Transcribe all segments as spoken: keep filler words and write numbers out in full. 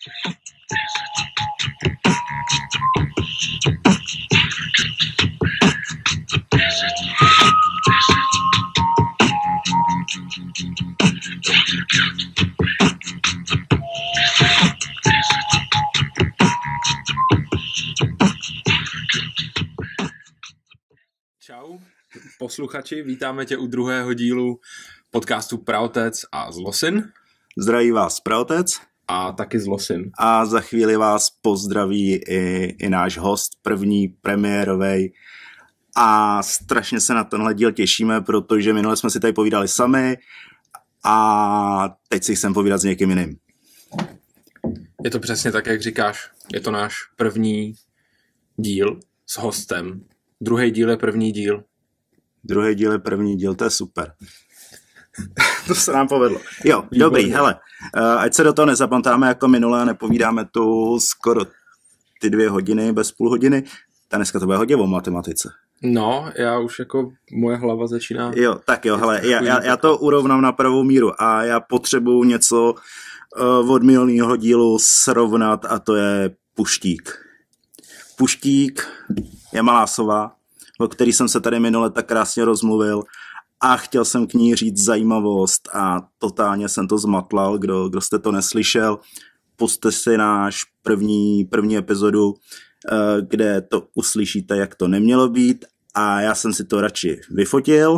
Čau, posluchači, vítáme tě u druhého dílu podcastu Praotec a Zlosin. Zdraví vás Praotec. A taky Zlosin. A za chvíli vás pozdraví i, i náš host, první premiérovej. A strašně se na tenhle díl těšíme, protože minule jsme si tady povídali sami a teď si chcem povídat s někým jiným. Je to přesně tak, jak říkáš. Je to náš první díl s hostem. Druhý díl je první díl. Druhý díl je první díl, to je super. To se nám povedlo. Jo, výborně. Dobrý, hele, ať se do toho nezapantáme jako minule a nepovídáme tu skoro ty dvě hodiny, bez půl hodiny, ta dneska to bude hodně o matematice. No, já už jako moje hlava začíná... Jo, tak jo, hele, já, já, já to urovnám na pravou míru a já potřebuju něco uh, od minulého dílu srovnat a to je Puštík. Puštík je malá sova, o který jsem se tady minule tak krásně rozmluvil a chtěl jsem k ní říct zajímavost a totálně jsem to zmatlal, kdo, kdo jste to neslyšel. Pusťte si náš první, první epizodu, kde to uslyšíte, jak to nemělo být a já jsem si to radši vyfotil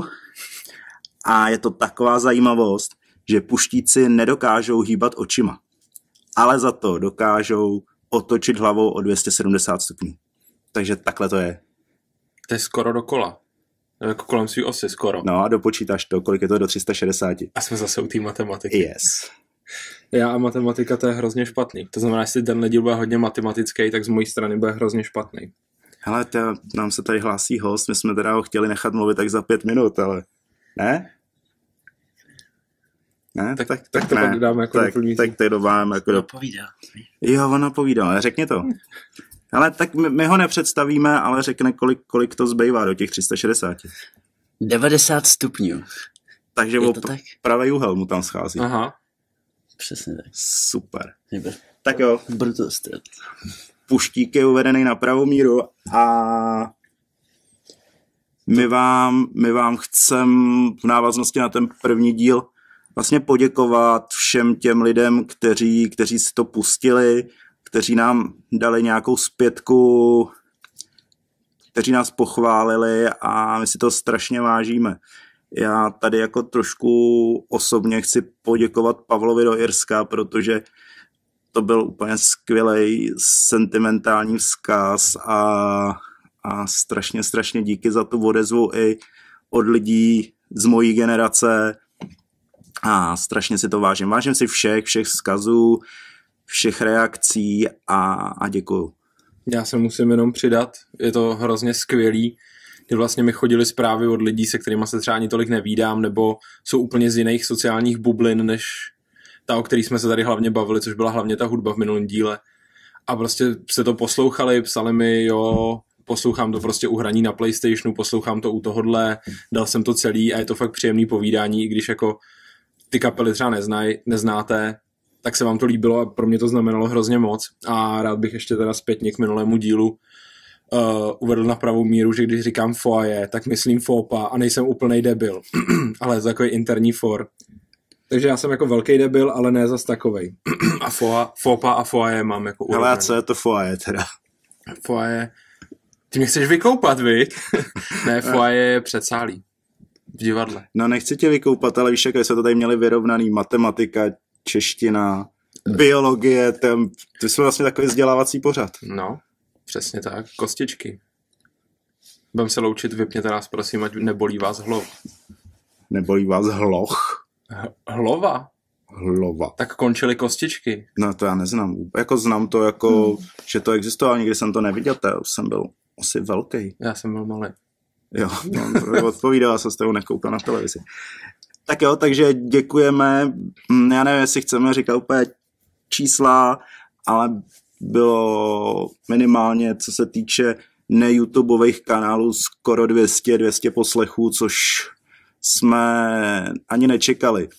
a je to taková zajímavost, že puštíci nedokážou hýbat očima, ale za to dokážou otočit hlavou o dvě stě sedmdesát stupňů. Takže takhle to je. To je skoro dokola. Jako kolem svý osy, skoro. No a dopočítáš to, kolik je to do tři sta šedesát. A jsme zase u té matematiky. Yes. Já a matematika to je hrozně špatný. To znamená, jestli ten díl bude hodně matematický, tak z mojí strany bude hrozně špatný. Hele, tě, nám se tady hlásí host, my jsme teda ho chtěli nechat mluvit tak za pět minut, ale ne? Ne? Tak, tak, tak, tak to ne. pak dáme jako tak, doplňující. Tak to dáváme jako... No, povídá. Jo, on napovídal, ale řekni to. Ale tak my, my ho nepředstavíme, ale řekne, kolik, kolik to zbývá do těch tři sta šedesát. devadesát stupňů. Takže je o to tak? pravý úhel mu tam schází. Aha. Přesně tak. Super. Neber. Tak jo. Brutostrat. Puštík je uvedený na pravou míru a my vám, my vám chcem v návaznosti na ten první díl vlastně poděkovat všem těm lidem, kteří, kteří si to pustili, kteří nám dali nějakou zpětku, kteří nás pochválili a my si to strašně vážíme. Já tady jako trošku osobně chci poděkovat Pavlovi do Irska, protože to byl úplně skvělej sentimentální vzkaz a, a strašně, strašně díky za tu odezvu i od lidí z mojí generace a strašně si to vážím. Vážím si všech, všech vzkazů, všech reakcí a, a děkuju. Já se musím jenom přidat, je to hrozně skvělý, kdy vlastně mi chodily zprávy od lidí, se kterými se třeba ani tolik nevídám, nebo jsou úplně z jiných sociálních bublin, než ta, o který jsme se tady hlavně bavili, což byla hlavně ta hudba v minulém díle. A prostě se to poslouchali, psali mi, jo, poslouchám to prostě u hraní na PlayStationu, poslouchám to u tohodle, dal jsem to celý a je to fakt příjemný povídání, i když jako ty kapely třeba neznaj, neznáte, tak se vám to líbilo a pro mě to znamenalo hrozně moc. A rád bych ještě teda zpětně k minulému dílu uh, uvedl na pravou míru, že když říkám foaje, tak myslím fopa a nejsem úplnej debil, ale to takový interní for. Takže já jsem jako velký debil, ale ne zas takovej. A foa, fopa a foaje mám jako urovnaný. Hele, co je to foaje teda? Foaje... Ty mě chceš vykoupat, viď? Ne, foaje je předsálí. V divadle. No nechci tě vykoupat, ale víš, jak jsme to tady měli vyrovnaný, matematika, čeština, biologie, tam, to jsou vlastně takový vzdělávací pořad. No, přesně tak, kostičky. Budem se loučit, vypněte nás, prosím, ať nebolí vás hlov. Nebolí vás hloch? H- hlova? Hlova. Tak končily kostičky. No to já neznám. Jako znám to jako, hmm. že to existovalo, nikdy jsem to neviděl, to jsem byl asi velký. Já jsem byl malý. Jo, no, odpovídala se s tebou, nekoukal na televizi. Tak jo, takže děkujeme. Já nevím, jestli chceme říkat úplně čísla, ale bylo minimálně, co se týče ne-YouTubeových kanálů, skoro dvě stě, dvě stě poslechů, což jsme ani nečekali.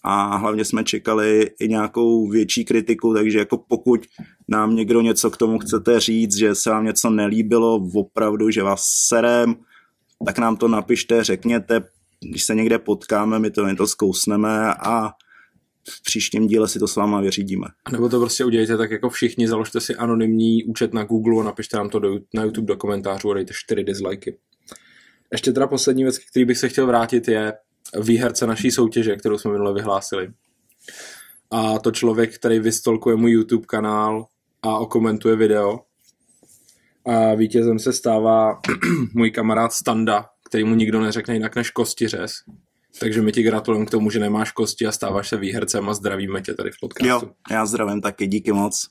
a hlavně jsme čekali i nějakou větší kritiku, takže jako pokud nám někdo něco k tomu chcete říct, že se vám něco nelíbilo, opravdu, že vás serem, tak nám to napište, řekněte, když se někde potkáme, my to, my to zkousneme a v příštím díle si to s váma vyřídíme. A nebo to prostě udělejte tak jako všichni, založte si anonymní účet na Google a napište nám to do, na YouTube do komentářů a dejte čtyři dislikey. Ještě teda poslední věc, který bych se chtěl vrátit, je výherce naší soutěže, kterou jsme minule vyhlásili. A to člověk, který vystolkuje můj YouTube kanál a okomentuje video. A vítězem se stává můj kamarád Standa, který mu nikdo neřekne jinak než Kostiřez. Takže my ti gratulujeme k tomu, že nemáš kosti a stáváš se výhercem a zdravíme tě tady v podcastu. Jo, já zdravím taky, díky moc.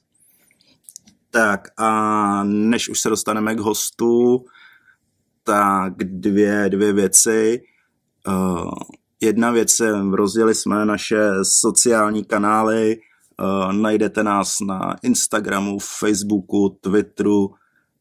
Tak a než už se dostaneme k hostu, tak dvě, dvě věci. Uh, jedna věc je, rozdělili jsme naše sociální kanály, uh, najdete nás na Instagramu, Facebooku, Twitteru,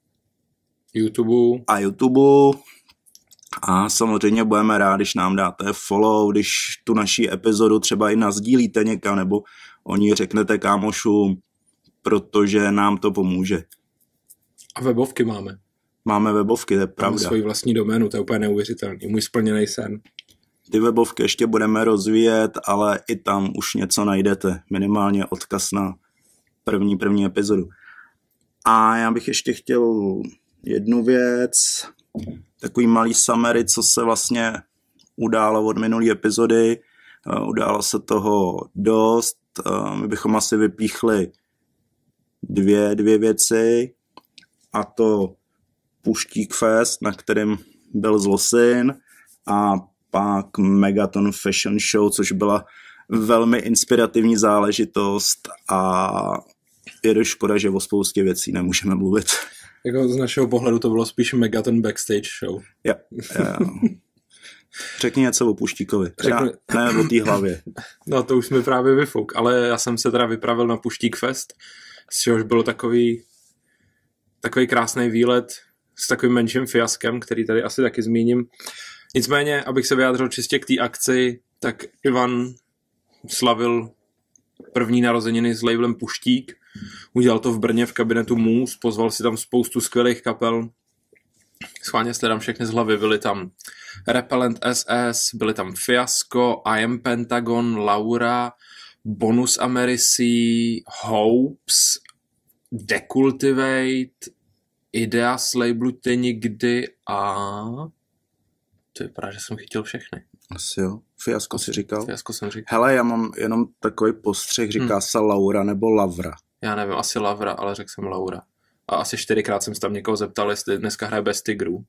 YouTube a YouTube. A samozřejmě budeme rádi, když nám dáte follow, když tu naší epizodu třeba i nasdílíte někam, nebo o ní řeknete kámošům, protože nám to pomůže. A webovky máme. Máme webovky, to je pravda. Máme svoji vlastní doménu, to je úplně neuvěřitelný. Můj splněný sen. Ty webovky ještě budeme rozvíjet, ale i tam už něco najdete. Minimálně odkaz na první, první epizodu. A já bych ještě chtěl jednu věc, takový malý summary, co se vlastně událo od minulé epizody. Událo se toho dost. My bychom asi vypíchli dvě, dvě věci, a to Puštík Fest, na kterém byl Zlosin, a pak Megaton Fashion Show, což byla velmi inspirativní záležitost a je to škoda, že o spoustě věcí nemůžeme mluvit. Jako z našeho pohledu to bylo spíš Megaton backstage show. Ja, ja. Řekni něco o Puštíkovi. Řekni... Ne, o té hlavě. No to už jsme právě vyfouk, ale já jsem se teda vypravil na Puštík Fest, z čehož bylo takový takový krásný výlet s takovým menším fiaskem, který tady asi taky zmíním. Nicméně, abych se vyjádřil čistě k té akci, tak Ivan slavil první narozeniny s labelem Puštík. Udělal to v Brně v kabinetu Moose, pozval si tam spoustu skvělých kapel. Schválně jste tam všechny z hlavy, byly tam Repellent S S, byly tam Fiasko, I Am Pentagon, Laura, Bonus Americi, Hopes, Decultivate, Idea z labelu Ty nikdy a... To vypadá, že jsem chytil všechny. Asi jo. Fiasko si říkal? Fiasko jsem říkal. Hele, já mám jenom takový postřeh, říká hmm. se Laura nebo Lavra. Já nevím, asi Lavra, ale řekl jsem Laura. A asi čtyřikrát jsem se tam někoho zeptal, jestli dneska hraje bez tigrů.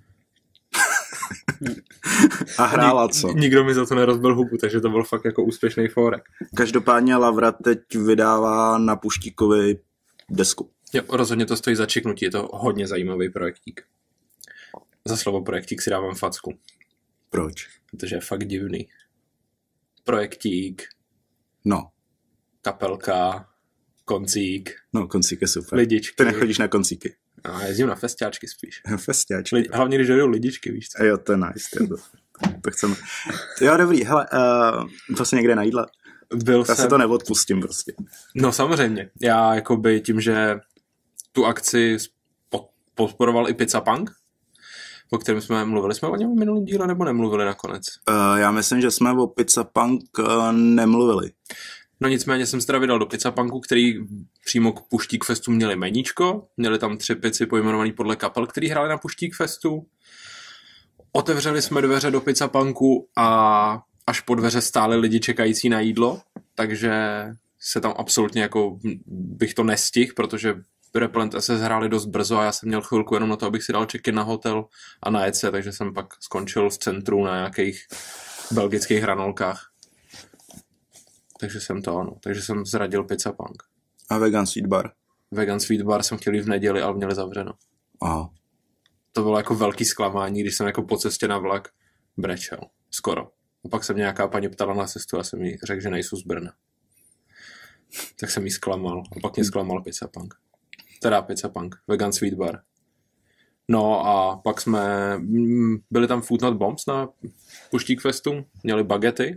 A hrála co? Nikdo mi za to nerozbil hubu, takže to byl fakt jako úspěšný fórek. Každopádně Lavra teď vydává na Puštíkovi desku. Jo, rozhodně to stojí za čiknutí, je to hodně zajímavý projektík. Za slovo projektík si dávám facku. Proč? Protože je fakt divný. Projektík. No. Kapelka. Koncík. No, koncík je super. Lidičky. Ty nechodíš na koncíky. No, jezdím na festiáčky spíš. Festiáčky. Lidi, hlavně, když dojdou lidičky, víš co? Jo, to je nice. To, to chceme. Jo, dobrý. Hele, uh, to se někde na jídle. Byl Já jsem... se to neodpustím prostě. No samozřejmě. Já jakoby tím, že tu akci podporoval i Pizza Punk, o kterém jsme mluvili. Jsme o něm v minulém díle nebo nemluvili nakonec? Uh, já myslím, že jsme o Pizza Punk uh, nemluvili. No nicméně jsem se teda vydal do Pizza Punku, který přímo k Puštík Festu měli meníčko. Měli tam tři pici pojmenovaný podle kapel, který hráli na Puštík Festu. Otevřeli jsme dveře do Pizza Punku a až po dveře stáli lidi čekající na jídlo, takže se tam absolutně jako bych to nestihl, protože Repellent S S hráli dost brzo a já jsem měl chvilku jenom na to, abych si dal check-in na hotel a najet se, takže jsem pak skončil v centru na nějakých belgických hranolkách. Takže jsem to, ano. Takže jsem zradil Pizza Punk. A Vegan Sweet Bar? Vegan Sweet Bar jsem chtěl jít v neděli, ale měli zavřeno. Aha. To bylo jako velký zklamání, když jsem jako po cestě na vlak brečel. Skoro. A pak se mě nějaká paní ptala na cestu a jsem jí řekl, že nejsou z Brna. Tak jsem jí zklamal. A pak mě zklamal Pizza Punk. Teda Pizza Punk. Vegan Sweet Bar. No a pak jsme... Byli tam Food Not Bombs na Puštík Festu. Měli bagety,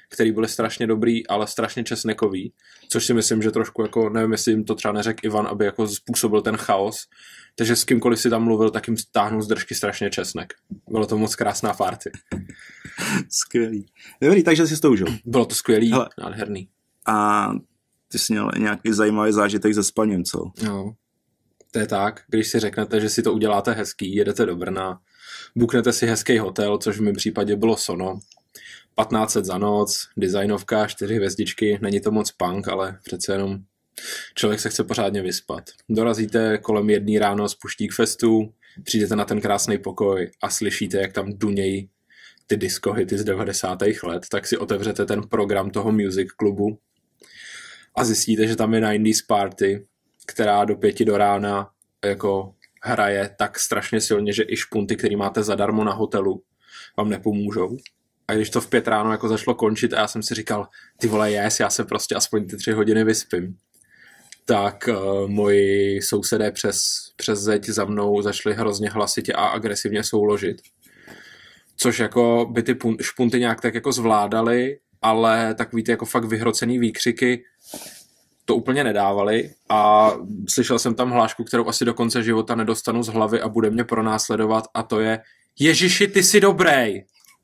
který byly strašně dobrý, ale strašně česnekový, což si myslím, že trošku jako, nevím, jestli jim to třeba neřekl Ivan, aby jako způsobil ten chaos, takže s kýmkoliv si tam mluvil, tak jim stáhnul z držky strašně česnek. Bylo to moc krásná party. Skvělý. Dobrý, takže jsi to užil. Bylo to skvělý, hele, nádherný. A ty jsi měl nějaký zajímavý zážitek se spaním, co? No, to je tak, když si řeknete, že si to uděláte hezký, jedete do Brna, buknete si hezký hotel, což v mém případě bylo Sono, patnáct set za noc, designovka, čtyři hvězdičky, není to moc punk, ale přece jenom člověk se chce pořádně vyspat. Dorazíte kolem jedný ráno z Puštík Festu, přijdete na ten krásný pokoj a slyšíte, jak tam dunějí ty diskohity z devadesátých let, tak si otevřete ten program toho music klubu a zjistíte, že tam je nineties party, která do pěti do rána jako hraje tak strašně silně, že i špunty, který máte zadarmo na hotelu, vám nepomůžou. A když to v pět ráno jako začalo končit a já jsem si říkal, ty vole, yes, já se prostě aspoň ty tři hodiny vyspím, tak uh, moji sousedé přes, přes zeď za mnou začali hrozně hlasitě a agresivně souložit. Což jako by ty špunty nějak tak jako zvládali, ale takový ty jako fakt vyhrocený výkřiky to úplně nedávali a slyšel jsem tam hlášku, kterou asi do konce života nedostanu z hlavy a bude mě pronásledovat a to je Ježiši, ty jsi dobrej!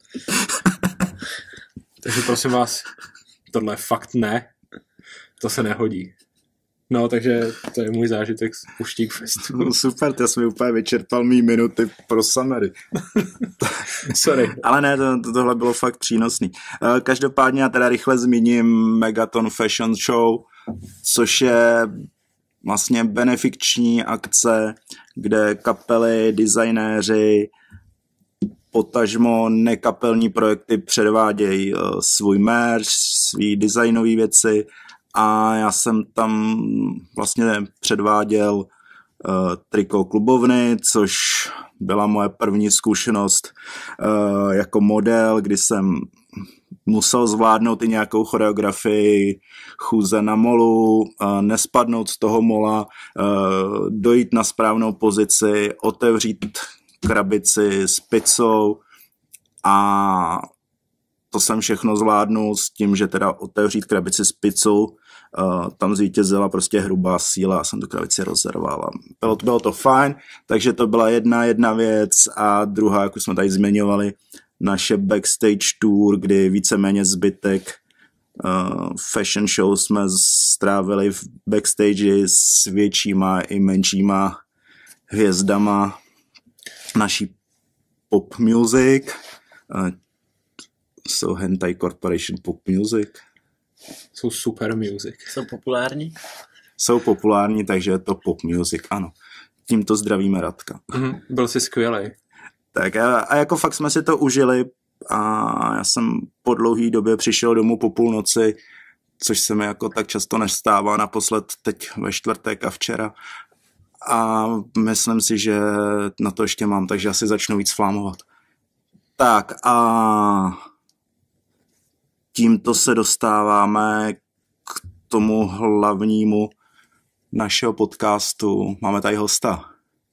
Takže prosím vás, tohle fakt ne, to se nehodí. No, takže to je můj zážitek z Puštík Festu. No, super, ty jsi mi úplně vyčerpal mý minuty pro Samery. Sorry. Ale ne, to, to, tohle bylo fakt přínosný. Každopádně já teda rychle zmíním Megaton Fashion Show, což je vlastně benefikční akce, kde kapely, designéři, potažmo nekapelní projekty předvádějí uh, svůj merch, svý designové věci a já jsem tam vlastně předváděl uh, triko klubovny, což byla moje první zkušenost uh, jako model, kdy jsem musel zvládnout i nějakou choreografii, chůze na molu, uh, nespadnout z toho mola, uh, dojít na správnou pozici, otevřít krabici s pizzou a to jsem všechno zvládnul s tím, že teda otevřít krabici s pizzou, uh, tam zvítězila prostě hrubá síla a jsem tu krabici rozerval. Bylo, bylo to fajn, takže to byla jedna jedna věc a druhá, jak už jsme tady zmiňovali, naše backstage tour, kdy víceméně zbytek uh, fashion show jsme strávili v backstage s většíma i menšíma hvězdama naší pop music, uh, jsou Hentai Corporation Pop Music. Jsou super music. Jsou populární? Jsou populární, takže je to pop music, ano. Tímto zdravíme Radka. Mm, byl jsi skvělej. Tak a, a jako fakt jsme si to užili a já jsem po dlouhý době přišel domů po půlnoci, což se mi jako tak často nestává, naposled teď ve čtvrtek a včera. A myslím si, že na to ještě mám, takže asi začnu víc flámovat. Tak a tímto se dostáváme k tomu hlavnímu našeho podcastu. Máme tady hosta.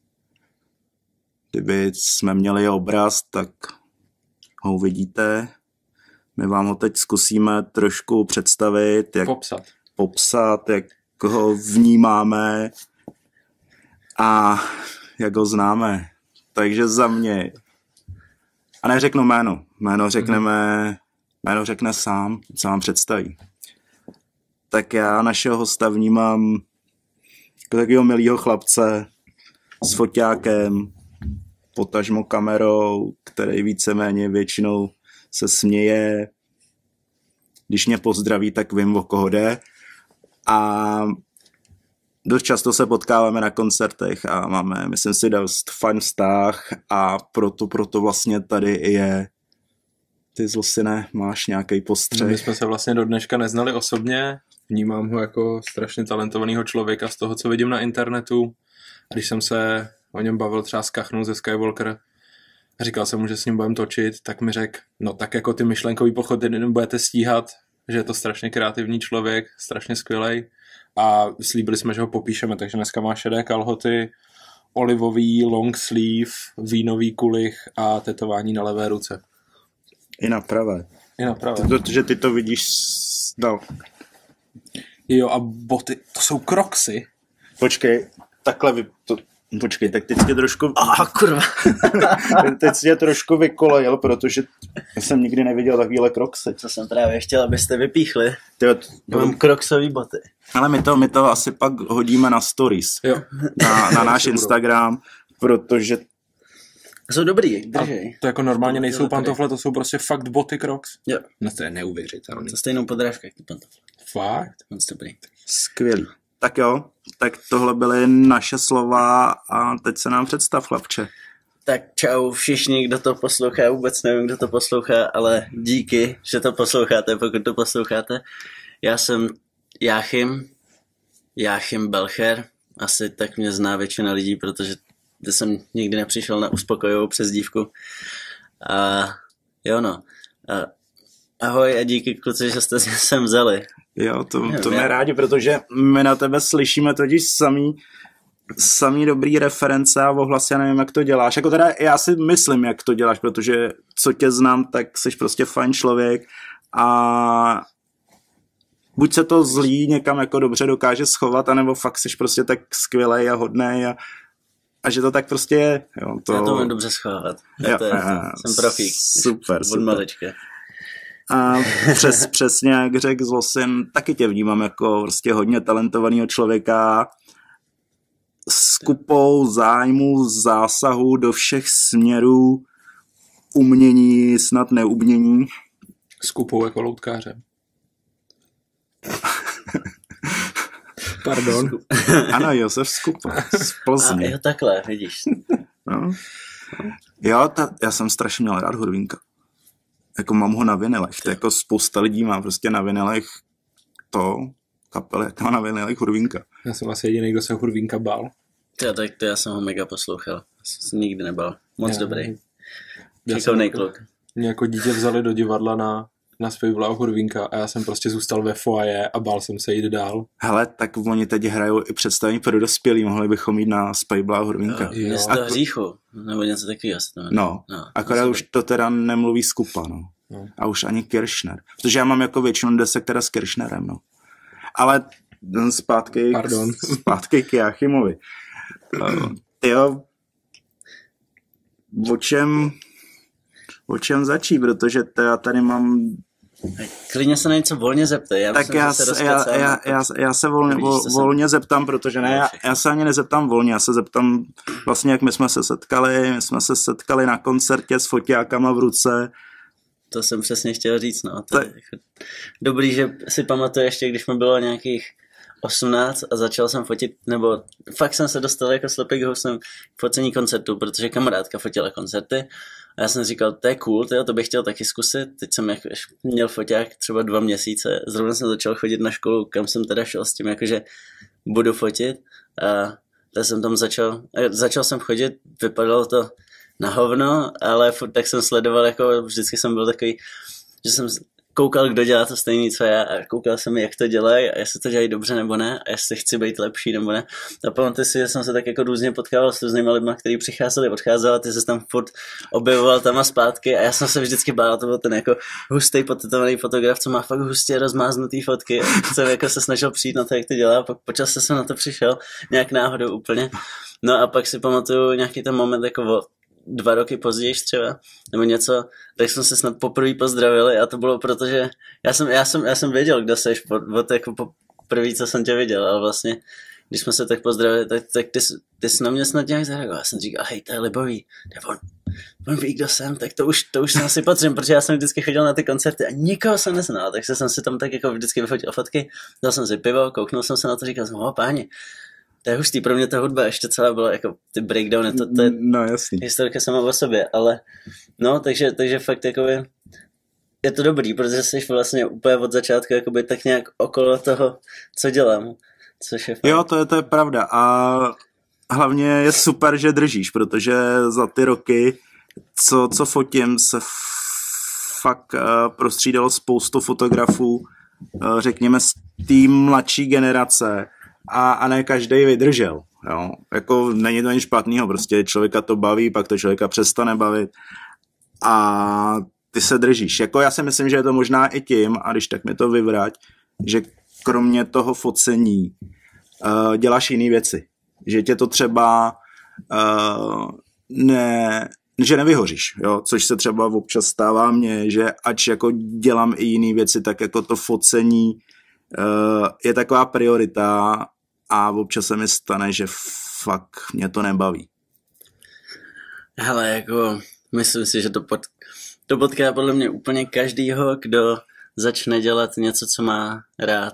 Kdyby jsme měli obraz, tak ho uvidíte. My vám ho teď zkusíme trošku představit, jak popsat, popsat, jak ho vnímáme a jak ho známe. Takže za mě. A neřeknu jméno. Jméno řekneme, jméno řekne sám, co vám představí. Tak já našeho hosta vnímám jako takového milýho chlapce s foťákem, potažmo kamerou, který víceméně většinou se směje. Když mě pozdraví, tak vím, o koho jde. A dost často se potkáváme na koncertech a máme, myslím si, dost fajn vztah a proto, proto vlastně tady je. Ty Zlosine, máš nějaký postřeh? My jsme se vlastně do dneška neznali osobně, vnímám ho jako strašně talentovaného člověka z toho, co vidím na internetu. A když jsem se o něm bavil třeba s Kachnou ze Skywalker, říkal jsem mu, že s ním budem točit, tak mi řekl, no tak jako ty myšlenkový pochody nebudete stíhat, že je to strašně kreativní člověk, strašně skvělej a slíbili jsme, že ho popíšeme, takže dneska má šedé kalhoty, olivový long sleeve, vínový kulich a tetování na levé ruce. I na pravé. Je napravo. Protože ty to vidíš, no. Jo, a boty, to jsou Crocsy. Počkej, takhle vy... To... Počkej, tak teď tě trošku... Aha, kurva. teď tě trošku vykolejil, protože jsem nikdy neviděl takovýhle Crocsy. Co jsem právě chtěl, abyste vypíchli. Tyjo, mám Crocsový boty. Ale my to, my to asi pak hodíme na stories. Jo. Na, na náš Instagram, protože... Jsou dobrý, držej. To jako normálně nejsou pantofle, to jsou prostě fakt boty Crocs. Jo. No to je neuvěřitelné. To stejnou podrážku, jak ty pantofle. Fakt? Moc dobrý. Skvělý. Tak jo, tak tohle byly naše slova a teď se nám představ, chlapče. Tak čau všichni, kdo to poslouchá, vůbec nevím, kdo to poslouchá, ale díky, že to posloucháte, pokud to posloucháte. Já jsem Jáchym, Jáchym Belcher, asi tak mě zná většina lidí, protože jsem nikdy nepřišel na uspokojivou přezdívku. A jo no, a ahoj a díky kluci, že jste se sem vzali. Jo, to, to mě rádi, protože my na tebe slyšíme totiž samý, samý dobrý reference a ohlas, já nevím, jak to děláš. Jako teda já si myslím, jak to děláš, protože co tě znám, tak jsi prostě fajn člověk a buď se to zlý někam jako dobře dokáže schovat, anebo fakt jsi prostě tak skvělej a hodnej a, a že to tak prostě je. Jo, to... Já to mám dobře schovat. Já to, já, jsem profík. Super, od super. malička. A přes, přesně jak řekl Zlosin, taky tě vnímám jako prostě hodně talentovaného člověka s kupou zájmu, zásahu do všech směrů, umění, snad neumění. S kupou jako loutkářem. Pardon. Ano, Josef Skupa z Plzně. A jo, takhle, vidíš. No. Jo, ta, já jsem strašně měl rád Hurvínka. Jako mám ho na vinilech, to jako spousta lidí má prostě na vinilech to kapely, jak má na vinilech Hurvínka. Já jsem asi jediný, kdo se Hurvínka bál. Jo, tak to já jsem ho mega poslouchal. Jsem nikdy nebal. Moc já, dobrý. Šikovnej kluk. Mě jako dítě vzali do divadla na, na zpěvla Hurvínka a já jsem prostě zůstal ve foaje a bál jsem se jít dál. Hele, tak oni teď hrajou i představení pro dospělí, mohli bychom jít na Spejbla Hurvínka. Jo, město Ako... hříchu, nebo něco takového. No, no, akorát už to teda nemluví Skupa, no. no. A už ani Kirchner. Protože já mám jako většinu desek teda s Kirchnerem, no. Ale zpátky, Pardon. zpátky k Jáchymovi. Uh, jo, o čem, o čem začít, protože to já tady mám... Klidně se na něco volně zeptej. Já tak myslím, já, se já, já, já, já se volně, vol, volně zeptám, protože ne, já, já se ani nezeptám volně, já se zeptám vlastně, jak my jsme se setkali, my jsme se setkali na koncertě s foťákama v ruce. To jsem přesně chtěl říct, no. To je jako dobrý, že si pamatuju ještě, když mi bylo nějakých osmnáct a začal jsem fotit, nebo fakt jsem se dostal jako slepý k housem k focení koncertu, protože kamarádka fotila koncerty a já jsem říkal, to je cool, tyjo, to bych chtěl taky zkusit. Teď jsem jako měl foťák třeba dva měsíce, zrovna jsem začal chodit na školu, kam jsem teda šel s tím, jakože budu fotit a tak jsem tam začal, začal jsem chodit, vypadalo to na hovno, ale furt tak jsem sledoval, jako vždycky jsem byl takový, že jsem koukal, kdo dělá to stejný, co já, a koukal jsem, jak to dělají a jestli to dělají dobře nebo ne a jestli chci být lepší nebo ne. A pamatuji si, že jsem se tak jako různě potkával s různýma lidma, kteří přicházeli, odcházeli, ty se tam furt objevoval tam a zpátky a já jsem se vždycky bál, to byl ten jako hustý potetovaný fotograf, co má fakt hustě rozmáznutý fotky. Jsem jako se snažil přijít na to, jak to dělá, a pak počas jsem na to přišel, nějak náhodou úplně. No a pak si pamatuju nějaký ten moment jako dva roky později třeba, nebo něco, tak jsme se snad poprvé pozdravili a to bylo proto, že já jsem, já jsem, já jsem věděl, kdo seš od jako poprvé, co jsem tě viděl, ale vlastně, když jsme se tak pozdravili, tak, tak ty, ty jsi na mě snad nějak zareagoval. Já jsem říkal, hej, to je Libový, on, on ví, kdo jsem, tak to už, to už jsem asi patřím, protože já jsem vždycky chodil na ty koncerty a nikoho jsem neznal, takže jsem si tam tak jako vždycky vyfotil fotky, dal jsem si pivo, kouknul jsem se na to, říkal jsem, ho, páni, to je hustý, pro mě ta hudba ještě celá byla jako ty breakdowny, to, to je no, jasný. Historka sama o sobě, ale no, takže, takže fakt jakoby je to dobrý, protože jsi vlastně úplně od začátku jakoby tak nějak okolo toho, co dělám, což je fakt. Jo, to je, to je pravda a hlavně je super, že držíš, protože za ty roky, co, co fotím, se fakt uh, prostřídalo spoustu fotografů, uh, řekněme z té mladší generace, A, a ne každý vydržel. Jo. Jako není to nic špatného, prostě člověka to baví, pak to člověka přestane bavit. A ty se držíš. Jako já si myslím, že je to možná i tím, a když tak mi to vyvrať, že kromě toho focení uh, děláš jiné věci. Že tě to třeba uh, ne, že nevyhoříš, jo? Což se třeba občas stává mně, že ač jako dělám i jiné věci, tak jako to focení uh, je taková priorita a občas se mi stane, že fakt mě to nebaví. Hele, jako myslím si, že to, pod, to potká podle mě úplně každýho, kdo začne dělat něco, co má rád,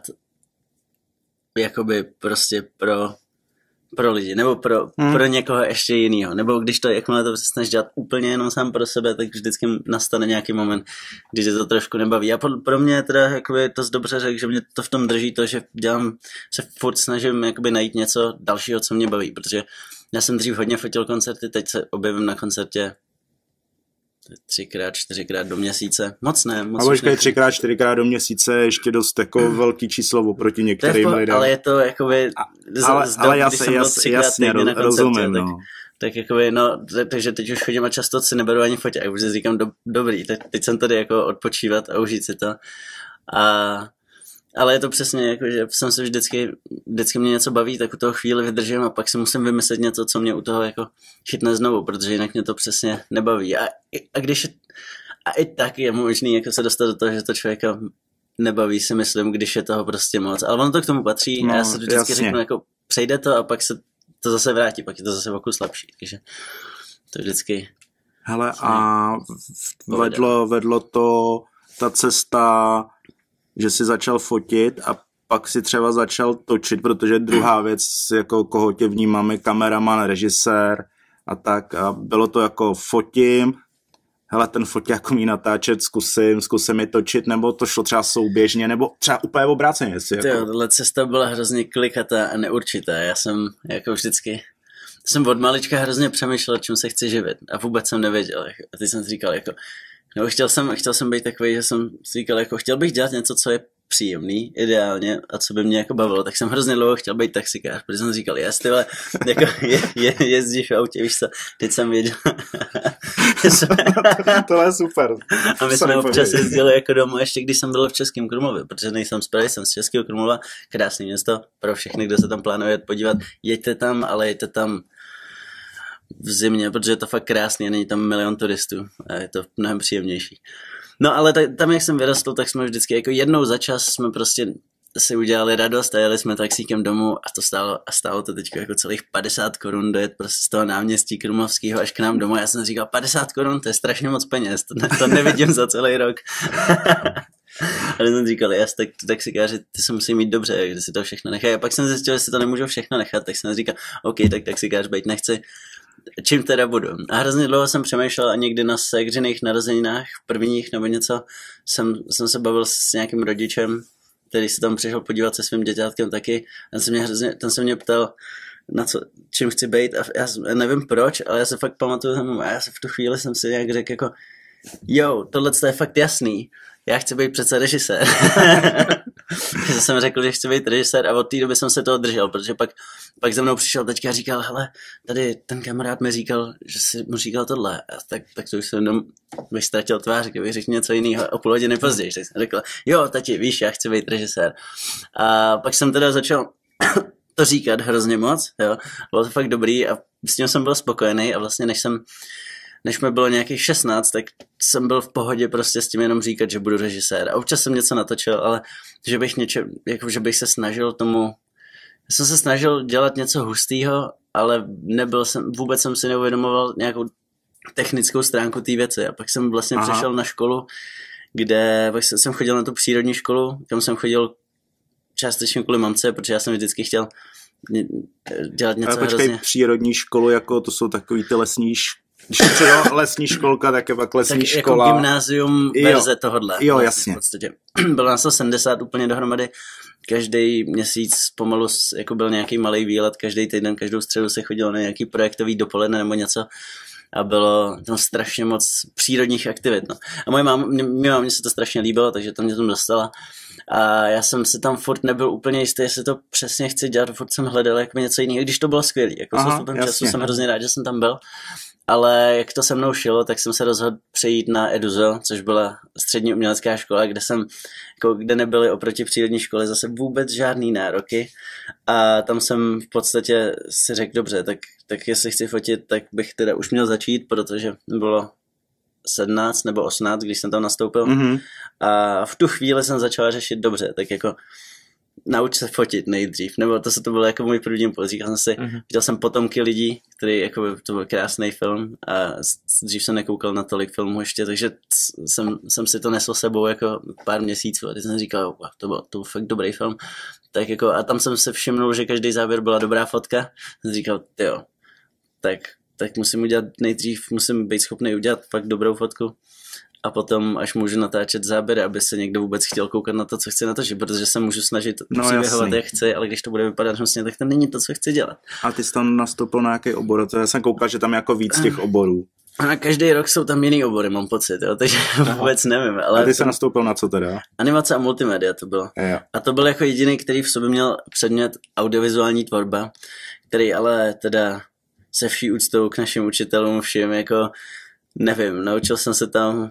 jakoby prostě pro, pro lidi, nebo pro, hmm. pro někoho ještě jinýho. Nebo když to, jakmile to přestaneš dělat úplně jenom sám pro sebe, tak vždycky nastane nějaký moment, když se to trošku nebaví. A pro, pro mě teda jakoby to dobře řekl, že mě to v tom drží to, že dělám, se furt snažím jakoby najít něco dalšího, co mě baví, protože já jsem dřív hodně fotil koncerty, teď se objevím na koncertě třikrát, čtyřikrát do měsíce. Moc ne. Moc a počkej, třikrát, čtyřikrát do měsíce ještě dost jako velký číslo oproti některým lidem. Ale je to jakoby... Ale, z, ale já se jas, jasně roz, koncertě, rozumím, tak, no. Tak jakoby, no, takže teď už chodím a často si neberu ani fotě. A už si říkám, do, dobrý, teď, teď jsem tady jako odpočívat a užít si to. A... Ale je to přesně jako, že jsem se vždycky, vždycky mě něco baví, tak u toho chvíli vydržím a pak si musím vymyslet něco, co mě u toho jako chytne znovu, protože jinak mě to přesně nebaví. A, a když, a i tak je možný jako se dostat do toho, že to člověka nebaví, si myslím, když je toho prostě moc. Ale ono to k tomu patří no, a já se vždycky jasně. řeknu, jako přejde to a pak se to zase vrátí, pak je to zase o kus slabší. Takže to vždycky... Hele a vedlo, vedlo to ta cesta... že si začal fotit a pak si třeba začal točit, protože druhá věc, jako koho tě vnímáme, kameraman, režisér a tak. A bylo to jako fotím, hele, ten foťák umí natáčet, zkusím, zkusím je točit, nebo to šlo třeba souběžně, nebo třeba úplně obráceně. Jako... Jo, tohle cesta byla hrozně klikatá a neurčitá. Já jsem jako vždycky, jsem od malička hrozně přemýšlel, čím se chci živit a vůbec jsem nevěděl. A teď jsem si říkal, jako No, chtěl jsem, chtěl jsem být takový, že jsem si říkal, jako chtěl bych dělat něco, co je příjemný, ideálně, a co by mě jako bavilo, tak jsem hrozně dlouho chtěl být taxikář, protože jsem říkal, jestli ale jako je, je, jezdíš v autě, víš co, teď jsem věděl. To je super. A my jsme občas jezdili jako domů, ještě když jsem byl v Českém Krumlově, protože nejsem z Prahy, jsem z Českého Krumlova, krásné město, pro všechny, kdo se tam plánuje podívat, jeďte tam, ale jeďte tam v zimě, protože je to fakt krásný a není tam milion turistů a je to mnohem příjemnější. No ale ta, tam, jak jsem vyrostl, tak jsme vždycky jako jednou za čas jsme prostě si udělali radost a jeli jsme taxíkem domů a to stálo, a stálo to teď jako celých padesát korun dojet prostě z toho náměstí Krumlovského až k nám domů. Já jsem říkal, padesát korun, to je strašně moc peněz, to, ne, to nevidím za celý rok. Ale jsem říkal, jas, tak taxikáři, ty se musí mít dobře, že si to všechno nechají. A pak jsem zjistil, že si to nemůžu všechno nechat, tak jsem říkal, OK, tak taxikář být nechci. Čím teda budu? A hrozně dlouho jsem přemýšlel a někdy na Segřiných narozeninách, prvních nebo něco, jsem, jsem se bavil s nějakým rodičem, který se tam přišel podívat se svým děťátkem taky. Ten se mě, hrozně, ten se mě ptal, na co, čím chci být a já, já nevím proč, ale já se fakt pamatuju, a já se v tu chvíli jsem si nějak řekl jako, jo, tohle je fakt jasný, já chci být přece režisér. Takže jsem řekl, že chci být režisér a od té doby jsem se toho držel, protože pak, pak za mnou přišel teďka a říkal, hele, tady ten kamarád mi říkal, že si mu říkal tohle. A tak, tak to už jsem jenom bych ztratil tvář, kdybych řekl něco jiného o půl hodiny později. Tak jsem řekl, jo, tati, víš, já chci být režisér. A pak jsem teda začal to říkat hrozně moc, jo. Bylo to fakt dobrý a s tím jsem byl spokojený a vlastně než jsem než mi bylo nějakých šestnáct, tak jsem byl v pohodě prostě s tím jenom říkat, že budu režisér. A občas jsem něco natočil, ale že bych, něče, jako, že bych se snažil tomu... Já jsem se snažil dělat něco hustýho, ale nebyl jsem, vůbec jsem si neuvědomoval nějakou technickou stránku té věci. A pak jsem vlastně Aha. přešel na školu, kde pak jsem chodil na tu přírodní školu, kam jsem chodil částečně kvůli mamce, protože já jsem vždycky chtěl dělat něco ale počkej, hrozně... přírodní školu, jako to jsou takový ty lesní školy. Když je třeba lesní školka, tak je pak lesní tak škola. Jako gymnázium verze jo. tohodle. Jo, vlastně, jasně. V podstatě. Bylo nás to sedmdesát úplně dohromady. Každý měsíc pomalu jako byl nějaký malý výlet, každý týden, každou středu se chodilo na nějaký projektový dopoledne nebo něco. A bylo tam strašně moc přírodních aktivit. No. A moje máma, mě, mě mámě se to strašně líbilo, takže to mě tam dostala. A já jsem si tam furt nebyl úplně jistý, jestli to přesně chci dělat, furt jsem hledal jako něco jiného, když to bylo skvělé. Jako s času jsem hrozně rád, že jsem tam byl. ale jak to se mnou šilo, tak jsem se rozhodl přejít na Eduzo, což byla střední umělecká škola, kde jsem, jako kde nebyly oproti přírodní škole zase vůbec žádný nároky a tam jsem v podstatě si řekl, dobře, tak, tak jestli chci fotit, tak bych teda už měl začít, protože bylo sedmnáct nebo osmnáct, když jsem tam nastoupil mm-hmm. a v tu chvíli jsem začal řešit, dobře, tak jako nauč se fotit nejdřív, nebo to se to bylo jako můj první impuls, říkal jsem si, mm-hmm. viděl jsem Potomky lidí, který jako to byl krásný film a dřív jsem nekoukal na tolik filmů ještě, takže jsem, jsem si to nesl sebou jako pár měsíců a teď jsem říkal, to byl, to byl fakt dobrý film, tak jako a tam jsem se všimnul, že každý záběr byla dobrá fotka, jsem říkal, jo, tak, tak musím udělat nejdřív, musím být schopný udělat fakt dobrou fotku. A potom, až můžu natáčet záběry, aby se někdo vůbec chtěl koukat na to, co chci natočit, protože se můžu snažit no, příběhovat, jak chci, ale když to bude vypadat hnusně, tak to není to, co chci dělat. A ty jsi tam nastoupil na nějaký obor? To já jsem koukal, že tam jako víc těch oborů. A každý rok jsou tam jiný obory, mám pocit, jo, takže vůbec nevím. Ale a ty jsi to... nastoupil na co teda? Animace a multimédia to bylo. Jo. A to byl jako jediný, který v sobě měl předmět audiovizuální tvorba, který ale teda se vší úctou k našim učitelům všim, jako nevím, naučil jsem se tam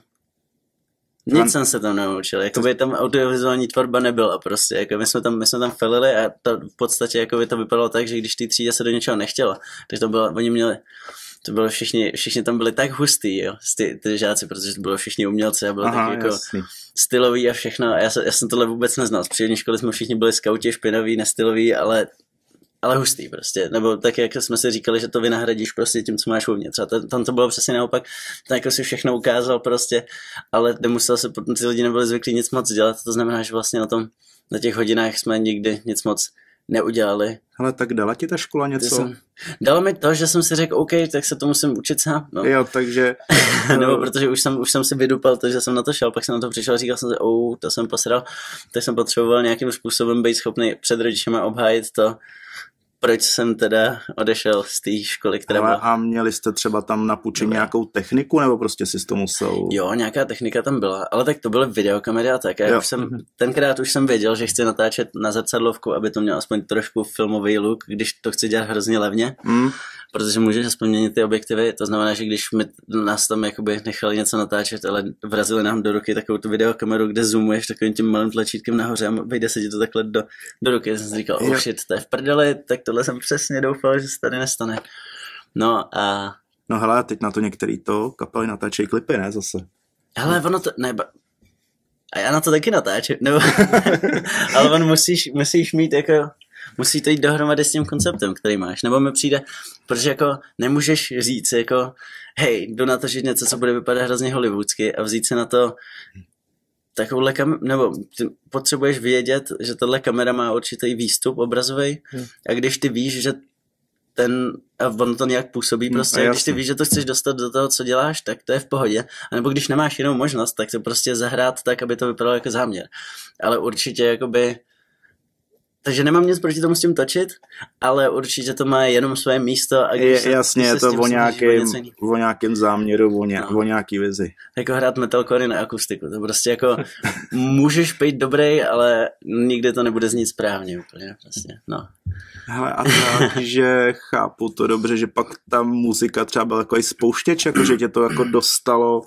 Nic Man... jsem se tam naučil, jakoby tam audiovizuální tvorba nebyla prostě, jako my jsme tam, my jsme tam felili a to v podstatě jakoby to vypadalo tak, že když ty třídě se do něčeho nechtělo, tak to bylo, oni měli, to bylo všichni, všichni tam byli tak hustý, jo, ty, ty žáci, protože to bylo všichni umělci a bylo tak jako jasný. Stylový a všechno a já, já jsem tohle vůbec neznal, z přírodní školy jsme všichni byli skauti, špinaví, nestyloví, ale ale hustý prostě, nebo tak, jak jsme si říkali, že to vynahradíš prostě tím, co máš uvnitř. A tam to bylo přesně naopak, tak jako si všechno ukázal prostě, ale nemusel se, ty lidi nebyli zvyklí nic moc dělat, to znamená, že vlastně na tom, na těch hodinách jsme nikdy nic moc neudělali. Ale tak dala ti ta škola něco? Jsem, dala mi to, že jsem si řekl, OK, tak se to musím učit sám. No. Jo, takže... nebo protože už jsem, už jsem si vydupal to, že jsem na to šel, pak jsem na to přišel a říkal jsem si, oh, to jsem posral, tak jsem potřeboval nějakým způsobem být schopný před rodičema obhájit to, proč jsem teda odešel z té školy, která byla... A měli jste třeba tam na půjčení nějakou techniku, nebo prostě si to musel... Jo, nějaká technika tam byla, ale tak to byly videokamery a tak. Já už jsem, tenkrát už jsem věděl, že chci natáčet na zrcadlovku, aby to mělo aspoň trošku filmový look, když to chci dělat hrozně levně, mm. protože můžeš aspoň měnit ty objektivy, to znamená, že když mi nás tam jakoby nechali něco natáčet, ale vrazili nám do ruky takovou tu videokameru, kde zoomuješ takovým tím malým tlačítkem nahoře a vejde se ti to takhle do, do ruky. Jsem si říkal, oh shit, to je v prdeli, tak tohle jsem přesně doufal, že se tady nestane. No a... No hele, teď na to některý to kapely natáčejí klipy, ne zase? Hele, ono to... Ne, a já na to taky natáčím, nebo... ale on musíš, musíš mít jako... Musí to jít dohromady s tím konceptem, který máš. Nebo mi přijde, protože jako nemůžeš říct jako hej, jdu natočit něco, co bude vypadat hrozně hollywoodsky a vzít se na to takovouhle kam, nebo ty potřebuješ vědět, že tahle kamera má určitý výstup obrazový hmm. a když ty víš, že ten, a ono to nějak působí prostě, hmm, a když ty víš, že to chceš dostat do toho, co děláš, tak to je v pohodě. A nebo když nemáš jinou možnost, tak to prostě zahrát tak, aby to vypadalo jako záměr. Ale určitě jakoby takže nemám nic proti tomu s tím točit, ale určitě to má jenom své místo. A když je, jasně, je to o nějakém, o nějakém záměru, o, ně, no. o nějaký vizi. Jako hrát metalcore na akustiku. To prostě jako můžeš být dobrý, ale nikdy to nebude znít správně úplně. Prostě, no. Hele, a tak, že chápu to dobře, že pak ta muzika třeba byla takový spouštěč, jako že tě to jako dostalo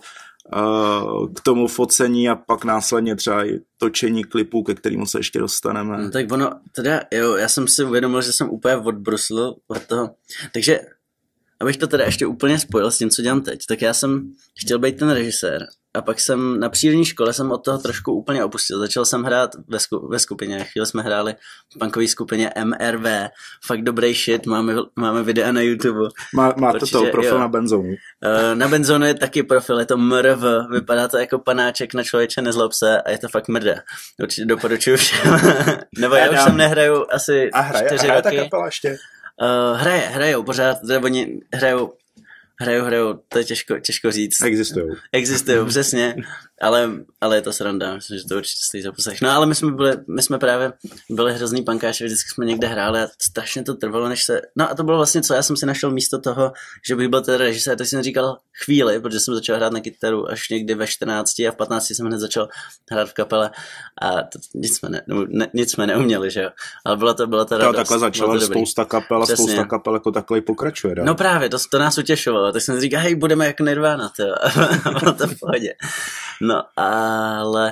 k tomu focení a pak následně třeba i točení klipů, ke kterému se ještě dostaneme. No, tak ono, teda, jo, já jsem si uvědomil, že jsem úplně odbrusl od toho. Takže, abych to teda ještě úplně spojil s tím, co dělám teď, tak já jsem chtěl být ten režisér a pak jsem na přírodní škole jsem od toho trošku úplně opustil. Začal jsem hrát ve, sku, ve skupině, chvíli jsme hráli v punkové skupině M R V, fakt dobrý shit, máme, máme videa na YouTube. Má, máte to profil jo. Na Benzonu? Na Benzonu je taky profil, je to M R V, vypadá to jako panáček na člověče nezlob se a je to fakt mrda. Určitě doporučuji všem. Nebo já, já už dám... sem nehraju asi a hraje, čtyři a hraje roky. Ta kapela ještě? Uh, hraje, hrajou pořád, oni hrajou Hraju, hraju, to je těžko, těžko říct. Existujou. Existujou, přesně. Ale, ale je to sranda, myslím, že to určitě stojí za poslech. No ale my jsme byli, my jsme právě byli hrozný pankáči, vždycky jsme někde hráli a strašně to trvalo, než se... No a to bylo vlastně co, já jsem si našel místo toho, že bych byl ten režisér, tak jsem říkal chvíli, protože jsem začal hrát na kytaru až někdy ve čtrnácti a v patnácti jsem hned začal hrát v kapele a to, nic, jsme ne, ne, nic jsme neuměli, že jo. Ale byla to, byla to radost. No, takhle začala spousta kapel a spousta kapel jako takhle pokračuje. Dál. No právě, to, to nás utěšovalo, tak jsem si říkal, hej, budeme jak Nirvana, to bylo to v pohodě. No, ale...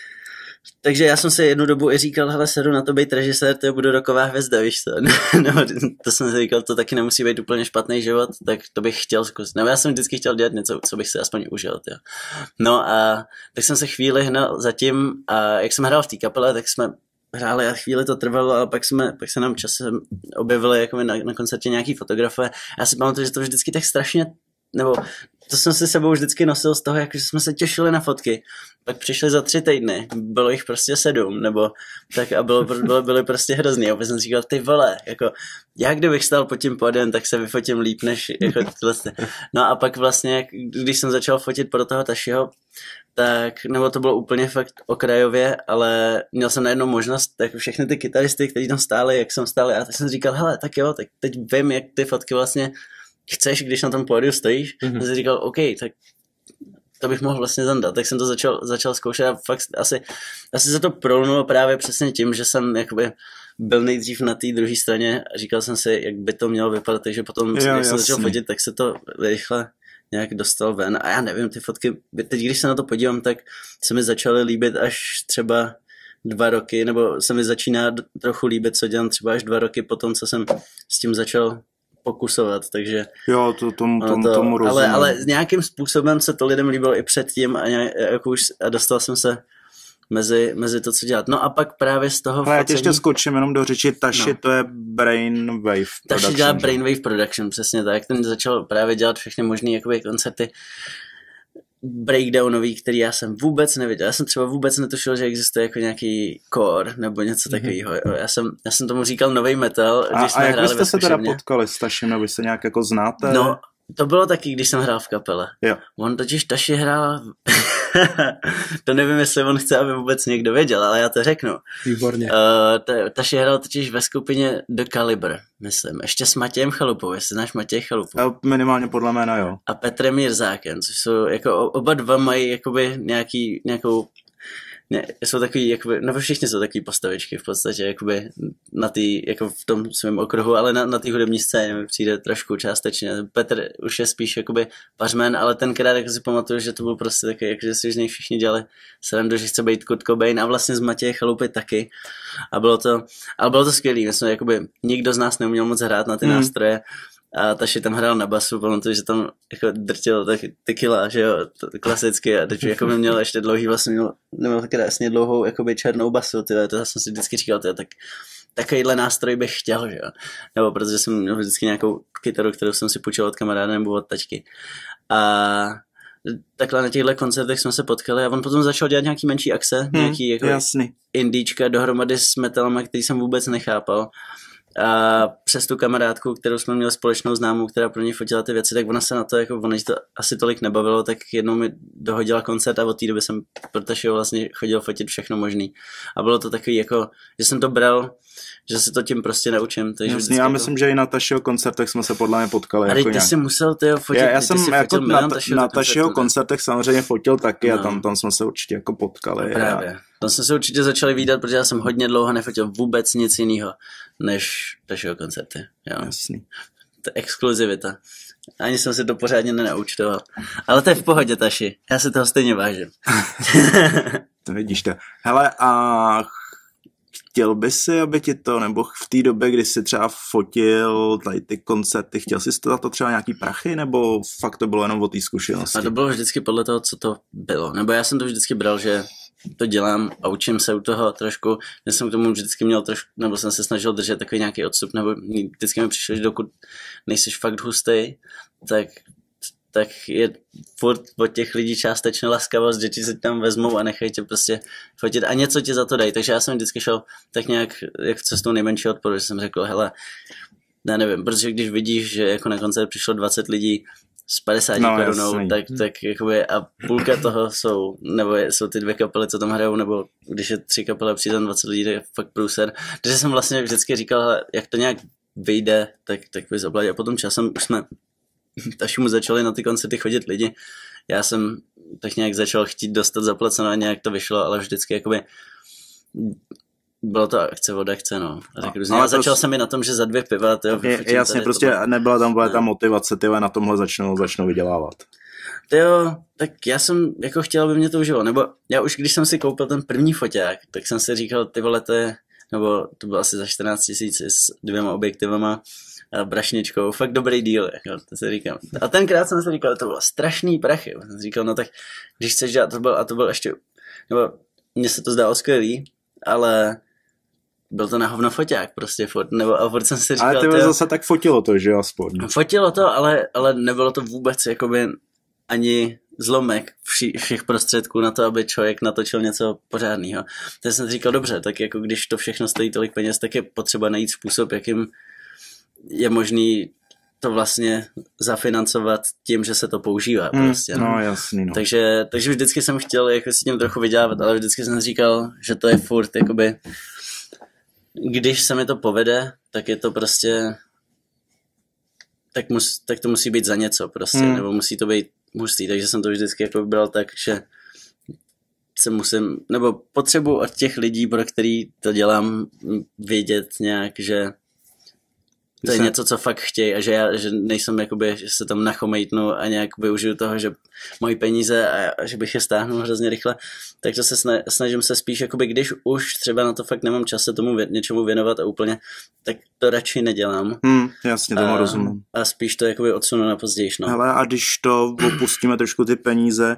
Takže já jsem si jednu dobu i říkal, hele, sedu na to být režisér, to je budu roková hvězda, víš co? No, to jsem si říkal, to taky nemusí být úplně špatný život, tak to bych chtěl zkusit. No, já jsem vždycky chtěl dělat něco, co bych si aspoň užil, jo. No a tak jsem se chvíli hnal zatím a jak jsem hrál v té kapele, tak jsme hráli a chvíli to trvalo a pak, jsme, pak se nám časem objevili jako na, na koncertě nějaký fotografové. Já si pamatuju, že to vždycky tak strašně, nebo to jsem si sebou vždycky nosil z toho, jak jsme se těšili na fotky. Pak přišli za tři týdny, bylo jich prostě sedm, nebo tak a bylo, bylo, byly prostě hrozný. A jsem říkal, ty vole, jako já kdybych stál pod tím podem, tak se vyfotím líp než jako vlastně. No a pak vlastně, když jsem začal fotit pro toho Tashiho, tak, nebo to bylo úplně fakt okrajově, ale měl jsem najednou možnost, tak všechny ty kytaristy, kteří tam stáli, jak jsem stál, a tak jsem říkal, hele, tak jo, tak teď vím, jak ty fotky vlastně chceš, když na tom pódiu stojíš. Mm-hmm. Tak jsem říkal, OK, tak to bych mohl vlastně zandat. Tak jsem to začal, začal zkoušet a fakt asi, asi se to prolnulo právě přesně tím, že jsem jakoby byl nejdřív na té druhé straně a říkal jsem si, jak by to mělo vypadat, takže potom, jo, jak jasný. jsem začal fotit, tak se to rychle nějak dostal ven. A já nevím, ty fotky, teď když se na to podívám, tak se mi začaly líbit až třeba dva roky, nebo se mi začíná trochu líbit, co dělám třeba až dva roky potom, co jsem s tím začal pokusovat, takže... Jo, to, tomu, tomu, to, tomu rozumím. Ale, ale nějakým způsobem se to lidem líbilo i předtím a, nějak, jako už, a dostal jsem se mezi, mezi to, co dělat. No a pak právě z toho... Ale já tě ještě skočím jenom do řeči, Tashi, no. To je Brainwave Production. Tashi dělá Brainwave Production, přesně tak. Ten začal právě dělat všechny možné jakoby koncerty breakdownový, který já jsem vůbec neviděl. Já jsem třeba vůbec netušil, že existuje jako nějaký core nebo něco mm-hmm. takového. Já jsem, já jsem tomu říkal nový metal, a, když jsme a jak hráli jste se teda potkali s Tashim, nebo se nějak jako znáte? No, to bylo taky, když jsem hrál v kapele. Jo. On totiž Tashi hrál... to nevím, jestli on chce, aby vůbec někdo věděl, ale já to řeknu. Výborně. Uh, Tashi hrál totiž ve skupině The Caliber, myslím. Ještě s Matějem Chalupou, jestli znáš Matěj Chalupu. Uh, minimálně podle jména, jo. A Petrem Jirzákem, což jsou, jako oba dva mají jakoby nějaký, nějakou ne, jsou takový, jakoby, nebo všichni jsou takový postavičky v podstatě, jakoby na tý, jako v tom svém okruhu, ale na, na té hudební scéně mi přijde trošku částečně. Petr už je spíš jakoby pařmen, ale tenkrát jako si pamatuju, že to byl prostě takový, jako, že si z něj všichni dělali srandu, že chce být Kurt Cobain a vlastně z Matěje Chalupy taky. A bylo to, ale bylo to skvělý, my jsme jakoby, nikdo z nás neuměl moc hrát na ty hmm. nástroje. A Tashi tam hrál na basu, pamatuju, že tam jako drtil tak, tequila, že jo, to, klasicky a teď jako by měl ještě dlouhý vlastně, měl, neměl krásně dlouhou jakoby černou basu, tyhle, to já jsem si vždycky říkal, tyhle, tak takovýhle nástroj bych chtěl, že jo, nebo protože jsem měl vždycky nějakou kytaru, kterou jsem si půjčil od kamaráda nebo od tačky a takhle na těchto koncertech jsme se potkali a on potom začal dělat nějaký menší akce, hmm, nějaký jako jasný. indíčka dohromady s metalama, který jsem vůbec nechápal. A přes tu kamarádku, kterou jsme měli společnou známou, která pro ně fotila ty věci, tak ona se na to, jako ona to asi tolik nebavilo, tak jednou mi dohodila koncert a od té doby jsem pro Tashiho vlastně chodil fotit všechno možný. A bylo to takový jako, že jsem to bral, že se to tím prostě naučím. Takže jasně, já jako... myslím, že i na Tashiho koncertech jsme se podle mě potkali. A jako ty jsi musel tyjo, fotit. Já, já jsem jako na, Tashiho na Tashiho koncertech samozřejmě fotil taky no. a tam, tam jsme se určitě jako potkali. No, právě. A... Tam jsme se určitě začali vídat, protože já jsem hodně dlouho nefotil vůbec nic jiného než Tashiho koncerty. Jo. Jasný. To je exkluzivita. Ani jsem si to pořádně nenaučtoval. Ale to je v pohodě, Tashi. Já se toho stejně vážím. To vidíš to. Hele, a chtěl bys si, aby ti to, nebo v té době, kdy jsi třeba fotil tady ty koncerty, chtěl jsi za to třeba nějaký prachy, nebo fakt to bylo jenom o té zkušenosti? A to bylo vždycky podle toho, co to bylo. Nebo já jsem to vždycky bral, že to dělám a učím se u toho trošku. Já jsem k tomu vždycky měl trošku, nebo jsem se snažil držet takový nějaký odstup, nebo vždycky mi přišlo, že dokud nejsiš fakt hustý, tak, tak je furt od těch lidí částečně laskavost, že ti se tam vezmou a nechají tě prostě fotit a něco ti za to dají. Takže já jsem vždycky šel tak nějak jak cestou nejmenšího odporu, že jsem řekl, hele, já nevím, protože když vidíš, že jako na koncert přišlo dvacet lidí s padesáti no, korunou, tak, tak jakoby a půlka toho jsou, nebo jsou ty dvě kapely, co tam hrajou, nebo když je tři kapely přijde dvacet lidí, tak je fakt průser. Takže jsem vlastně vždycky říkal, jak to nějak vyjde, tak, tak by zabladí. A potom časem už jsme až mu začali na ty koncerty chodit lidi. Já jsem tak nějak začal chtít dostat zaplaceno a nějak to vyšlo, ale vždycky jakoby bylo to akce od akce, no. A tak různě. No, a začal to... jsem i na tom, že za dvě piva, tyjo, je, jasně, prostě bylo... nebyla tam byla ta motivace, tyjo, na tomhle začnou, začnou vydělávat. Jo, tak já jsem jako chtěl, aby mě to užilo, nebo já už když jsem si koupil ten první foťák, tak jsem si říkal, ty vole, to je, nebo to bylo asi za čtrnáct tisíc s dvěma objektivama a brašničkou, fakt dobrý deal, jako, to si říkám. A tenkrát jsem si říkal, to bylo strašný prachy, jsem si říkal, no tak, když chceš dělat, to byl, a to byl ještě, nebo mně se to zdálo skvělý, ale byl to na hovno foťák prostě, fot, nebo a furt jsem si říkal... Ale ty tyjo, zase tak fotilo to, že aspoň. Fotilo to, ale, ale nebylo to vůbec jakoby ani zlomek vši, všech prostředků na to, aby člověk natočil něco pořádného. Takže jsem si říkal, dobře, tak jako když to všechno stojí tolik peněz, tak je potřeba najít způsob, jakým je možný to vlastně zafinancovat tím, že se to používá. Mm, prostě, no, jasný, no. Takže, takže vždycky jsem chtěl jako si tím trochu vydělávat, ale vždycky jsem říkal, že to je furt, jakoby, když se mi to povede, tak je to prostě, tak, mus, tak to musí být za něco prostě, mm. nebo musí to být hustý, takže jsem to vždycky jako vybral tak, že se musím, nebo potřebuji od těch lidí, pro který to dělám, vědět nějak, že to je se... něco, co fakt chtějí a že já že nejsem jakoby, že se tam nachomejtnu a nějak využiju toho, že moji peníze a, a že bych je stáhnul hrozně rychle, takže se snažím se spíš, jakoby, když už třeba na to fakt nemám čas se tomu vě, něčemu věnovat a úplně, tak to radši nedělám. Hmm, jasně, tomu rozumím. A spíš to jakoby odsunu na pozdějiš. No. Hele, a když to opustíme trošku ty peníze,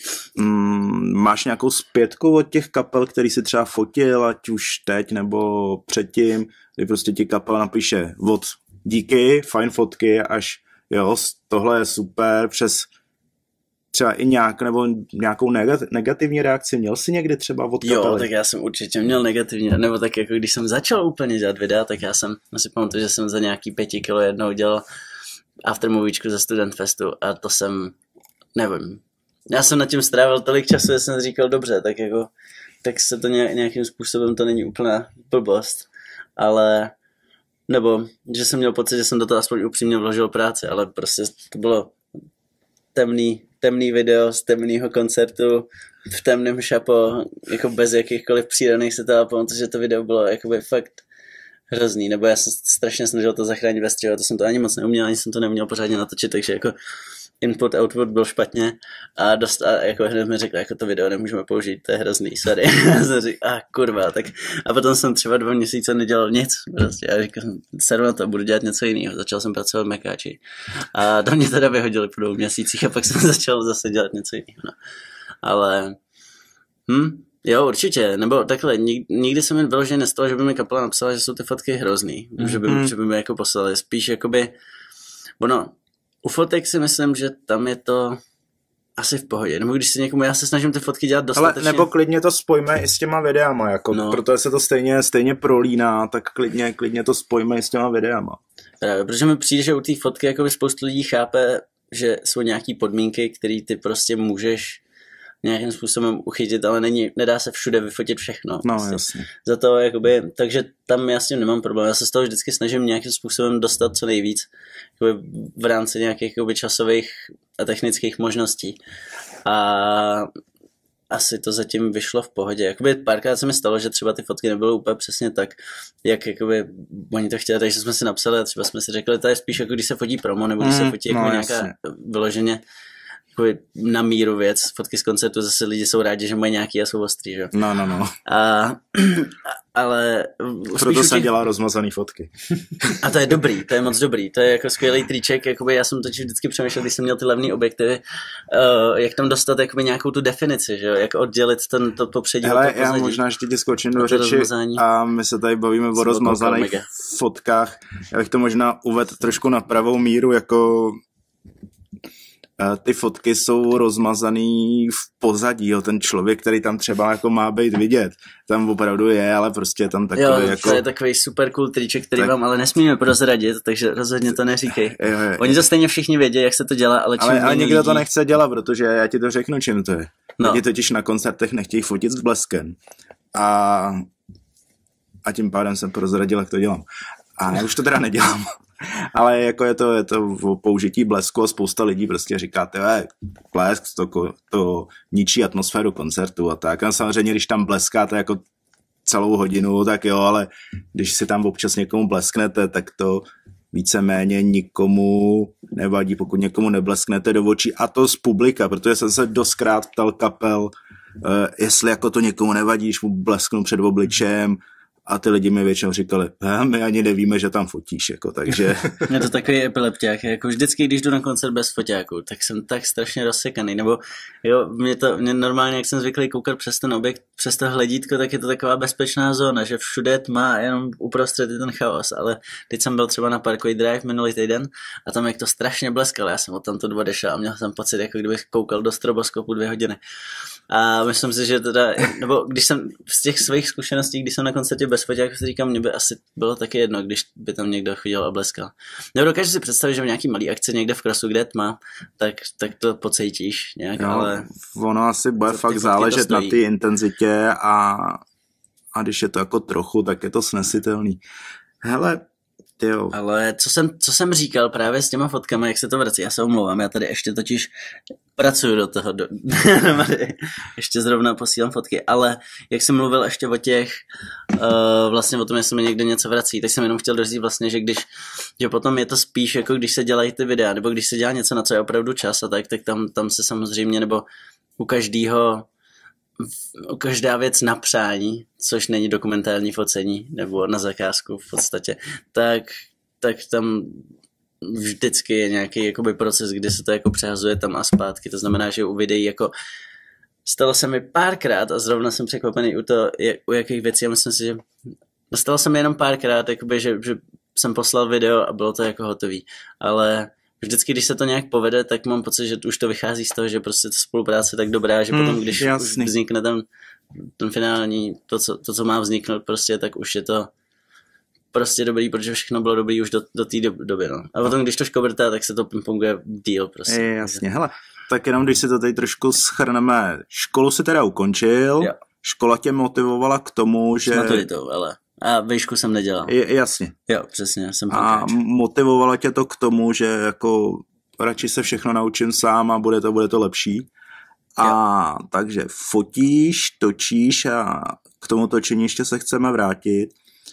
mm, máš nějakou zpětku od těch kapel, který si třeba fotil, ať už teď nebo předtím, kdy prostě ti kapel napíše od díky, fajn fotky, až jo, tohle je super, přes třeba i nějak, nebo nějakou negativní reakci, měl jsi někdy třeba od kapely? Jo, tak já jsem určitě měl negativní, nebo tak jako když jsem začal úplně dělat videa, tak já jsem, si pamatuju, že jsem za nějaký pěti kilo jednou dělal aftermovíčku ze Student Festu a to jsem, nevím, já jsem nad tím strávil tolik času, že jsem říkal, dobře, tak jako, tak se to nějakým způsobem, to není úplná blbost, ale, nebo, že jsem měl pocit, že jsem do toho aspoň upřímně vložil práci, ale prostě to bylo temný, temný video z temného koncertu v temném šapo, jako bez jakýchkoliv přídaných setup, protože to video bylo jakoby fakt hrozný, nebo já jsem strašně snažil to zachránit ve střihu, to jsem to ani moc neuměl, ani jsem to neuměl pořádně natočit, takže jako input, output byl špatně a, dost, a jako hned mi řekl, jako to video nemůžeme použít, to je hrozný, sorry. A jsem řekl, ah, kurva, tak a potom jsem třeba dva měsíce nedělal nic, prostě, a říkal jsem, sedu na to, budu dělat něco jiného, začal jsem pracovat v Mekáči a to mě teda vyhodili po dvou měsících a pak jsem začal zase dělat něco jiného, no. Ale, hm, jo, určitě, nebo takhle, nikdy se mi vyloženě nestalo, že by mi kapela napsala, že jsou ty fotky hrozný, mm-hmm. že, by, že by mi jako poslali, spíš jakoby, ono, u fotek si myslím, že tam je to asi v pohodě. Nebo když si někomu, já se snažím ty fotky dělat dostatečně. Ale nebo klidně to spojíme i s těma videama, jako, no. Protože se to stejně, stejně prolíná, tak klidně, klidně to spojíme i s těma videama. Právě, protože mi přijde, že u té fotky jakoby spoustu lidí chápe, že jsou nějaký podmínky, které ty prostě můžeš nějakým způsobem uchytit, ale není, nedá se všude vyfotit všechno. No, prostě. jasně. Za to, jakoby, takže tam já s tím nemám problém. Já se z toho vždycky snažím nějakým způsobem dostat co nejvíc jakoby v rámci nějakých jakoby časových a technických možností. A asi to zatím vyšlo v pohodě. Jakoby párkrát se mi stalo, že třeba ty fotky nebyly úplně přesně tak, jak jakoby oni to chtěli, takže jsme si napsali a třeba jsme si řekli, to je spíš jako když se fotí promo, nebo když se fotí jako no, nějaká jasně. vyloženě na míru věc, fotky z koncertu, zase lidi jsou rádi, že mají nějaký a jsou ostrý, že? No, no, no. A, ale... Proto se těch... dělá rozmazaný fotky. A to je dobrý, to je moc dobrý, to je jako skvělý triček, jakoby já jsem totiž vždycky přemýšlel, když jsem měl ty levné objektivy, uh, jak tam dostat jakoby nějakou tu definici, že jo, jak oddělit ten, to popředí. Hele, já možná ještě ti skočím do řeči a my se tady bavíme o rozmazaných fotkách, já bych to možná uvedl trošku na pravou míru, jako ty fotky jsou rozmazaný v pozadí, jo, ten člověk, který tam třeba jako má být vidět, tam opravdu je, ale prostě tam takový jo, jako... to je takový super cool triček, který tak... vám ale nesmíme prozradit, takže rozhodně to neříkej. Jo, jo, Oni to stejně všichni vědí, jak se to dělá, ale čím Ale, ale nikdo lidí... to nechce dělat, protože já ti to řeknu, čím to je. No. Lidi totiž na koncertech nechtějí fotit s bleskem. A, a tím pádem jsem prozradil, jak to dělám. A já už to teda nedělám. Ale jako je to, je to o použití blesku a spousta lidí prostě říká, tyhle, blesk, to, to ničí atmosféru koncertu a tak. A samozřejmě, když tam bleskáte jako celou hodinu, tak jo, ale když si tam občas někomu blesknete, tak to víceméně nikomu nevadí, pokud někomu neblesknete do očí. A to z publika, protože jsem se doskrát ptal kapel, jestli jako to někomu nevadí, když mu blesknu před obličejem. A ty lidi mi většinou říkali, my ani nevíme, že tam fotíš, jako, takže... Je to takový epilepťák, jako vždycky, když jdu na koncert bez foťáku, tak jsem tak strašně rozsekaný, nebo jo, mě to, mě normálně, jak jsem zvyklý koukat přes ten objekt, přes to hledítko, tak je to taková bezpečná zóna, že všude je tma a jenom uprostřed je ten chaos, ale teď jsem byl třeba na Parkway Drive minulý týden a tam jak to strašně bleskalo, já jsem odtamtud odešel a měl jsem pocit, jako kdybych koukal do stroboskopu dvě hodiny. A myslím si, že teda, nebo když jsem z těch svých zkušeností, když jsem na koncertě bez foťáku, si říkám, mě by asi bylo taky jedno, když by tam někdo chodil a bleskal. Nebo dokážu si představit, že v nějaký malý akci někde v krasu, kde je tma, tak, tak to pocítíš nějak, jo, ale... Ono asi bude fakt záležet na té intenzitě a, a když je to jako trochu, tak je to snesitelný. Hele, jo. Ale co jsem, co jsem říkal právě s těma fotkami, jak se to vrací, já se omlouvám, já tady ještě totiž pracuju do toho, do, ještě zrovna posílám fotky, ale jak jsem mluvil ještě o těch, uh, vlastně o tom, jestli mi někde něco vrací, tak jsem jenom chtěl říct vlastně, že když, že potom je to spíš jako když se dělají ty videa, nebo když se dělá něco, na co je opravdu čas a tak, tak tam, tam se samozřejmě, nebo u každého, u každá věc na přání, což není dokumentární focení, nebo na zakázku v podstatě, tak, tak tam vždycky je nějaký jakoby proces, kdy se to jako přehazuje tam a zpátky. To znamená, že u videí jako stalo se mi párkrát a zrovna jsem překvapený u, to, u jakých věcí. Já myslím si, že stalo se mi jenom párkrát, jakoby, že, že jsem poslal video a bylo to jako hotový. Ale vždycky, když se to nějak povede, tak mám pocit, že už to vychází z toho, že prostě ta spolupráce je tak dobrá, že hmm, potom, když už vznikne tam ten finální, to co, to, co má vzniknout prostě, tak už je to prostě dobrý, protože všechno bylo dobrý už do, do té doby, no. A potom, když to škobrtá, tak se to pingponguje díl, prostě. Je, jasně, hele, tak jenom když si to tady trošku shrneme, školu si teda ukončil, jo. Škola tě motivovala k tomu, že... S maturitou, ale... A výšku jsem nedělal. Je, jasně. Jo, přesně, jsem A motivovala tě to k tomu, že jako radši se všechno naučím sám a bude to, bude to lepší. A jo. Takže fotíš, točíš a k tomu točení ještě se chceme vrátit.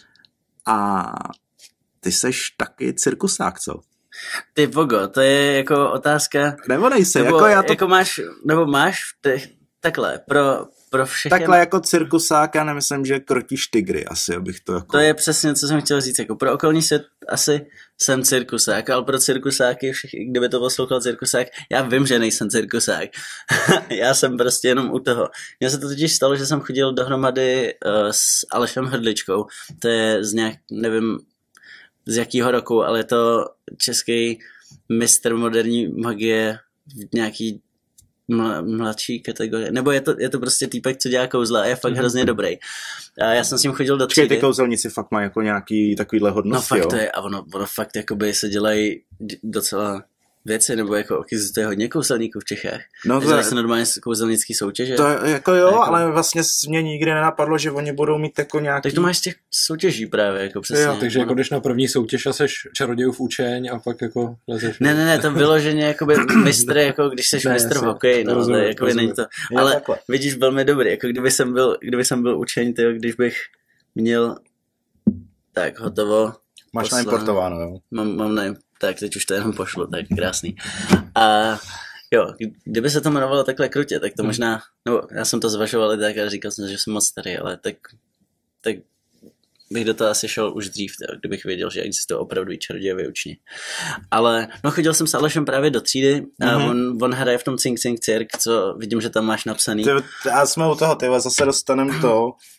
A ty seš taky cirkusák, co? Ty vogo, to je jako otázka... Nebo nejsi, nebo, jako já to... Jako máš, nebo máš, ty, takhle, pro, pro všechny... Takhle jako cirkusák, já nemyslím, že krotíš tygry, asi, abych to jako... To je přesně, co jsem chtěl říct, jako pro okolní svět asi jsem cirkusák, ale pro cirkusáky, všichni, kdyby to poslouchal cirkusák, já vím, že nejsem cirkusák. Já jsem prostě jenom u toho. Mně se to totiž stalo, že jsem chodil dohromady uh, s Alešem Hrdličkou, to je z nějak, nevím, z jakého roku, ale je to český mistr moderní magie v nějaký mladší kategorie, nebo je to, je to prostě týpek, co dělá kouzla a je fakt hrozně dobrý. A já jsem s ním chodil do třídy. Počkej, ty kouzelníci fakt mají jako nějaký takovýhle hodnosti, no fakt jo? to je, a ono, ono fakt jakoby se dělají docela věci, nebo jako existuje hodně kouzelníků v Čechách. No to je, se normálně kouzelnický soutěže. To je, jako jo, jako, ale vlastně mě nikdy nenapadlo, že oni budou mít jako nějaký... Tak to máš těch soutěží právě, jako přesně. Jo, takže ono... jako jdeš na první soutěž a seš čarodějův učeň a pak jako lezeš. Ne, ne, ne, to vyloženě jakoby mistr, jako když seš ne, mistr v hokeji, no, rozumím, to je, jakoby není to. Ale takhle. Vidíš, velmi dobrý, jako kdyby jsem byl, kdyby jsem byl učeň, tyjo, když bych měl tak hotovo. Máš naimportováno, jo? Mám, mám na tak teď už to jenom pošlo, tak krásný. A jo, kdyby se to jmenovalo takhle krutě, tak to možná, nebo já jsem to zvažoval i tak a říkal jsem, že jsem moc starý, ale tak, tak bych do toho asi šel už dřív, tak, kdybych věděl, že existuje opravdu čarodějové učně. Ale no chodil jsem s Alešem právě do třídy a mm-hmm. on, on hraje v tom Cink Cink Cirk, co vidím, že tam máš napsaný. Ty, a jsme u toho, ty zase dostaneme to,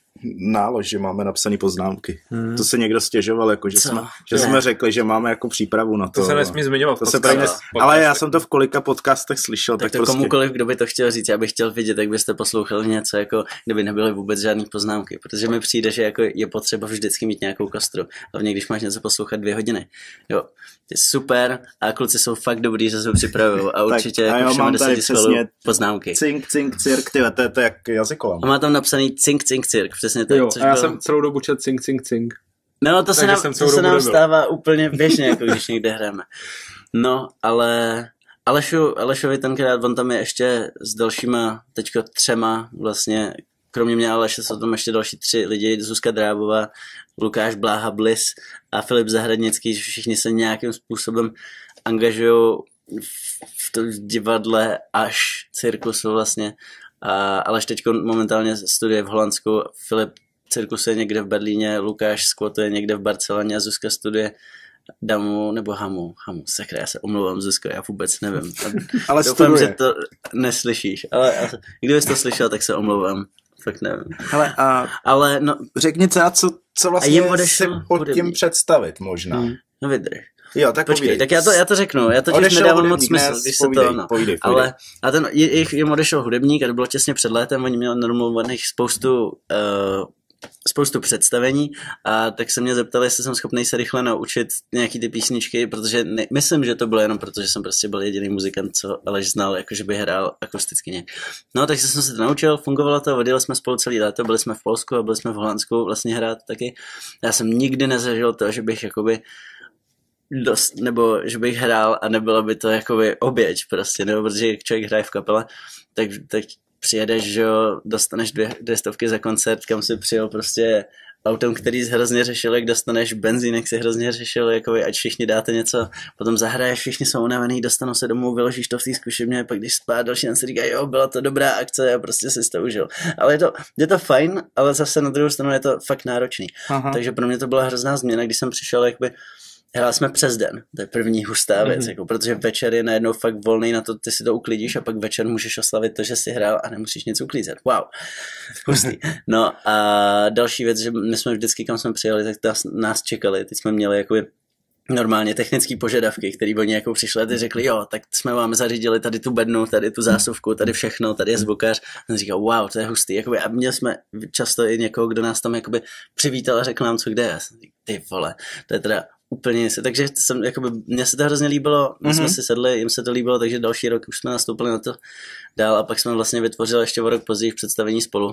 nálož, že máme napsané poznámky. Hmm. To se někdo stěžoval, jako, že, jsme, že ne. jsme řekli, že máme jako přípravu na to. To se nesmí zmiňovat. To se nes... Ale já jsem to v kolika podcastech slyšel. Tak, tak to prostě... komukoliv, kdo by to chtěl říct, já bych chtěl vidět, jak byste poslouchali něco, jako kdyby nebyly vůbec žádný poznámky, protože mi přijde, že jako je potřeba vždycky mít nějakou kostru. Hlavně když máš něco poslouchat dvě hodiny. Jo, je super a kluci jsou fakt dobrý, že se připravují a určitě tak, a jako všem deseti spolu poznámky. Cink, cink, cirk, tyhle, to je to jak jazykolám. A má tam napsaný cink, cink, cirk, přesně tak. Jo, což a já bylo... jsem celou dobu čet cink, cink, cink. No, to se Takže nám, to se nám nebyl. stává úplně běžně, jako když někde hrajeme. No, ale Alešu, Alešovi tenkrát, on tam je ještě s dalšíma, teďko třema vlastně, kromě mě Aleše jsou tam ještě další tři lidi, Zuzka Drábová, Lukáš Bláha Bliss a Filip Zahradnický, že všichni se nějakým způsobem angažují v tom divadle až cirkusu vlastně. A Aleš teďko momentálně studuje v Holandsku, Filip cirkusuje někde v Berlíně, Lukáš squatuje někde v Barceloně a Zuzka studuje Damu nebo Hamu. Hamu, sakra, já se omlouvám, Zuzko, já vůbec nevím. Ale doufám, studuje. že to neslyšíš, ale kdybys to slyšel, tak se omlouvám. Fakt nevím. Hele, a ale no, řekni třeba, co, co vlastně si pod hudební. tím představit možná. Hmm. No vydrž. Jo, tak Počkej, povídej. tak já to, já to řeknu, já to těž nedávám moc smysl, když se povídej, to, no. Povídej, povídej. Ale a ten, jich, jim odešel hudebník a to bylo těsně před létem, oni měli normálních spoustu, uh, spoustu představení a tak se mě zeptali, jestli jsem schopný se rychle naučit nějaký ty písničky, protože ne, myslím, že to bylo jenom proto, že jsem prostě byl jediný muzikant, co Aleš znal, jakože by hrál akusticky nějak. No, takže jsem se to naučil, fungovalo to, odjeli jsme spolu celý léto, byli jsme v Polsku a byli jsme v Holandsku vlastně hrát taky. Já jsem nikdy nezažil to, že bych jakoby dost, nebo že bych hrál a nebylo by to jakoby oběť prostě, nebo protože člověk hraje v kapele, tak, tak přijedeš, že jo, dostaneš dvě, dvě stovky za koncert, kam si přijel prostě autem, který jsi hrozně řešil, jak dostaneš benzín, jak si hrozně řešil, jakoby, ať všichni dáte něco, potom zahraješ, všichni jsou unavený, dostanou se domů, vyložíš to v té zkušebně, pak když spát, další den si říká, jo, byla to dobrá akce a prostě si to užil. Ale je to, je to fajn, ale zase na druhou stranu je to fakt náročný. Aha. Takže pro mě to byla hrozná změna, když jsem přišel, jakoby, hrál jsme přes den, to je první hustá věc, mm-hmm. jako, protože večer je najednou fakt volný na to, ty si to uklidíš a pak večer můžeš oslavit to, že jsi hrál a nemusíš nic uklízet. Wow, hustý. No a další věc, že my jsme vždycky, kam jsme přijeli, tak nás, nás čekali, teď jsme měli jakoby normálně technické požadavky, které oni jako přišli a ty řekli, jo, tak jsme vám zařídili tady tu bednu, tady tu zásuvku, tady všechno, tady je zvukař. A on říkal, wow, to je hustý. Jakoby, a měli jsme často i někoho, kdo nás tam jakoby přivítal a řekl nám, co kde je. Ty vole, to je teda úplně něco. Takže jsem, jakoby, mně se to hrozně líbilo, my mm-hmm. jsme si sedli, jim se to líbilo, takže další rok už jsme nastoupili na to dál a pak jsme vlastně vytvořili ještě o rok později představení spolu.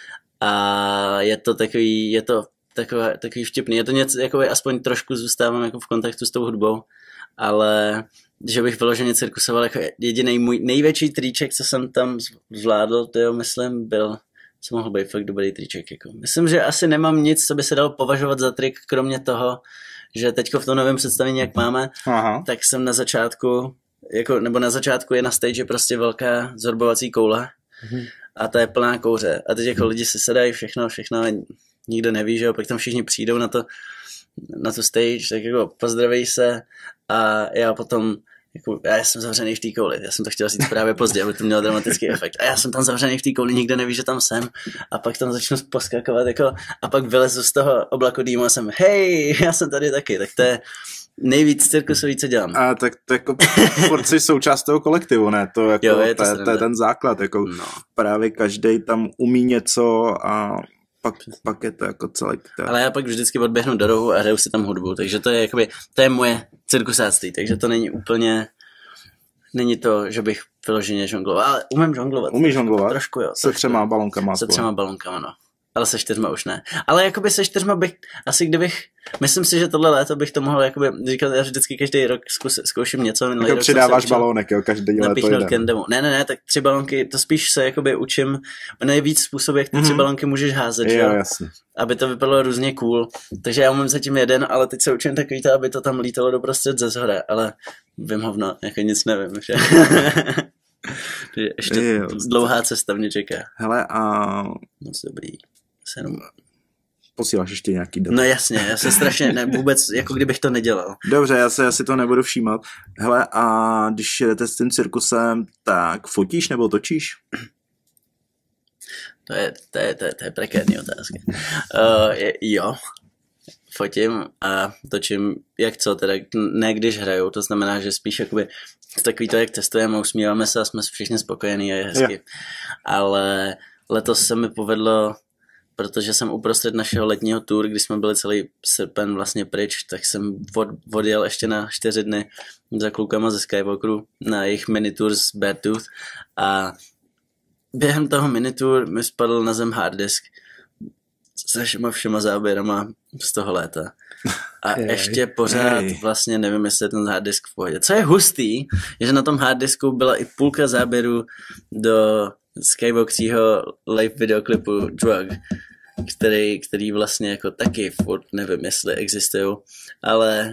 A je to takový, je to Takový, takový vtipný. Je to něco, jako aspoň trošku zůstávám jako v kontaktu s tou hudbou, ale že bych vyloženě cirkusoval jako jediný můj největší triček, co jsem tam zvládl, to jo, myslím, byl, co mohl být fakt dobrý triček. Jako. Myslím, že asi nemám nic, co by se dalo považovat za trik, kromě toho, že teďko v tom novém představení, jak máme, Aha. tak jsem na začátku, jako, nebo na začátku je na stage prostě velká zorbovací koule mhm. a ta je plná kouře. A teď jako lidi si sedají, všechno, všechno, nikdo neví, že jo, pak tam všichni přijdou na to, na tu stage, tak jako pozdraví se a já potom, jako, já jsem zavřený v té kouli, já jsem to chtěl říct právě pozdě, aby to mělo dramatický efekt a já jsem tam zavřený v té kouli, nikdo neví, že tam jsem a pak tam začnu poskakovat jako, a pak vylezu z toho oblaku dýmu a jsem, hej, já jsem tady taky, tak to je nejvíc cirkusový, co dělám. A tak to jako porci součást toho kolektivu, ne? To, jako, jo, je to, to, je, to je ten základ, jako no. Právě každej tam umí něco a Pak, pak je to jako celý. To... Ale já pak vždycky odběhnu do rohu a hraju si tam hudbu, takže to je jakoby, to je moje cirkusáctví, takže to není úplně, není to, že bych vyloženě žongloval, ale umím žonglovat. Umíš žonglovat? Trošku jo. Se třema balonkama. Se třema balonkama, no. Ale se čtyřma už ne. Ale jakoby se čtyřma bych, asi kdybych, myslím si, že tohle léto bych to mohl jakoby říkat, já vždycky každý rok zkus, zkouším něco. Jako přidáváš balónek, jo, každý léto jde. Ne, ne, ne, tak tři balonky, to spíš se jakoby učím, ono je víc způsobů, jak ty mm-hmm. tři balonky můžeš házet, jo, jasně. Aby to vypadalo různě cool. Takže já mám zatím jeden, ale teď se učím takový to, aby to tam lítalo doprostřed ze zhora, ale vím hovno, jako nic nevím, že? Takže ještě je, dlouhá cesta mě čeká. Hele, a... Moc dobrý. Se jenom... Posíláš ještě nějaký data. No jasně, já se strašně, ne, vůbec, jako kdybych to nedělal. Dobře, já se asi to nebudu všímat. Hele, a když jedete s tím cirkusem, tak fotíš nebo točíš? To je, to je, to je, to je prekérní otázka. Uh, je, jo, fotím a točím jak co, teda ne když hraju, to znamená, že spíš jakoby takový to, jak testujeme, usmíváme se a jsme všichni spokojení a je hezky. Yeah. Ale letos se mi povedlo, protože jsem uprostřed našeho letního tour, kdy jsme byli celý srpen vlastně pryč, tak jsem od, odjel ještě na čtyři dny za klukama ze Skywalkeru na jejich minitour z Beartooth a během toho minitour mi spadl na zem harddisk se všema všema záběrama z toho léta. A Jej. ještě pořád Jej. vlastně nevím, jestli je ten harddisk v pohodě. Co je hustý, je, že na tom harddisku byla i půlka záběrů do Skywalkerho live videoklipu Drug, který, který vlastně jako taky furt nevím, jestli existují, ale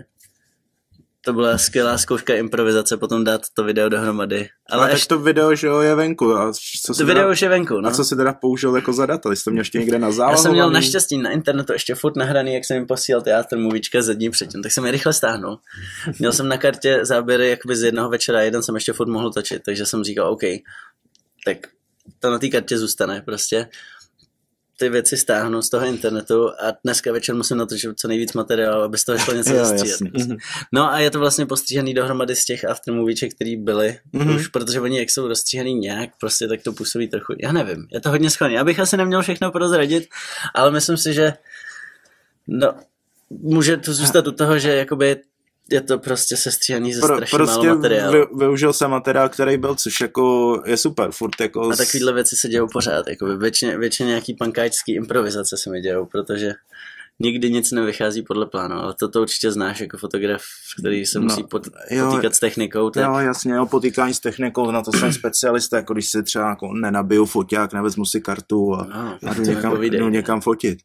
to byla skvělá zkouška improvizace, potom dát to video dohromady. Ale a ještě... to video, že jo, je venku. A co to video teda... už je venku, no. A co si teda použil jako za data? Jsi to měl ještě někde na zálohovaný? Já jsem měl naštěstí na internetu ještě furt nahraný, jak jsem jim posílal ty aftermoviečka ze dní předtím, tak jsem je rychle stáhnul. Měl jsem na kartě záběry jakoby z jednoho večera, jeden jsem ještě furt mohl točit, takže jsem říkal, OK, tak to na té kartě zůstane prostě. Ty věci stáhnu z toho internetu a dneska večer musím natočit co nejvíc materiálu, aby z toho šlo něco zastříhat. No a je to vlastně postříhaný dohromady z těch aftermovieček, který byly mm-hmm. už, protože oni jak jsou rozstříhaný nějak, prostě tak to působí trochu, já nevím, je to hodně schválně. Já bych asi neměl všechno prozradit, ale myslím si, že no, může to zůstat u toho, že jakoby je to prostě sestříhaný ze Pro, strašně prostě málo materiálu. Vy, využil jsem materiál, který byl, což jako je super, furt jako... A takovýhle věci se dějou pořád, jako většině, většině nějaký pankáčský improvizace se mi dějou, protože nikdy nic nevychází podle plánu, ale to, to určitě znáš jako fotograf, který se musí no, pot, jo, potýkat s technikou. Tak... Jo, jasně, jo, potýkání s technikou, na to jsem specialista, jako když si třeba jako nenabiju foťák, nevezmu si kartu a, no, a jdu, někam, jdu někam fotit.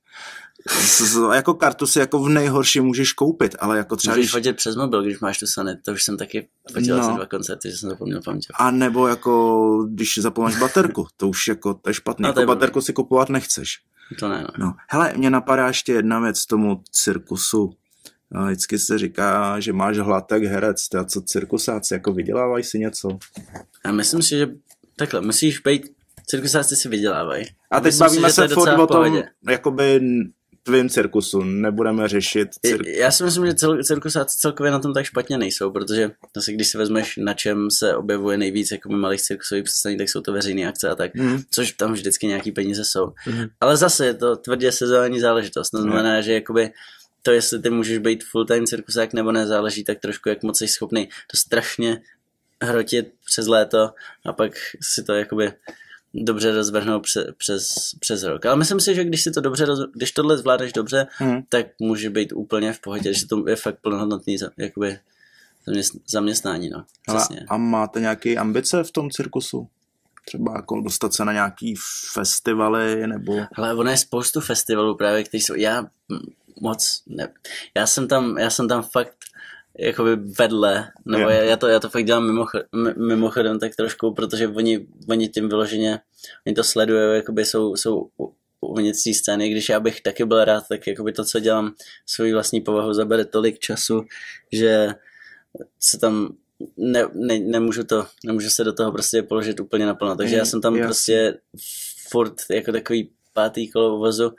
Jako kartu si jako v nejhorší můžeš koupit, ale jako třeba... Můžeš fotit přes mobil, když máš tu Sony, to už jsem taky fotil no. asi dva koncerty, že jsem zapomněl paměť. A nebo jako, když zapomněš baterku, to už jako, to je špatný, no, jako baterku blbý. Si kupovat nechceš. To ne, no. no. Hele, mě napadá ještě jedna věc tomu cirkusu. No, vždycky se říká, že máš hlad jak herec, a co cirkusáci, jako vydělávají si něco? Já myslím si, že takhle, musíš být, cirkusáci si vydělávají. A teď myslím bavíme si, se furt o tom, jakoby... tvým cirkusu, nebudeme řešit cirkus. Já si myslím, že cel, cirkusáci celkově na tom tak špatně nejsou, protože zase když si vezmeš, na čem se objevuje nejvíc jako malých cirkusových představení, tak jsou to veřejné akce a tak, mm. což tam vždycky nějaký peníze jsou. Mm. Ale zase je to tvrdě sezónní záležitost, to znamená, mm. že jakoby to, jestli ty můžeš být full-time cirkusák nebo ne, záleží tak trošku, jak moc jsi schopný to strašně hrotit přes léto a pak si to jakoby dobře rozvrhnout přes, přes, přes rok. Ale myslím si, že když si to dobře, roz, když tohle zvládáš dobře, hmm. tak může být úplně v pohodě, že to je fakt plnohodnotný jakoby zaměstnání, no. Přesně. A, a máte nějaké ambice v tom cirkusu? Třeba jako dostat se na nějaký festivaly, nebo... Hele, ono je spoustu festivalů právě, který jsou, já moc, ne, já jsem tam, já jsem tam fakt jakoby vedle, nebo já, já, to, já to fakt dělám mimochodem, mimochodem tak trošku, protože oni, oni tím vyloženě, oni to sledují, jakoby jsou, jsou uvnitř té scény, když já bych taky byl rád, tak jakoby to, co dělám svojí vlastní povahu, zabere tolik času, že se tam ne, ne, nemůžu to, nemůžu se do toho prostě položit úplně naplno, takže já jsem tam yes. prostě furt jako takový pátý kolo vozu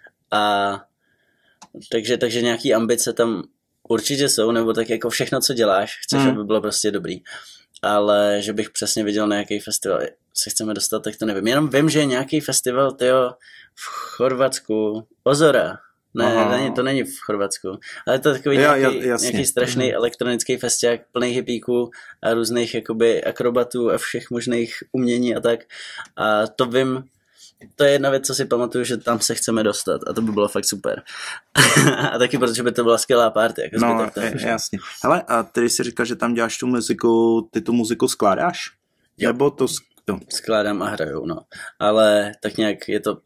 a takže, takže nějaký ambice tam určitě jsou, nebo tak jako všechno, co děláš, chceš, mm. aby bylo prostě dobrý. Ale že bych přesně viděl na jaký festival se chceme dostat, tak to nevím. Jenom vím, že je nějaký festival, tyjo, v Chorvatsku, Ozora. Ne, není, to není v Chorvatsku. Ale to je takový ja, nějaký, ja, nějaký strašný mm. elektronický festiák, plný hippíků a různých jakoby akrobatů a všech možných umění a tak. A to vím, to je jedna věc, co si pamatuju, že tam se chceme dostat a to by bylo fakt super. A taky protože by to byla skvělá party. Jako no, je, jasně. Hele, a ty si říkal, že tam děláš tu muziku, ty tu muziku skládáš? Jo. Nebo to... Jo. Skládám a hraju, no. Ale tak nějak je to...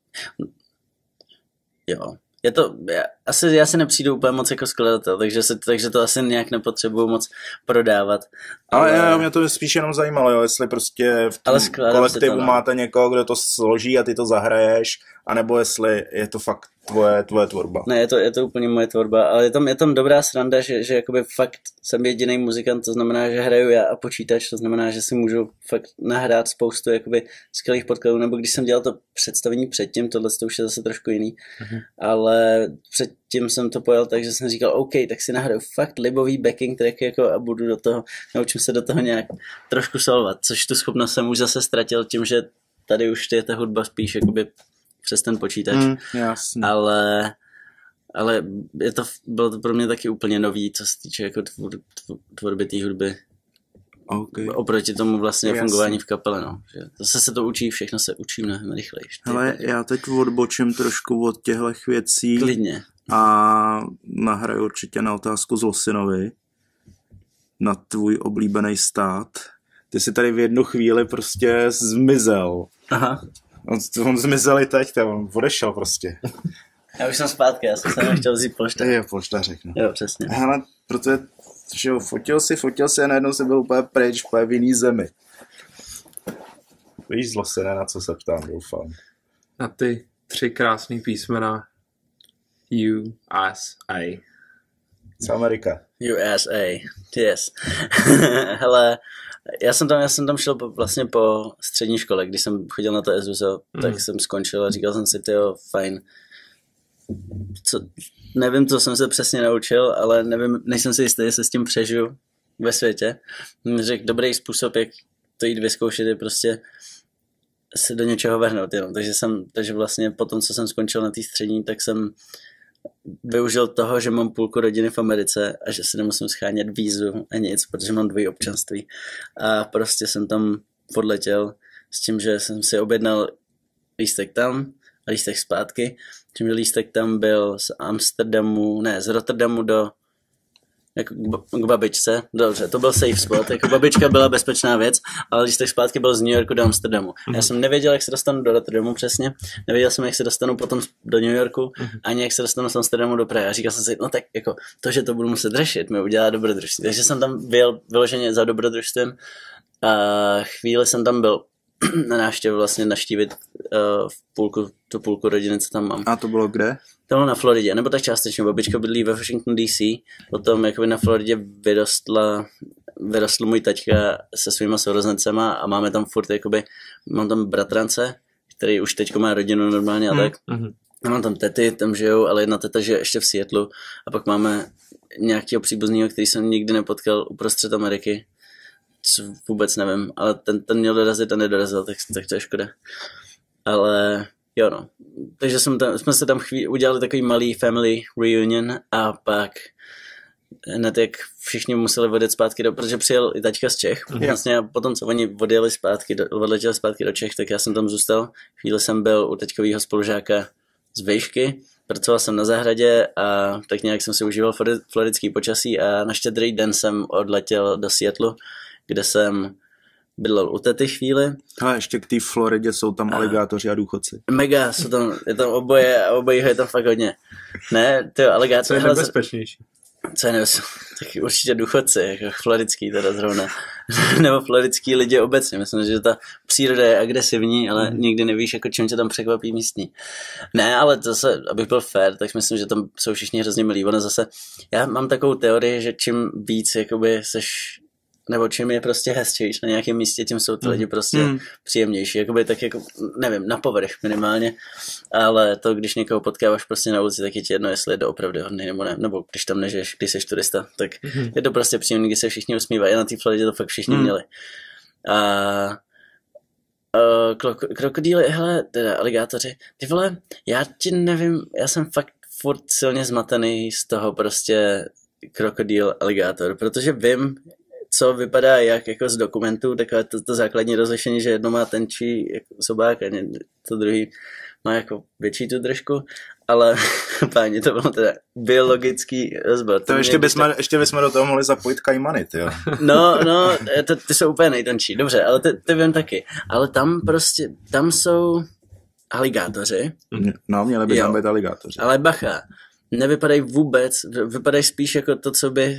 Jo. Je to, já, asi já si nepřijdu úplně moc jako skladatel, takže, se, takže to asi nějak nepotřebuju moc prodávat. Ale, ale já, mě to spíš jenom zajímalo, jo, jestli prostě v tom kolektivu máte někoho, kdo to složí a ty to zahraješ anebo jestli je to fakt tvoje, tvoje tvorba. Ne, je to, je to úplně moje tvorba, ale je tam, je tam dobrá sranda, že, že jakoby fakt jsem jediný muzikant, to znamená, že hraju já a počítač, to znamená, že si můžu fakt nahrát spoustu jakoby skvělých podkladů, nebo když jsem dělal to představení předtím, tohle to už je zase trošku jiný, mm-hmm. ale předtím jsem to pojel tak, že jsem říkal, OK, tak si nahraju fakt libový backing track jako a budu do toho, naučím se do toho nějak trošku solovat, což tu schopnost jsem už zase ztratil tím, že tady už je ta hudba spíš jakoby přes ten počítač, mm, jasný. ale, ale je to, bylo to pro mě taky úplně nový, co se týče jako tvor, tvor, tvorby té hudby. Okay. Oproti tomu vlastně jasný. Fungování v kapele, no. Že zase se to učí, všechno se učí mnohem rychleji. Hele, já teď odbočím trošku od těchto věcí. Klidně. A nahraju určitě na otázku z Losinovi, na tvůj oblíbený stát. Ty jsi tady v jednu chvíli prostě zmizel. Aha. On, on zmizel i teď, on odešel prostě. Já už jsem zpátky, já jsem se nechtěl vzít polštář. Je polštářek, no. Jo, přesně. Hele, protože že jo, fotil si, fotil si a najednou si byl úplně pryč, úplně v jiný zemi. Víš, Losine, na co se ptám, doufám. Na ty tři krásný písmena U S A. Z Amerika. U S A, yes. Hele, já jsem tam, já jsem tam šel po, vlastně po střední škole, když jsem chodil na to E Z U S O, mm. tak jsem skončil a říkal jsem si, tyjo, fajn. Co, nevím, co jsem se přesně naučil, ale nevím, nejsem si jistý, jestli s tím přežiju ve světě. Řekl, dobrý způsob, jak to jít vyzkoušet, je prostě se do něčeho vrhnout. Jenom. Takže, jsem, takže vlastně po tom, co jsem skončil na té střední, tak jsem využil toho, že mám půlku rodiny v Americe a že si nemusím schánět vízu a nic, protože mám dvojí občanství. A prostě jsem tam odletěl s tím, že jsem si objednal lístek tam a lístek zpátky. Tím, že lístek tam byl z Amsterdamu, ne, z Rotterdamu do jako k babičce. Dobře, to byl safe spot, jako babička byla bezpečná věc, ale lístek zpátky byl z New Yorku do Amsterdamu. Já jsem nevěděl, jak se dostanu do Rotterdamu přesně, nevěděl jsem, jak se dostanu potom do New Yorku, ani jak se dostanu z Amsterdamu do Prahy. A říkal jsem si, no tak jako to, že to budu muset řešit, mi udělá dobrodružství. Takže jsem tam byl vyloženě za dobrodružstvím a chvíli jsem tam byl na návštěvu vlastně naštívit uh, v půlku, tu půlku rodiny, co tam mám. A to bylo kde? To bylo na Floridě, nebo tak částečně. Babička bydlí ve Washington D C, potom jakoby na Floridě vyrostla, vyrostl můj taťka se svýma sourozencema a máme tam furt, jakoby, mám tam bratrance, který už teďko má rodinu normálně a tak. Mm-hmm. A mám tam tety, tam žijou, ale jedna teta žije ještě v Seattlu a pak máme nějakého příbuznýho, který jsem nikdy nepotkal uprostřed Ameriky. Co vůbec nevím, ale ten, ten měl dorazit a nedorazil, tak, tak to je škoda. Ale jo no, takže jsem tam, jsme se tam chvíli, udělali takový malý family reunion a pak hned jak všichni museli odjet zpátky, do, protože přijel i taťka z Čech. Vlastně a potom, co oni odjeli zpátky, do, odletěli zpátky do Čech, tak já jsem tam zůstal. Chvíli jsem byl u taťkovýho spolužáka z výšky, pracoval jsem na zahradě a tak nějak jsem si užíval floridský počasí a na Štědrý den jsem odletěl do Seattlu, kde jsem bydlel u tety chvíli. A ještě k té Floridě jsou tam aligátoři a důchodci. Mega, jsou tam, je tam oboje a obojího je tam fakt hodně. Ne, ty aligátoři. Co je nebezpečnější? Co je nebezpečnější? Tak určitě důchodci, jako floridský teda zrovna. Nebo floridský lidi obecně. Myslím, že ta příroda je agresivní, ale mm. nikdy nevíš, jako čím tě tam překvapí místní. Ne, ale zase, abych byl fair, tak myslím, že tam jsou všichni hrozně milí. Ono zase, já mám takovou teorii, že čím víc jakoby seš nebo čím je prostě hezčíš na nějakém místě, tím jsou ty lidi prostě mm. příjemnější. Jakoby tak jako, nevím, na povrch minimálně, ale to, když někoho potkáváš prostě na ulici, tak je ti jedno, jestli je to opravdu hodný nebo ne, nebo když tam nežiješ, když jsi turista, tak mm. je to prostě příjemný, když se všichni usmívají. A na té Floridě to fakt všichni mm. měli. A, a krok, krokodýly, hele, teda aligátoři, ty vole, já ti nevím, já jsem fakt furt silně zmatený z toho prostě krokodýl, aligátor, protože vím, co vypadá jak jako z dokumentů, takové to, to základní rozlišení, že jedno má tenčí jako zobák a to druhý má jako větší tu držku, ale páni, to bylo teda biologický rozbor. To, to ještě, bychom, tak... ještě bychom do toho mohli zapojit kajmany, tyjo. No, no, to, ty jsou úplně nejtenčí, dobře, ale ty, ty vím taky. Ale tam prostě, tam jsou aligátoři. No, měli by tam být aligátoři. Ale bacha, nevypadají vůbec, vypadají spíš jako to, co by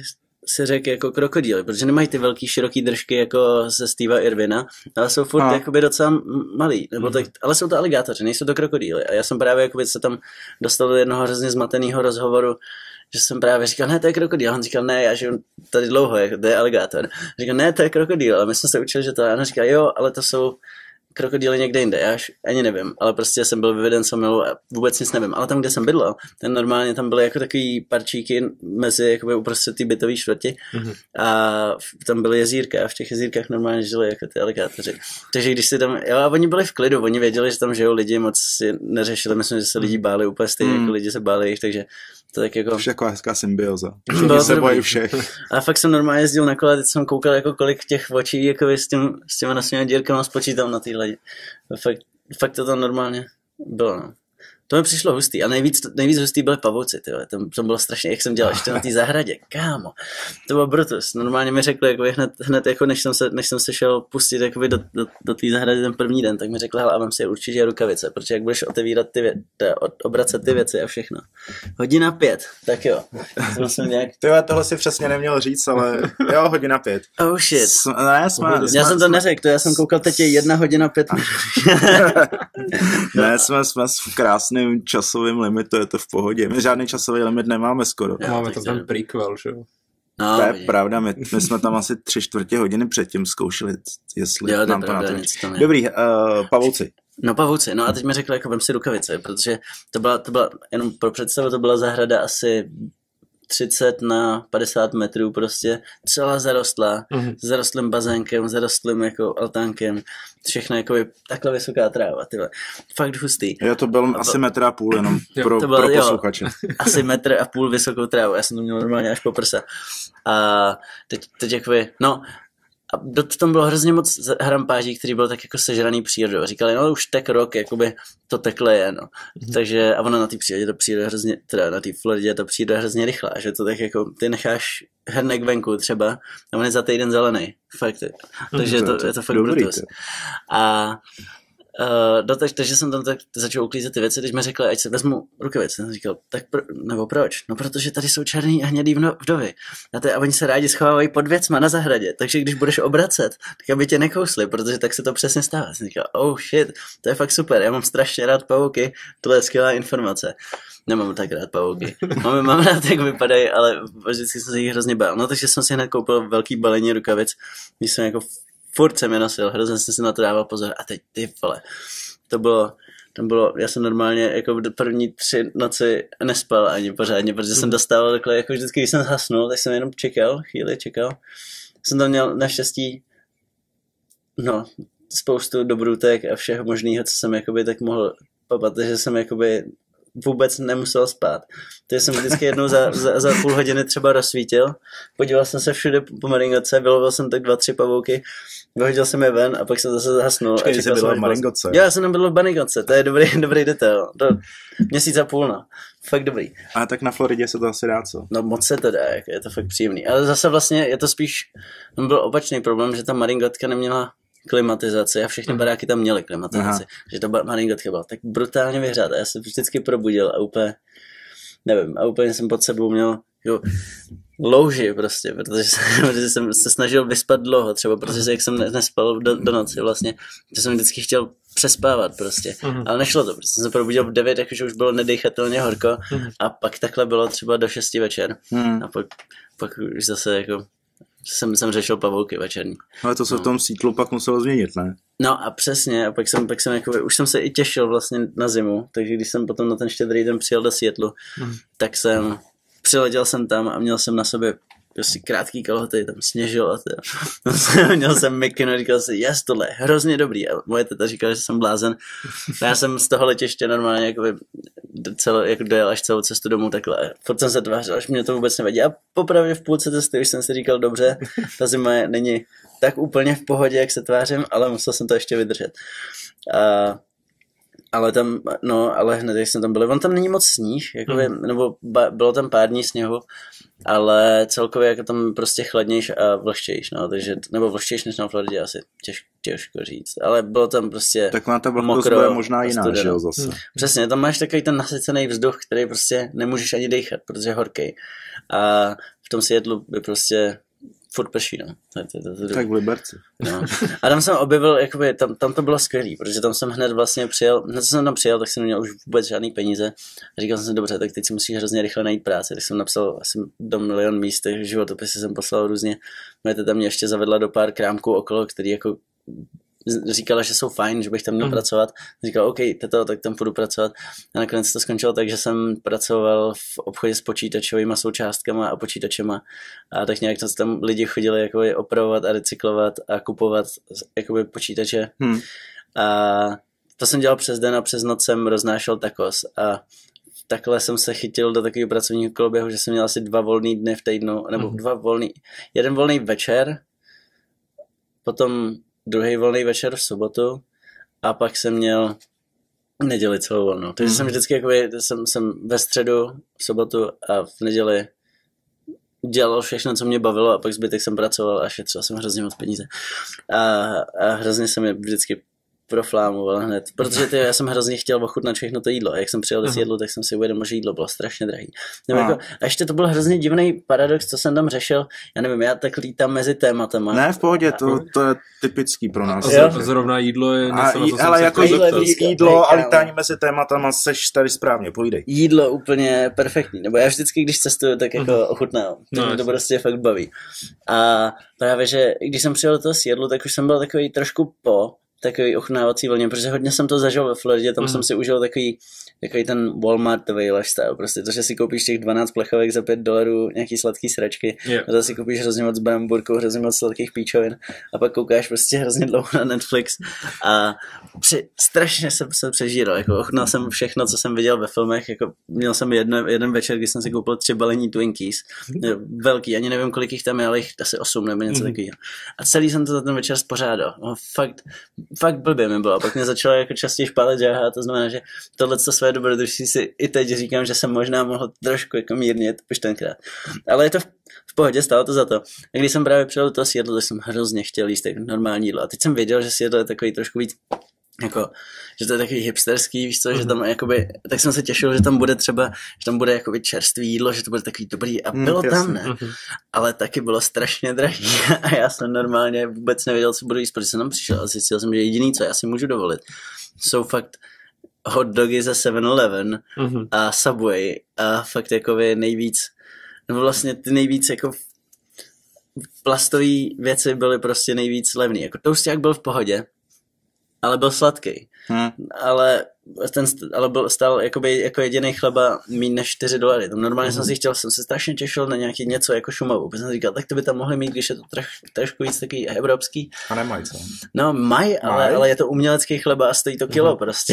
si řekl jako krokodýly, protože nemají ty velký široký držky jako ze Steva Irwina, ale jsou furt no. jakoby docela malý, nebo tak, ale jsou to aligátoři, nejsou to krokodýly. A já jsem právě jakoby se tam dostal do jednoho hrozně zmateného rozhovoru, že jsem právě říkal, ne, to je krokodýl. A on říkal, ne, já žiju tady dlouho, jako, to je aligátor. Říkal, ne, to je krokodýl. Ale my jsme se učili, že to je. A on říkal, jo, ale to jsou krokodýly někde jinde, já už ani nevím, ale prostě jsem byl vyveden z omylu a vůbec nic nevím. Ale tam, kde jsem bydlel, ten normálně tam byly jako takový parčíky mezi jakoby uprostřed ty bytové čtvrti mm-hmm. a tam byly jezírka a v těch jezírkách normálně žili jako ty aligátoři. Takže když si tam, jo, a oni byli v klidu, oni věděli, že tam žijou lidi, moc si neřešili, myslím, že se lidi báli úplně stejně, mm. jako lidi se báli jich, takže to tak jako... Už jako hezká symbioza. Všichni se bojí všech. A fakt jsem normálně jezdil na kole, teď jsem koukal, jako kolik těch očí jako s, tím, s těma nasměnými dírkama spočítám na té ledě. Fakt, fakt to tam normálně bylo, no. To mi přišlo hustý. A nejvíc, nejvíc hustý byly pavouci, tyhle. Tam, tam bylo strašně, jak jsem dělal ještě na té zahradě. Kámo, to bylo brutus. Normálně mi řekli, jako hned, hned jako než jsem se, než jsem se šel pustit jakoby do, do, do té zahrady ten první den, tak mi řekli, hele, a mám si určitě rukavice, protože jak budeš otevírat ty věci, obracet ty věci a všechno. Hodina pět, tak jo. To nějak... Tyhle, tohle si přesně neměl říct, ale jo, hodina pět. Oh shit. S, ne, jsme, já jsme, jsem to neřekl, to já jsem koukal teď je jedna hodina pět. Ne, jsme, jsme v krásným časovým limitu, je to v pohodě. My žádný časový limit nemáme skoro. Jo, máme to ten prequel, že jo? No, to je vidím. pravda, my, my jsme tam asi tři čtvrtě hodiny předtím zkoušeli, jestli jo, nám to to pravda, natočí. Dobrý, uh, pavouci. No pavouci, no a teď mi řekl, jako vem si rukavice, protože to byla, to byla, jenom pro představu, to byla zahrada asi třicet na padesát metrů prostě, celá zarostlá, mm-hmm. s zarostlým bazénkem, zarostlým jako altánkem, všechno jako takhle vysoká tráva, tyhle. Fakt hustý. Jo, to byl a asi to, metr a půl jenom pro, to bylo, pro jo, posluchače. Asi metr a půl vysokou trávu, já jsem to měl normálně až po prsa. A teď, teď jakoby, no, a do, tam bylo hrozně moc hrampáží, který byl tak jako sežraný přírodou. Říkali, no už tak rok, jakoby to tekle je, no. Mm-hmm. Takže, a ono na té přírodě, to přijde hrozně, teda na té Floridě, to přijde hrozně rychlá, že to tak jako, ty necháš hrnek venku třeba, a on je za týden zelený. Fakt. Takže to, je to fakt brutus. A Uh, no, tak, takže jsem tam tak začal uklízet ty věci, teď mi řekli, ať se vezmu rukavice. Jsem říkal, tak pro, nebo proč? No protože tady jsou černý a hnědý vdovy. A, ty, a oni se rádi schovávají pod věcma na zahradě, takže když budeš obracet, tak aby tě nekousli, protože tak se to přesně stává. Jsem říkal, oh shit, to je fakt super, já mám strašně rád pavouky, tohle je skvělá informace. Nemám tak rád pavouky. Mám, mám rád, jak vypadají, ale vždycky jsem se jich hrozně bál. No takže jsem si hned koupil velký balení rukavic, když jsem jako furt jsem je nosil, hrozně jsem si na to dával pozor a teď ty vole, to bylo, tam bylo, já jsem normálně jako v první tři noci nespal ani pořádně, protože jsem dostával takhle, jako vždycky, když jsem zhasnul, tak jsem jenom čekal, chvíli čekal, jsem tam měl naštěstí, no, spoustu dobrutek a všeho možného, co jsem jakoby tak mohl papat, že jsem jakoby vůbec nemusel spát. Takže jsem vždycky jednou za, za, za půl hodiny třeba rozsvítil, podíval jsem se všude po maringoce, vylovil jsem tak dva, tři pavouky, vyhodil jsem je ven a pak jsem zase zahasnul. Počkej, jsi bydlel v maringoce. Jo, já jsem tam bydlel v maringoce, to je dobrý, dobrý detail. Do měsíc a půl, no. Fakt dobrý. A tak na Floridě se to asi dá, co? No moc se to dá, je to fakt příjemný. Ale zase vlastně je to spíš, tam byl opačný problém, že ta maringotka neměla klimatizaci a všechny baráky tam měly klimatizaci. Aha. Že ta maringotka byla tak brutálně vyhřátá. Já jsem vždycky probudil a úplně, nevím, a úplně jsem pod sebou měl jo, louži prostě, protože jsem, protože jsem se snažil vyspat dlouho, třeba protože jak jsem nespal do, do noci vlastně, že jsem vždycky chtěl přespávat prostě, uh-huh. ale nešlo to, protože jsem se probudil v devět, jakože už bylo nedejchatelně horko uh-huh. a pak takhle bylo třeba do šesti večer uh-huh. a pak, pak už zase jako jsem, jsem řešil pavouky večerní. Ale to se no. v tom sítlu pak muselo změnit, ne? No a přesně, a pak jsem, pak jsem jako, už jsem se i těšil vlastně na zimu, takže když jsem potom na ten štědrý den přijel do Seattlu, uh-huh. tak jsem přiletěl jsem tam a měl jsem na sobě prostě krátký kalhoty, tam sněžilo a to. Měl jsem mikinu a říkal si, jas, tohle je hrozně dobrý. A moje teta říkala, že jsem blázen. A já jsem z toho letiště normálně jakoby celo, jako dojel až celou cestu domů takhle. Furt jsem se tvářil, až mě to vůbec nevadí. A popravdě v půlce cesty už jsem si říkal, dobře, ta zima je, není tak úplně v pohodě, jak se tvářím, ale musel jsem to ještě vydržet. A ale tam, no, ale hned, jak jsem tam byl, on tam není moc sníh, jakoby, mm. nebo ba, bylo tam pár dní sněhu, ale celkově jako tam prostě chladnějš a vlhčejš, no, takže, nebo vlhčejš než na Floridě, asi těž, těžko říct, ale bylo tam prostě tak má ta vlhkost bude možná jiná, že jo, zase. Přesně, tam máš takový ten nasycený vzduch, který prostě nemůžeš ani dejchat, protože je horkej. A v tom Seattlu by prostě furt prší, no. To, to, to, to, tak v Liberci. No. A tam jsem objevil, jakoby, tam, tam to bylo skvělý, protože tam jsem hned vlastně přijel, hned jsem tam přijel, tak jsem neměl už vůbec žádný peníze. A říkal jsem si, dobře, tak teď si musíš hrozně rychle najít práci. Tak jsem napsal asi do milion míst, životopisy jsem poslal různě. Moje tam mě ještě zavedla do pár krámků okolo, který jako říkala, že jsou fajn, že bych tam měl mm. pracovat. Říkal, OK, teto, tak tam půjdu pracovat. A nakonec to skončilo tak, že jsem pracoval v obchodě s počítačovými součástkama a počítačema. A tak nějak to tam lidi chodili jakoby opravovat a recyklovat a kupovat jakoby počítače. Mm. A to jsem dělal přes den a přes noc jsem roznášel tacos. A takhle jsem se chytil do takového pracovního koloběhu, že jsem měl asi dva volný dny v týdnu, nebo mm. dva volný, jeden volný večer, potom druhý volný večer v sobotu a pak jsem měl neděli celou volnou. Takže mm. jsem vždycky jakoby, jsem, jsem ve středu, v sobotu a v neděli dělal všechno, co mě bavilo a pak zbytek jsem pracoval a šetřil jsem hrozně moc peníze. A, a hrozně jsem je vždycky proflámoval hned, protože ty, já jsem hrozně chtěl ochutnat všechno to jídlo a jak jsem přijel do Seattlu, tak jsem si uvědomil, že jídlo bylo strašně drahý. Nebo a. Jako, a ještě to byl hrozně divný paradox, co jsem tam řešil, já nevím, já tak lítám mezi tématama. Ne, v pohodě, to, to je typický pro nás. A zrovna jídlo je něco, a, na to ale jako jídlo, jídlo, jídlo a lítání mezi tématama seš tady správně, povídej. Jídlo úplně perfektní, nebo já vždycky, když cestuju, tak jako uh-huh. ochutnám, to no, mě to prostě fakt baví. A právě, že když jsem přijel do toho Seattlu, tak už jsem byl takový trošku po takový ochutnávací vlně, protože hodně jsem to zažil ve Floridě, tam mm. jsem si užil takový, takový ten Walmartový lifestyle, prostě to, že si koupíš těch dvanáct plechovek za pět dolarů, nějaký sladký sračky, yeah. a zase si koupíš hrozně moc bramburků, hrozně moc sladkých píčovin a pak koukáš prostě hrozně dlouho na Netflix a při, strašně jsem se přežíral, jako ochutnal jsem všechno, co jsem viděl ve filmech, jako měl jsem jedno, jeden večer, kdy jsem si koupil tři balení Twinkies, velký, ani nevím, kolik jich tam je, ale jich asi osm nebo něco mm. takového. A celý jsem to za ten večer spořádal. No, fakt fakt blbě mi bylo. A pak mě začalo jako častěji špálit žáha a to znamená, že tohle co své dobrodružství si i teď říkám, že jsem možná mohl trošku jako mírnit už tenkrát. Ale je to v, v pohodě, stálo to za to. A když jsem právě přijel do toho Seattlu, tak jsem hrozně chtěl jíst jako normální jídlo. A teď jsem věděl, že Seattle je takový trošku víc jako, že to je takový hipsterský, víš co, mm. že tam jakoby, tak jsem se těšil, že tam bude třeba, že tam bude jakoby čerstvý jídlo, že to bude takový dobrý a bylo mm, tam, ne? Mm. Ale taky bylo strašně drahý a já jsem normálně vůbec nevěděl, co budu jíst, protože jsem tam přišel a zjistil jsem, že jediný, co já si můžu dovolit, jsou fakt hot dogy ze seven eleven mm. a Subway a fakt jakoby nejvíc, nebo vlastně ty nejvíc jako plastové věci byly prostě nejvíc levný, jako tousták byl v pohodě, ale byl sladký. Hmm. Ale ten ale byl, stál jakoby, jako jediný chleba míň než čtyři dolary. Tam normálně hmm. jsem si chtěl, jsem se strašně těšil na nějaký něco jako Šumavu. Protože jsem říkal, tak to by tam mohli mít, když je to troš, trošku víc takový evropský. A nemají co? No mají, ale, ale je to umělecký chleba a stojí to kilo hmm. prostě.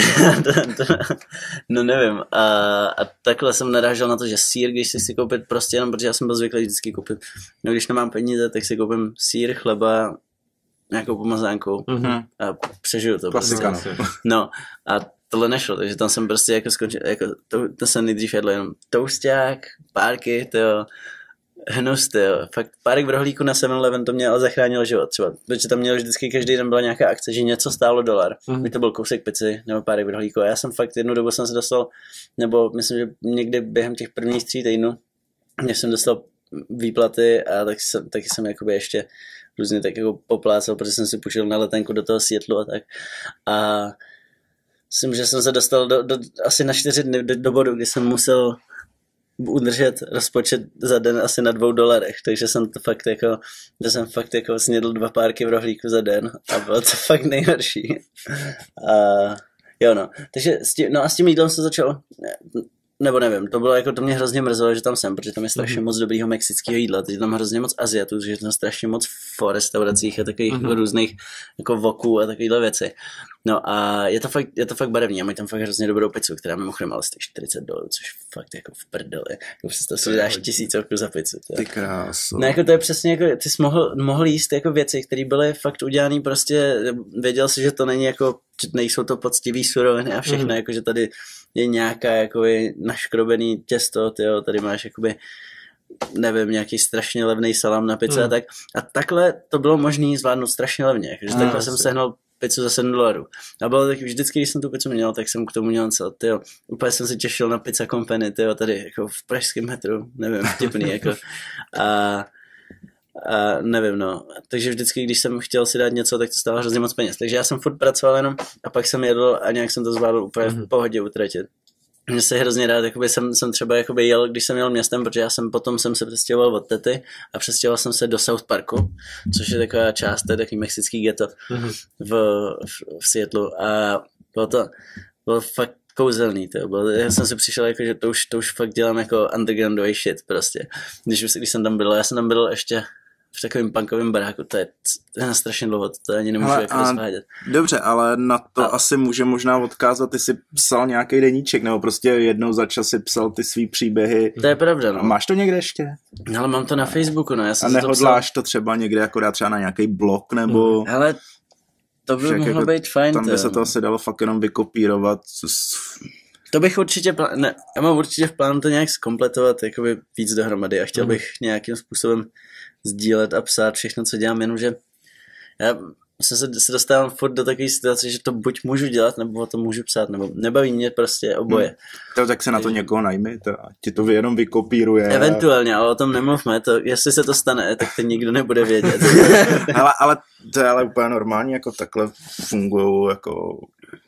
No nevím. A, a takhle jsem narážel na to, že sýr, když si si koupit prostě jenom, protože já jsem byl zvyklý vždycky koupit. No když nemám peníze, tak si koupím sýr, chleba, nějakou pomazánkou mm-hmm. a přežiju to. Klasika, prostě. No a tohle nešlo, takže tam jsem prostě jako skončil, jako to, to jsem nejdřív jedl jenom tousták, párky, tyjo, hnus, tyjo. Fakt párek v rohlíku na seven eleven to mě ale zachránilo život třeba, protože tam měl vždycky každý den byla nějaká akce, že něco stálo dolar, mm-hmm. to byl kousek pici nebo párek v rohlíku a já jsem fakt jednu dobu jsem se dostal, nebo myslím, že někdy během těch prvních tří týdnů, než jsem dostal výplaty a tak jsem, taky jsem jakoby ještě různě tak jako poplácal, protože jsem si půjčil na letenku do toho Seattlu a tak. A myslím, že jsem se dostal do, do, asi na čtyři dny do, do bodu, kdy jsem musel udržet rozpočet za den asi na dvou dolarech, takže jsem to fakt jako, že jsem fakt jako snědl dva párky v rohlíku za den a bylo to fakt nejhorší. A jo no, takže s tím, no a s tím jídlem se začalo, nebo nevím, to bylo jako, to mě hrozně mrzelo, že tam jsem, protože tam je strašně mm-hmm. moc dobrýho mexického jídla, takže tam hrozně moc Asiatů, že tam strašně moc v restauracích a takových mm-hmm. různých jako voků a takovýhle věci. No a je to fakt, je to fakt barevný a mají tam fakt hrozně dobrou pizzu, která mimochodem ale stojí čtyřicet dolarů, což fakt jako v prdeli. Jako představ si, že dáš tisícovku za pizzu. To. Ty krásu. No jako to je přesně jako, ty jsi mohl, mohl jíst jako věci, které byly fakt udělané prostě, věděl si, že to není jako, že nejsou to poctivý suroviny a všechno, mm-hmm. jako že tady je nějaká jakoby naškrobený těsto, tyjo, tady máš jakoby nevím, nějaký strašně levný salám na pizze mm. a tak. A takhle to bylo možné zvládnout strašně levně, takže no, takhle jsem sehnal pizzu za sedm dolarů. A bylo tak vždycky, když jsem tu pizzu měl, tak jsem k tomu měl něco, tyjo. Úplně jsem se těšil na Pizza Company, tyjo, tady jako v pražském metru, nevím, vtipný, jako. A, a nevím, no. Takže vždycky, když jsem chtěl si dát něco, tak to stálo hrozně moc peněz. Takže já jsem furt pracoval jenom a pak jsem jedl a nějak jsem to zvládl úplně v pohodě utratit. Mně se hrozně rád, jakoby jsem, jsem třeba jakoby jel, když jsem jel městem, protože já jsem potom jsem se přestěhoval od tety a přestěhoval jsem se do South Parku, což je taková část, to je takový mexický ghetto v, v, v Seattlu a bylo to bylo fakt kouzelný, to bylo, já jsem si přišel jako, že to už, to už fakt dělám jako undergroundový shit prostě, když, když jsem tam byl, já jsem tam byl ještě v takovém punkovém baráku, to je, to je na strašně dlouho, to ani nemůžu jako rozvádět. Dobře, ale na to a... asi může možná odkázat, ty jsi psal nějaký deníček, nebo prostě jednou za čas si psal ty svý příběhy. To je pravda, no. A máš to někde ještě? No, ale mám to na Facebooku, no. Já jsem a nehodláš to, to třeba někde jako dát třeba na nějaký blog, nebo... Hmm. Ale to by mohlo jako, být fajn. Tam by se to asi dalo fakt jenom vykopírovat. To bych určitě, plán... ne, já mám určitě v plánu to nějak zkompletovat, jakoby víc dohromady a chtěl hmm. bych nějakým způsobem sdílet a psát všechno, co dělám, jenomže já se, se dostávám furt do takové situace, že to buď můžu dělat, nebo to můžu psát, nebo nebaví mě prostě oboje. Hmm. To, tak se na to někoho najmi, to, ti to jenom vykopíruje. Eventuálně, ale o tom nemluvme, to, jestli se to stane, tak to nikdo nebude vědět. ale, ale to je ale úplně normální, jako takhle fungují jako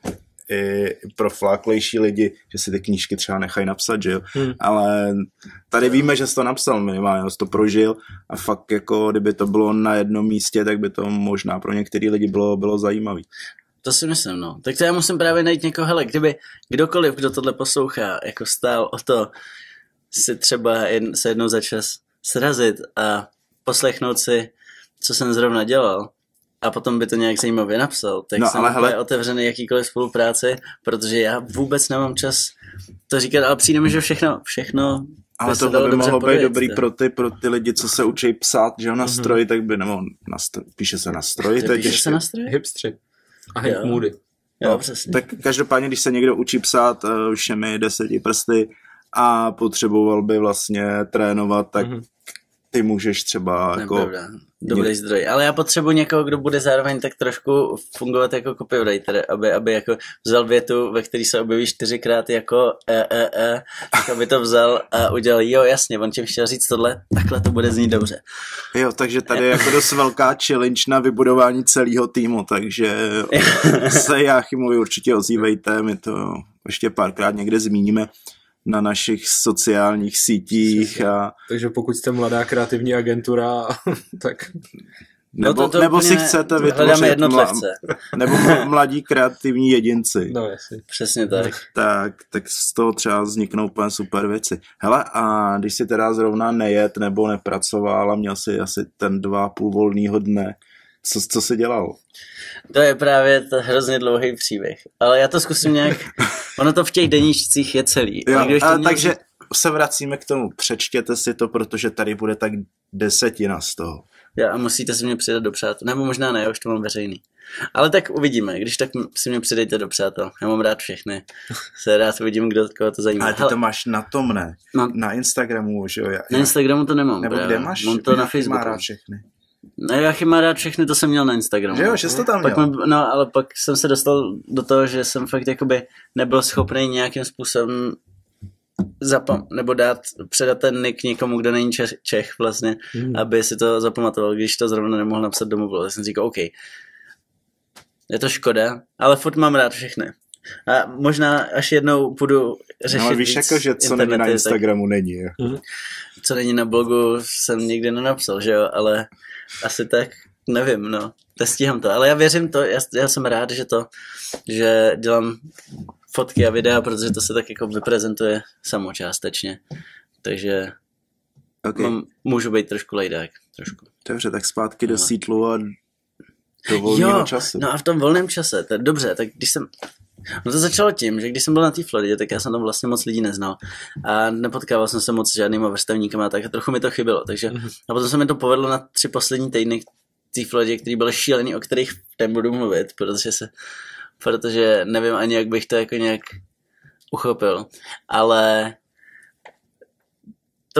i profláklejší lidi, že si ty knížky třeba nechají napsat, že jo, hmm. ale tady víme, že jsi to napsal minimálně, jsi to prožil a fakt jako, kdyby to bylo na jednom místě, tak by to možná pro některý lidi bylo, bylo zajímavý. To si myslím, no. Tak to já musím právě najít někoho, hele, kdyby kdokoliv, kdo tohle poslouchá, jako stál o to si třeba jedn, se jednou za čas srazit a poslechnout si, co jsem zrovna dělal, a potom by to nějak zajímavě napsal, tak no, jsem ale hele... otevřený jakýkoliv spolupráci, protože já vůbec nemám čas to říkat, ale přijde mi, že všechno, všechno ale to by mohlo být dobrý pro ty, pro ty lidi, co se učí psát, že jo, na stroji, mm-hmm. tak by, nebo na stroj, píše se na stroji. Píše ještě... se na stroji? Hipstři. A hip moody. Jo, no, přesně. Tak každopádně, když se někdo učí psát uh, všemi deseti prsty a potřeboval by vlastně trénovat, tak mm-hmm. ty můžeš třeba ne, jako... Pravda. Dobrý zdroj. Ale já potřebuji někoho, kdo bude zároveň tak trošku fungovat jako copywriter, aby, aby jako vzal větu, ve který se objeví čtyřikrát jako e, e, e, tak aby to vzal a udělal, jo jasně, on tím chtěl říct tohle, takhle to bude znít dobře. Jo, takže tady je jako dost velká challenge na vybudování celého týmu, takže se Jáchymovi určitě ozývejte, my to ještě párkrát někde zmíníme na našich sociálních sítích. A... Takže pokud jste mladá kreativní agentura, tak... Nebo, no to, to nebo si chcete vytvořit mla... nebo mladí kreativní jedinci. No jasně. Přesně tak. tak. Tak z toho třeba vzniknou úplně super věci. Hele, a když si teda zrovna nejet nebo nepracoval a měl si asi ten dva půl volnýho dne, co, co jsi dělal? To je právě to hrozně dlouhý příběh. Ale já to zkusím nějak... Ono to v těch deníčcích je celý. Jo, a takže říct... se vracíme k tomu. Přečtěte si to, protože tady bude tak desetina z toho. Jo, a musíte si mě přidat do přátel. Nebo možná ne, já už to mám veřejný. Ale tak uvidíme. Když tak si mě přidejte do přátel. Já mám rád všechny. Se rád uvidím, kdo, koho to zajímá. Ale ty Hele. to máš na tom, ne? Mám... Na Instagramu, že jo? Já... Na Instagramu to nemám. Nebo právě. Kde máš? Mám to na Facebooku. Má rád všechny. No, Jáchym má rád všechny, to jsem měl na Instagramu. Že jo, že jsi to tam měl. Pak mě, no, ale pak jsem se dostal do toho, že jsem fakt jakoby nebyl schopný nějakým způsobem zapam- nebo dát, předat ten nick někomu, kdo není Čech, Čech vlastně, mm. aby si to zapamatoval, když to zrovna nemohl napsat do mobilu. Tak jsem říkal, OK, je to škoda, ale furt mám rád všechny. A možná až jednou budu řešit. No, víš jako, že co není na Instagramu tak, není. Jo. Co není na blogu jsem nikdy nenapsal, že jo, ale asi tak, nevím, no, nestíhám to, ale já věřím to, já, já jsem rád, že to, že dělám fotky a videa, protože to se tak jako vyprezentuje samočástečně, takže okay. mám, můžu být trošku lajdák, trošku. Dobře, tak zpátky no. do Seattlu a do volného času. No a v tom volném čase, to je dobře, tak když jsem, no to začalo tím, že když jsem byl na té Floridě, tak já jsem tam vlastně moc lidí neznal a nepotkával jsem se moc s žádnýma vrstevníkama a tak a trochu mi to chybělo, takže mm-hmm. a potom se mi to povedlo na tři poslední týdny té Floridě, který byly šílený, o kterých nebudu mluvit, protože se, protože nevím ani, jak bych to jako nějak uchopil, ale to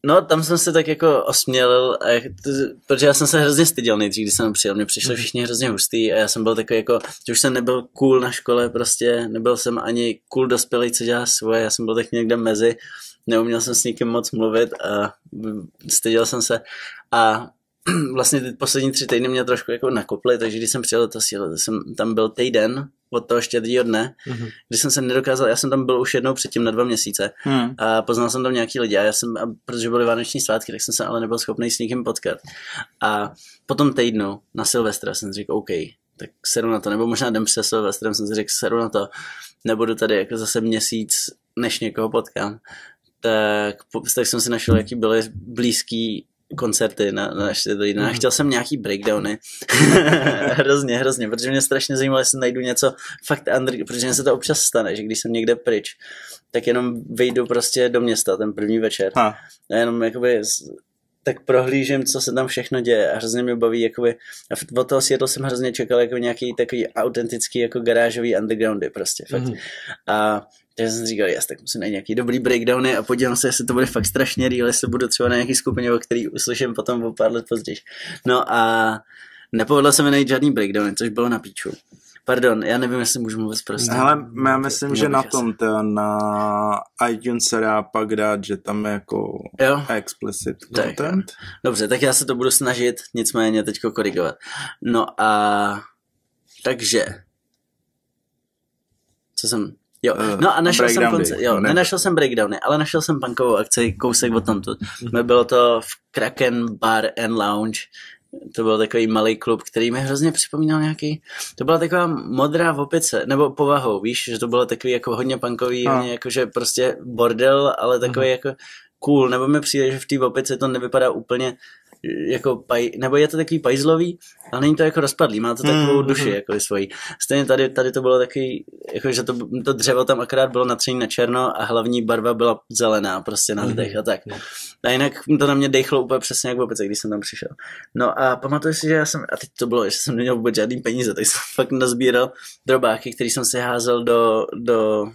No, tam jsem se tak jako osmělil, a jak, protože já jsem se hrozně styděl nejdřív, když jsem přijel, mě přišli všichni hrozně hustý a já jsem byl takový jako, že už jsem nebyl cool na škole prostě, nebyl jsem ani cool dospělý, co dělá svoje, já jsem byl tak někde mezi, neuměl jsem s nikým moc mluvit a styděl jsem se a vlastně ty poslední tři týdny mě trošku jako nakoply, takže když jsem přijel to síle, jsem tam byl týden od toho štědrýho dne, mm-hmm. kdy jsem se nedokázal, já jsem tam byl už jednou předtím na dva měsíce mm. a poznal jsem tam nějaký lidi a já jsem, a protože byly vánoční svátky, tak jsem se ale nebyl schopný s někým potkat. A po tom týdnu na Silvestra jsem si řekl, OK, tak sedu na to, nebo možná den před Silvestrem jsem si řekl, sedu na to, nebudu tady jako zase měsíc, než někoho potkám. Tak, tak jsem si našel, jaký byly blízký koncerty na, na štědrý. Mm. Chtěl jsem nějaký breakdowny. hrozně, hrozně, protože mě strašně zajímalo, jestli najdu něco fakt under, protože mě se to občas stane, že když jsem někde pryč, tak jenom vyjdu prostě do města ten první večer. Ha. A jenom jakoby tak prohlížím, co se tam všechno děje a hrozně mě baví, jakoby, a od toho Seattle jsem hrozně čekal jako nějaký takový autentický jako garážový undergroundy prostě, fakt. Mm. A takže jsem říkal, jas, tak musím najít nějaký dobrý breakdowny a podívám se, jestli to bude fakt strašně real, jestli budu třeba na nějaký skupině, o který uslyším potom o pár let později. No a nepovedlo se mi najít žádný breakdowny, což bylo na píču. Pardon, já nevím, jestli můžu mluvit prostě. Hele, já myslím, no, že na tom, to na iTunes se dá pak dát, že tam je jako jo? explicit content. Tak, dobře, tak já se to budu snažit, nicméně teďko korigovat. No a takže, co jsem... Jo, no a našel jsem konce- jo, nenašel jsem breakdowny, ale našel jsem punkovou akci kousek od tamtud. Bylo to v Kraken Bar and Lounge. To byl takový malý klub, který mi hrozně připomínal nějaký, to byla taková modrá opice, nebo povahou, víš, že to bylo takový jako hodně punkový, hodně jakože prostě bordel, ale takový jako cool, nebo mi přijde, že v té opice to nevypadá úplně jako paj, nebo je to takový pajzlový, ale není to jako rozpadlý, má to takovou mm, duši mm. jako svojí. Stejně tady, tady to bylo takový, jako že to, to dřevo tam akorát bylo natřený na černo a hlavní barva byla zelená prostě na zdech mm. a tak. A jinak to na mě dejchlo úplně přesně jak v opice, když jsem tam přišel. No a pamatuju si, že já jsem, a teď to bylo, že jsem neměl vůbec žádný peníze, tak jsem fakt nazbíral drobáky, který jsem si házel do, do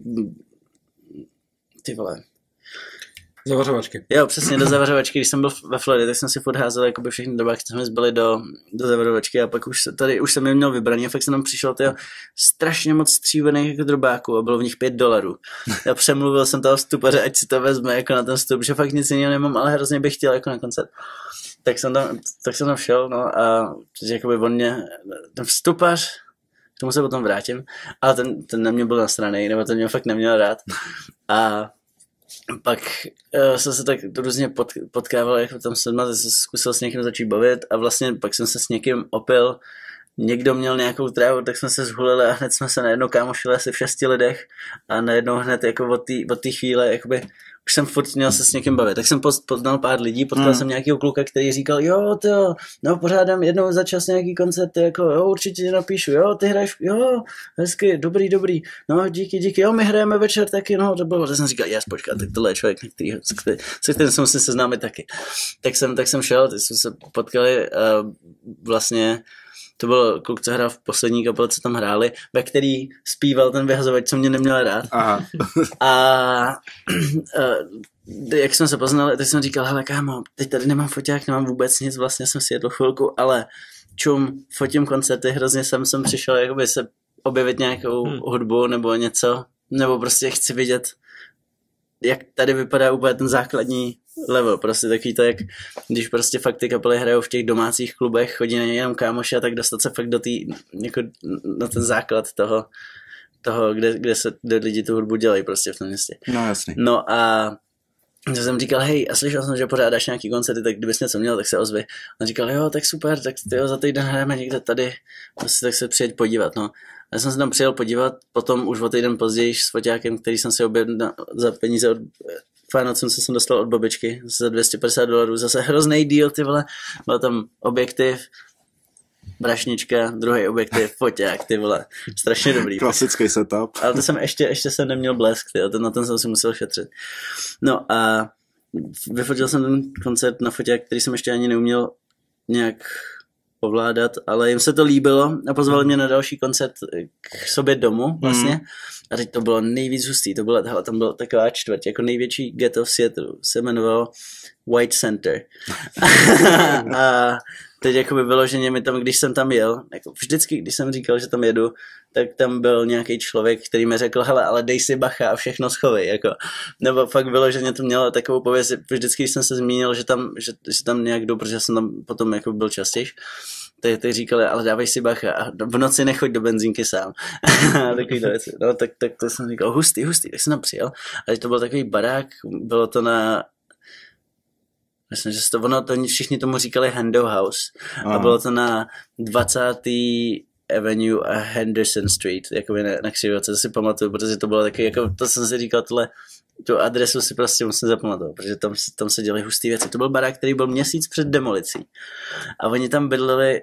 ty vole, zavařovačky. Jo, přesně, do zavařovačky. Když jsem byl ve Floridě, tak jsem si furt házel jakoby všechny dobáky, co jsme zbyli do, do zavařovačky a pak už tady už jsem je měl vybraný a fakt jsem tam přišel tyjo, strašně moc stříbených jako drobáků a bylo v nich pět dolarů. Já přemluvil jsem toho vstupaře, ať si to vezme jako na ten vstup, že fakt nic jiného nemám, ale hrozně bych chtěl jako na koncert. Tak jsem tam, tak jsem tam šel, no a jakoby on mě, ten vstupař, k tomu se potom vrátím, ale ten, ten na mě byl nasranej, nebo ten mě fakt neměl rád. A pak uh, jsem se tak různě pot, potkával, jako tam jsem se zkusil s někým začít bavit a vlastně pak jsem se s někým opil, někdo měl nějakou trávu, tak jsme se zhulili a hned jsme se najednou kámošili asi v šesti lidech a najednou hned jako od té od chvíle, jakoby, už jsem furt měl se s někým bavit. Tak jsem poznal pár lidí, potkal hmm. jsem nějakýho kluka, který říkal, jo, tyjo, no pořádám jednou za čas nějaký koncert, jako jo, určitě tě napíšu, jo, ty hraješ, jo, hezky, dobrý, dobrý, no díky, díky, jo, my hrajeme večer taky, no, to bylo, tak jsem říkal, jas, počkat, tak tohle je člověk, který, se kterým se musím seznámit taky. Tak jsem, tak jsem šel, teď jsme se potkali uh, vlastně. To byl kluk, co hrál v poslední kapele, co tam hráli, ve který zpíval ten vyhazovač, co mě neměl rád. Aha. A, a jak jsme se poznali, tak jsem říkal, hele kámo, teď tady nemám foťák, nemám vůbec nic, vlastně jsem si jedl chvilku, ale čum, fotím koncerty, hrozně jsem sem přišel jakoby se objevit nějakou hmm. hudbu nebo něco, nebo prostě chci vidět, jak tady vypadá úplně ten základní level, prostě takový to, jak když prostě fakt ty kapely hrajou v těch domácích klubech, chodí na ně jenom kámoši a tak dostat se fakt do tý, jako na ten základ toho, toho kde, kde se kde lidi tu hudbu dělají prostě v tom městě. No jasně. No a já jsem říkal, hej, a slyšel jsem, že pořádáš nějaký koncerty, tak kdybys něco měl, tak se ozvi. A říkal, jo, tak super, tak tyjo, za týden hrajeme někde tady, prostě tak se přijeď podívat, no. Já jsem se tam přijel podívat, potom už o týden později s foťákem, který jsem si objednal za peníze od Vánocům, co jsem dostal od babičky za dvě stě padesát dolarů, zase hrozný deal, ty vole, byl tam objektiv, brašnička, druhý objektiv, foťák, ty vole, strašně dobrý. Klasický setup. Ale to jsem ještě, ještě jsem neměl blesk, ty, na ten jsem si musel šetřit. No a vyfotil jsem ten koncert na foťák, který jsem ještě ani neuměl nějak ovládat, ale jim se to líbilo a pozvali mě na další koncert k sobě domů vlastně. Mm. A teď to bylo nejvíc hustý, to bylo, hele, tam byla taková čtvrť, jako největší ghetto v Seattle, se jmenovalo White Center. A teď jakoby vyloženě mi tam, když jsem tam jel, jako vždycky, když jsem říkal, že tam jedu, tak tam byl nějaký člověk, který mi řekl, hele, ale dej si bacha a všechno schovej, jako. Nebo fakt vyloženě to mělo takovou pověst, vždycky, když jsem se zmínil, že tam, že, že tam nějak jdu, protože jsem tam potom jako byl častější, tak, tak říkali, ale dávej si bacha a v noci nechoď do benzínky sám. Takovýhle věci. No, tak, tak to jsem říkal, hustý, hustý, tak jsem tam přijel. A teď to byl takový barák, bylo to na myslím, že to, ono, to všichni tomu říkali Hando House. Aha. A bylo to na dvacáté Avenue a Henderson Street, jakoby na, na křižovatce, to si pamatuju, protože to bylo taky, jako, to jsem si říkal, tohle, tu adresu si prostě musím zapamatovat, protože tam, tam se dělaly hustý věci. To byl barák, který byl měsíc před demolicí. A oni tam bydleli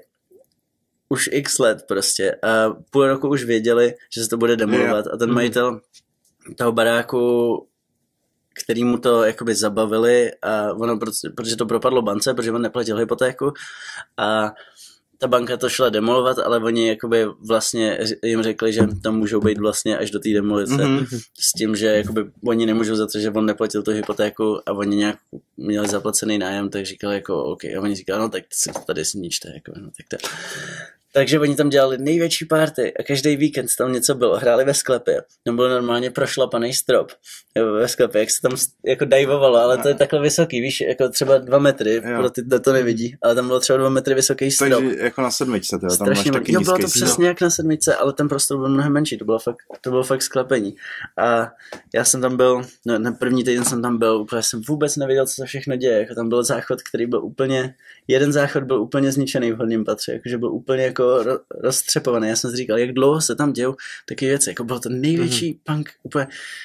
už x let prostě a půl roku už věděli, že se to bude demolovat a ten majitel toho baráku, který mu to jakoby zabavili a ono, protože to propadlo bance, protože on neplatil hypotéku a ta banka to šla demolovat, ale oni jakoby vlastně jim řekli, že tam můžou být vlastně až do té demolice mm-hmm. s tím, že jakoby oni nemůžou za to, že on neplatil tu hypotéku a oni nějak měli zaplacený nájem, tak říkali jako OK. A oni říkali, no tak si to tady sničte. Jako, no, tak to. Takže oni tam dělali největší party a každý víkend tam něco bylo. Hráli ve sklepě. Tam byl normálně prošlapaný strop ve sklepě, jak se tam jako dajvovalo, ale to je takhle vysoký, víš, jako třeba dva metry, pro ty, to nevidí, ale tam bylo třeba dva metry vysoký strop. Takže jako na sedmičce, teda, tam máš taky jo, bylo to přesně jak na sedmičce, ale ten prostor byl mnohem menší, to bylo fakt, to bylo fakt sklepení. A já jsem tam byl, no, na první týden jsem tam byl, úplně jsem vůbec nevěděl, co se všechno děje, jako tam byl záchod, který byl úplně, jeden záchod byl úplně zničený v horním patře, jakože byl úplně jako roztřepovaný. Já jsem si říkal, jak dlouho se tam dějou taky věci, jako bylo to největší mm-hmm. punk, úplně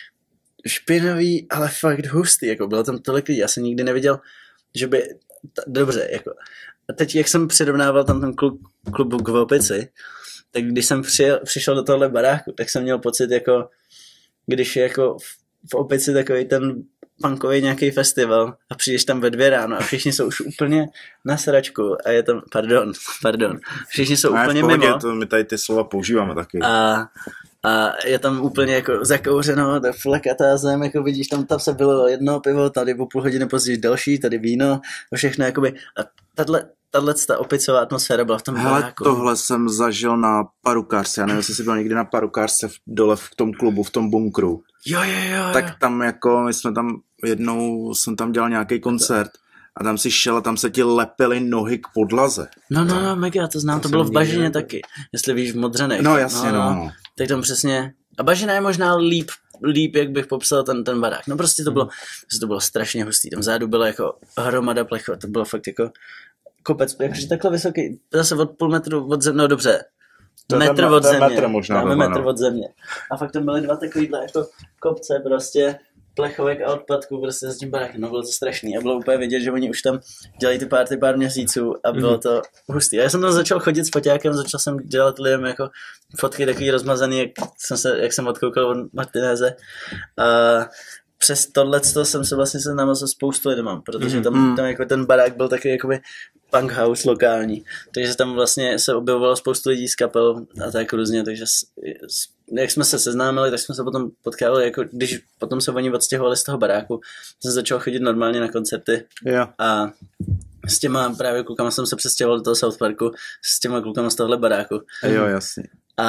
špinavý, ale fakt hustý, jako bylo tam tolik lidí, já jsem nikdy neviděl, že by, t- dobře, jako a teď, jak jsem přirovnával tam ten klub, klubu k Opici, tak když jsem přijel, přišel do tohle baráku, tak jsem měl pocit, jako když je jako v, v Opici takový ten punkový nějaký festival a přijdeš tam ve dvě ráno a všichni jsou už úplně na sračku a je tam, pardon, pardon, všichni jsou a úplně v pohodě, mimo. To my tady ty slova používáme taky. A, a je tam úplně jako zakouřeno, tak flekatá zem, jako vidíš, tam, tam se bylo jedno pivo, tady po půl hodiny později další, tady víno, všechno jakoby, a tahle, tahle ta opicová atmosféra byla v tom hele, baráku. Tohle jsem zažil na Parukářce, já nevím, jestli jsi byl někdy na Parukářce v, dole v tom klubu, v tom bunkru. Jo, jo, jo, jo. Tak tam jako, my jsme tam, jednou jsem tam dělal nějaký koncert a tam si šel a tam se ti lepily nohy k podlaze. No, no, no, mega, to znám, to, to bylo v Bažině taky, jestli víš, v Modřanech. No, jasně, no. no. no. Tak tam přesně, a Bažina je možná líp, líp, jak bych popsal ten, ten barák. No prostě to bylo, hmm. to bylo strašně hustý, tam zádu byla jako hromada plechu, to bylo fakt jako kopec, jakože takhle vysoký, zase od půl metru od země, no dobře, to metr tam, od země, metr možná dáme byla, metr no. od země. A fakt tam byly dva takovýhle jako kopce prostě, plechovek a odpadků prostě s tím barákem, no bylo to strašný a bylo úplně vidět, že oni už tam dělají ty party pár měsíců a bylo to hustý. A já jsem tam začal chodit s foťákem, začal jsem dělat lidem jako fotky takový rozmazaný, jak jsem, se, jak jsem odkoukal od Martinéze. A přes tohleto jsem se vlastně seznámil se spoustu lidem, protože tam, tam jako ten barák byl takový jakoby punk house lokální, takže tam vlastně se objevovalo spoustu lidí z kapel a tak různě, takže s, s, jak jsme se seznámili, tak jsme se potom potkávali, jako když potom se oni odstěhovali z toho baráku, jsem začal chodit normálně na koncerty yeah. a s těma právě klukama jsem se přestěhoval do toho South Parku, s těma klukama z tohle baráku. Jo, jasně. A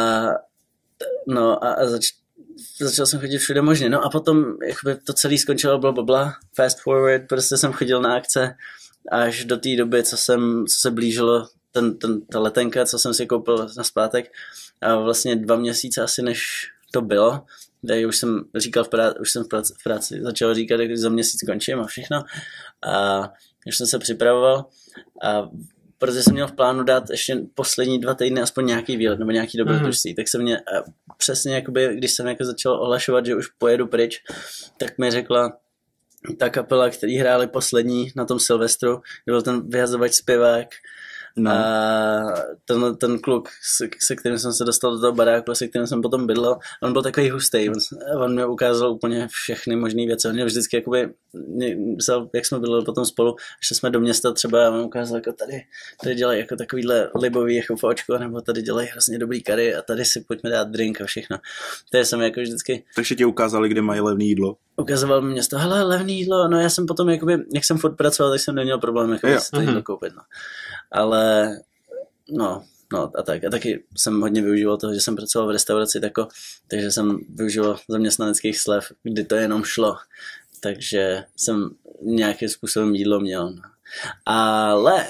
no a, a zač, začal jsem chodit všude možně, no a potom jakoby to celé skončilo blablabla, fast forward, prostě jsem chodil na akce až do té doby, co, jsem, co se blížilo ten, ten, ta letenka, co jsem si koupil na zpátek a vlastně dva měsíce asi než to bylo, tady už jsem říkal v práci, už jsem v práci, v práci začal říkat, že za měsíc končím a všechno a už jsem se připravoval a protože jsem měl v plánu dát ještě poslední dva týdny aspoň nějaký výlet nebo nějaký dobrodružství, mm-hmm. tak jsem mě přesně jakoby, když jsem jako začal ohlašovat, že už pojedu pryč, tak mi řekla ta kapela, který hráli poslední na tom Silvestru, byl ten vyhazovač zpěvák No. A ten, ten kluk, se, se kterým jsem se dostal do toho baráku, se kterým jsem potom bydlel, on byl takový hustý. On, on mě ukázal úplně všechny možné věci. On mě vždycky, jakoby, vzal, jak jsme bydleli potom spolu, že jsme do města třeba, on ukázal, jako tady, tady dělají jako takovýhle libový jako fočko, nebo tady dělají hrozně dobrý kary a tady si pojďme dát drink a všechno. To je jsem jako vždycky. Takže ti ukázali, kde mají levné jídlo? Ukazoval mi město, hele, levné jídlo, no já jsem potom, jakoby, jak jsem furt pracoval, tak jsem neměl problém jako si to jídlo koupit, no. Ale, no, no a tak. A taky jsem hodně využíval toho, že jsem pracoval v restauraci tako, takže jsem využíval zaměstnaneckých slev, kdy to jenom šlo. Takže jsem nějakým způsobem jídlo měl, no. Ale...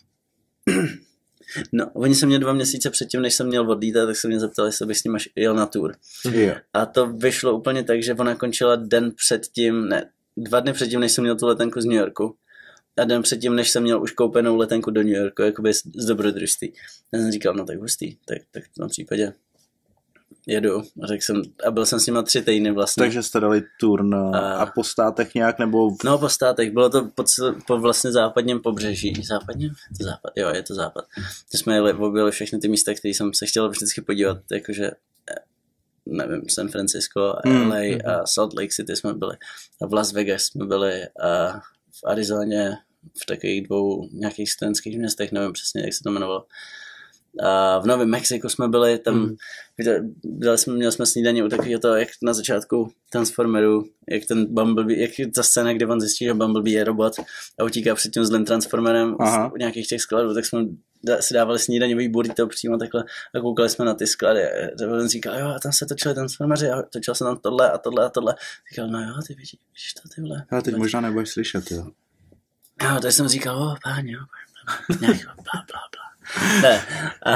No, oni se mě dva měsíce předtím, než jsem měl odlítat, tak se mě zeptali, jestli bych s ním jel na tour. Yeah. A to vyšlo úplně tak, že ona končila den předtím, ne, dva dny předtím, než jsem měl tu letenku z New Yorku. A den předtím, než jsem měl už koupenou letenku do New Yorku, jakoby z, z dobrodružství. A jsem říkal, no tak hustý, tak, tak v tom případě jedu. A, řekl jsem, a byl jsem s nima tři týdny vlastně. Takže jste dali tour na, a, a po státech nějak, nebo... No po státech, bylo to po, po vlastně západním pobřeží. Západním? Je to západ? Jo, je to západ. Že jsme jeli, objeli všechny ty místa, které jsem se chtěl vždycky podívat, jakože nevím, San Francisco, mm. L A a Salt Lake City jsme byli. A v Las Vegas jsme byli a v Arizoně, v takových dvou nějakých studentských městech, nevím přesně, jak se to jmenovalo. A v Novém Mexiku jsme byli, tam mm. viděli jsme, měli jsme snídaní u takového toho, jak na začátku Transformeru, jak ten Bumblebee, jak ta scéna, kde on zjistí, že Bumblebee je robot a utíká před tím zlým Transformerem u nějakých těch skladů, tak jsme si dávali snídaňový burrito přímo takhle a koukali jsme na ty sklady. A on říkal, jo, a tam se točili Transformeři a točil se tam tohle a tohle a tohle. Říkal, no jo, ty vidíš, vidíš to, ty vole. Ale teď možná nebudeš slyšet, jo. Jo, tak jsem říkal, o, páni, jo, nějak, bla, bla, bla. Ne, a,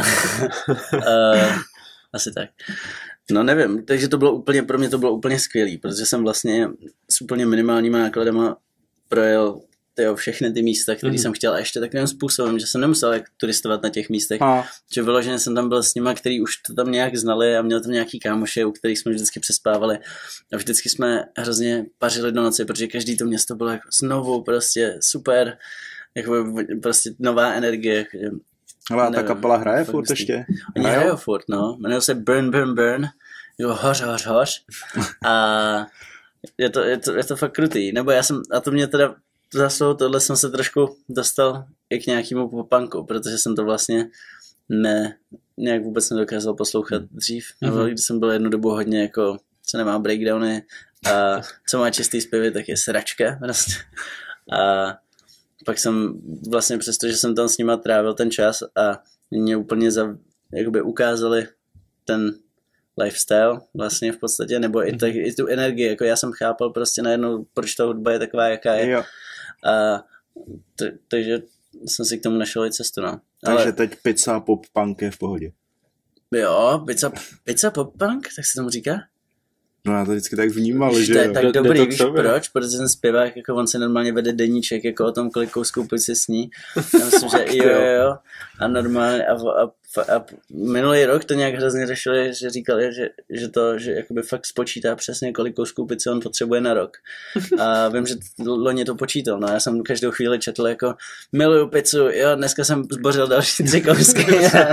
uh, asi tak. No nevím, takže to bylo úplně, pro mě to bylo úplně skvělý, protože jsem vlastně s úplně minimálníma nákladama projel tyjo, všechny ty místa, které mm. jsem chtěl a ještě takovým způsobem, že jsem nemusel jak turistovat na těch místech, a. že vyloženě jsem tam byl s nima, který už to tam nějak znali a měl tam nějaký kámoše, u kterých jsme vždycky přespávali a vždycky jsme hrozně pařili do noci, protože každý to město bylo jako znovu prostě super, jako prostě nová energie. Ale ta kapela hraje furt ještě? Oni hrajou furt, no. Jmenují se Burn, Burn, Burn. Jo, hoř, hoř, hoř. A je to, je, to, je to fakt krutý. Nebo já jsem, a to mě teda zase tohle jsem se trošku dostal i k nějakému popunku, protože jsem to vlastně ne, nějak vůbec nedokázal poslouchat dřív. Mm-hmm. Nebo když jsem byl jednu dobu hodně jako, co nemá breakdowny a co má čistý zpěvy, tak je sračka. Prostě. A pak jsem vlastně přesto, že jsem tam s nima trávil ten čas a mě úplně za, jakoby ukázali ten lifestyle vlastně v podstatě, nebo i, tak, i tu energii, jako já jsem chápal prostě najednou, proč ta hudba je taková, jaká je. Jo. A t- takže jsem si k tomu našel i cestu, no. Takže ale... teď pizza pop punk je v pohodě. Jo, pizza, pizza pop punk, tak se tomu říká? No já to vždycky tak vnímal, že to je tak dobrý, víš proč? Protože ten zpěvák, jako on se normálně vede deníček, jako o tom, kolik kousků pizzy sní. Já myslím, že jo, jo, jo. A normálně, a, a, a minulý rok to nějak hrozně řešili, že říkali, že, že to, že jakoby fakt spočítá přesně, kolik kousků pizzy on potřebuje na rok. A vím, že loni to počítal, no já jsem každou chvíli četl jako, miluju pizzu, jo, dneska jsem zbořil další tři kousky.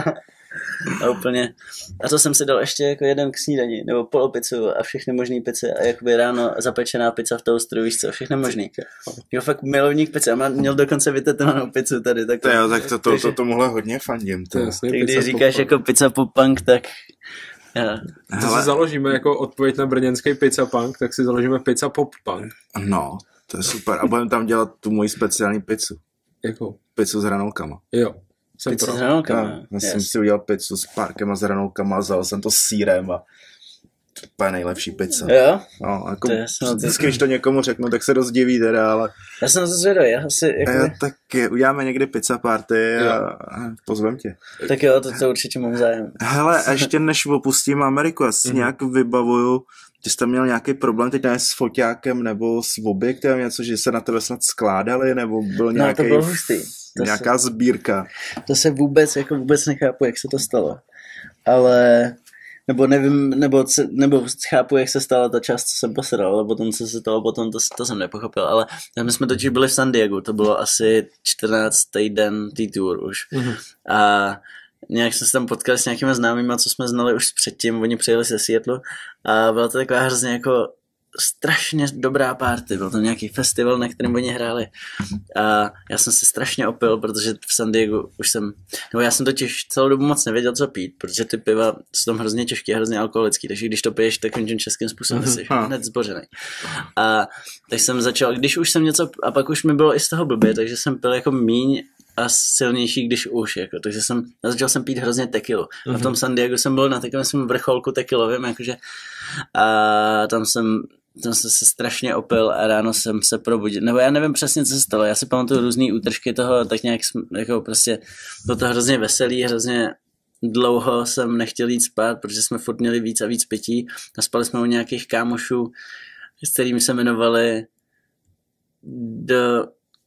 A úplně. A to jsem si dal ještě jako jeden k snídani, nebo polopizzu a všechny možný pice a jakoby ráno zapečená pizza v toastru, víš co, všechno možný. Jo, fakt milovník pizza, a měl dokonce vytetovanou pizzu tady. Tak to, jo, tak to, to, to tomuhle hodně fandím. To. Tak když říkáš jako pizza pop punk, tak... Ja. To si založíme jako odpověď na brněnský pizza punk, tak si založíme pizza pop punk. No, to je super. A budeme tam dělat tu moji speciální pizzu. Jakou? Pizzu s hranolkama. Jo. Pizzu s hranolkama. Já yes. jsem si udělal pizzu s párkem a s hranolkama a vzal jsem to s sýrem a to je nejlepší pizza. Jo? No, jako vždycky, když to někomu řeknu, tak se dost diví teda, ale... Já jsem to zvědavý, já si... Jako... Já, tak uděláme někdy pizza party a, a pozvem tě. Tak jo, to, to určitě mám zájem. Hele, a ještě než opustím Ameriku, já si mm-hmm. nějak vybavuju, že jste měl nějaký problém teď ne s foťákem nebo s objektem, něco, že se na tebe snad skládali, nebo byl nějaký... No, to bylo hustý. To nějaká se, sbírka. To se vůbec, jako vůbec nechápu, jak se to stalo. Ale nebo nevím, nebo, nebo chápu, jak se stala ta část, co jsem posral, ale potom, co se stalo potom, to, to jsem nepochopil, ale my jsme totiž byli v San Diegu, to bylo asi čtrnáctý den té tour už. Mm-hmm. A nějak jsme se tam potkali s nějakými známými, co jsme znali už předtím, oni přijeli ze Seattle a byla to taková hrozně jako strašně dobrá party, byl to nějaký festival, na kterém oni hráli a já jsem se strašně opil, protože v San Diego už jsem, nebo já jsem totiž celou dobu moc nevěděl, co pít, protože ty piva jsou tam hrozně těžké, hrozně alkoholický, takže když to piješ takovým českým způsobem, jsi hned zbořený. A tak jsem začal, když už jsem něco, a pak už mi bylo i z toho blbě, takže jsem pil jako míň a silnější, když už, jako, takže jsem, začal jsem pít hrozně tequilu. A v tom San Diego jsem byl na takovém svém vrcholku tequilovým, jakože a tam jsem tam jsem se strašně opil a ráno jsem se probudil, nebo já nevím přesně, co se stalo, já si pamatuju různý útržky toho, tak nějak jako prostě bylo to hrozně veselý, hrozně dlouho jsem nechtěl jít spát, protože jsme furt měli víc a víc pití a spali jsme u nějakých kámošů, s kterými se jmenovali The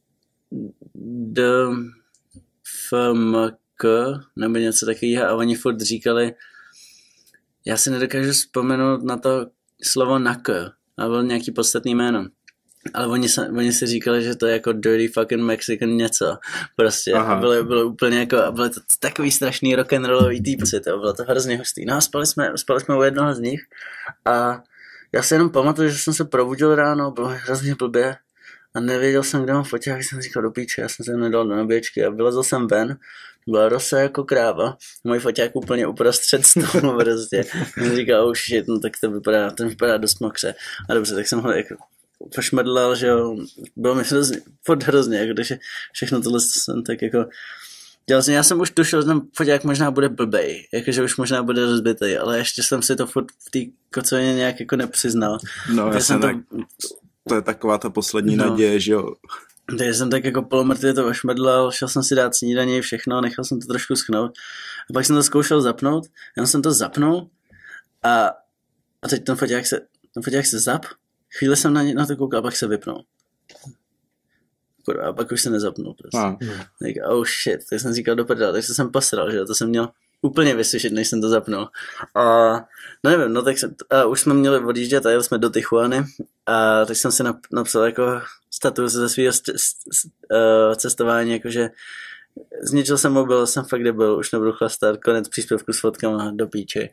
The F M K nebo něco takového a oni furt říkali, já si nedokážu vzpomenout na to slovo na K, a byl nějaký podstatný jméno. Ale oni, se, oni si říkali, že to je jako dirty fucking Mexican něco. Prostě. A bylo, bylo úplně jako, a bylo to takový strašný rock'n'rollový týpci, to bylo to hrozně hustý. No a spali jsme, spali jsme u jednoho z nich a já si jenom pamatuju, že jsem se probudil ráno, bylo hrozně blbě a nevěděl jsem, kde mám foťák, jsem říkal do píče, já jsem se nedal do nabíječky a vylezl jsem ven, byla rosa jako kráva, můj foťák úplně uprostřed stolu prostě. Jsem říkal, oh shit, no tak to vypadá, to vypadá dost mokře. A dobře, tak jsem ho jako pošmrdlal, že jo, bylo mi hrozně, furt hrozně, jako, takže všechno tohle jsem tak jako dělal jsem, já jsem už tušil, že ten foťák možná bude blbej, jakože už možná bude rozbitej, ale ještě jsem si to furt v té kocovině nějak jako nepřiznal. No, já jsem tak, to... to je taková ta poslední no. naděje, že jo. Takže jsem tak jako polomrtvě to ošmrdlal, šel jsem si dát snídaní, všechno, nechal jsem to trošku schnout. A pak jsem to zkoušel zapnout, jenom jsem to zapnul a, a teď ten foťák se, ten foťák se zap, chvíli jsem na, ně, na to koukal a pak se vypnul. A pak už se nezapnul prostě. A. Tak, oh shit, tak jsem říkal do prdele, takže jsem posral, že to jsem měl úplně vysušit, než jsem to zapnul. A no nevím, no tak se, a už jsme měli odjíždět a jeli jsme do Tijuany a teď jsem si napsal jako status ze svého cestování, jakože zničil jsem mobil, jsem fakt debil, už nebudu chlastat, konec příspěvku s fotkama do píči.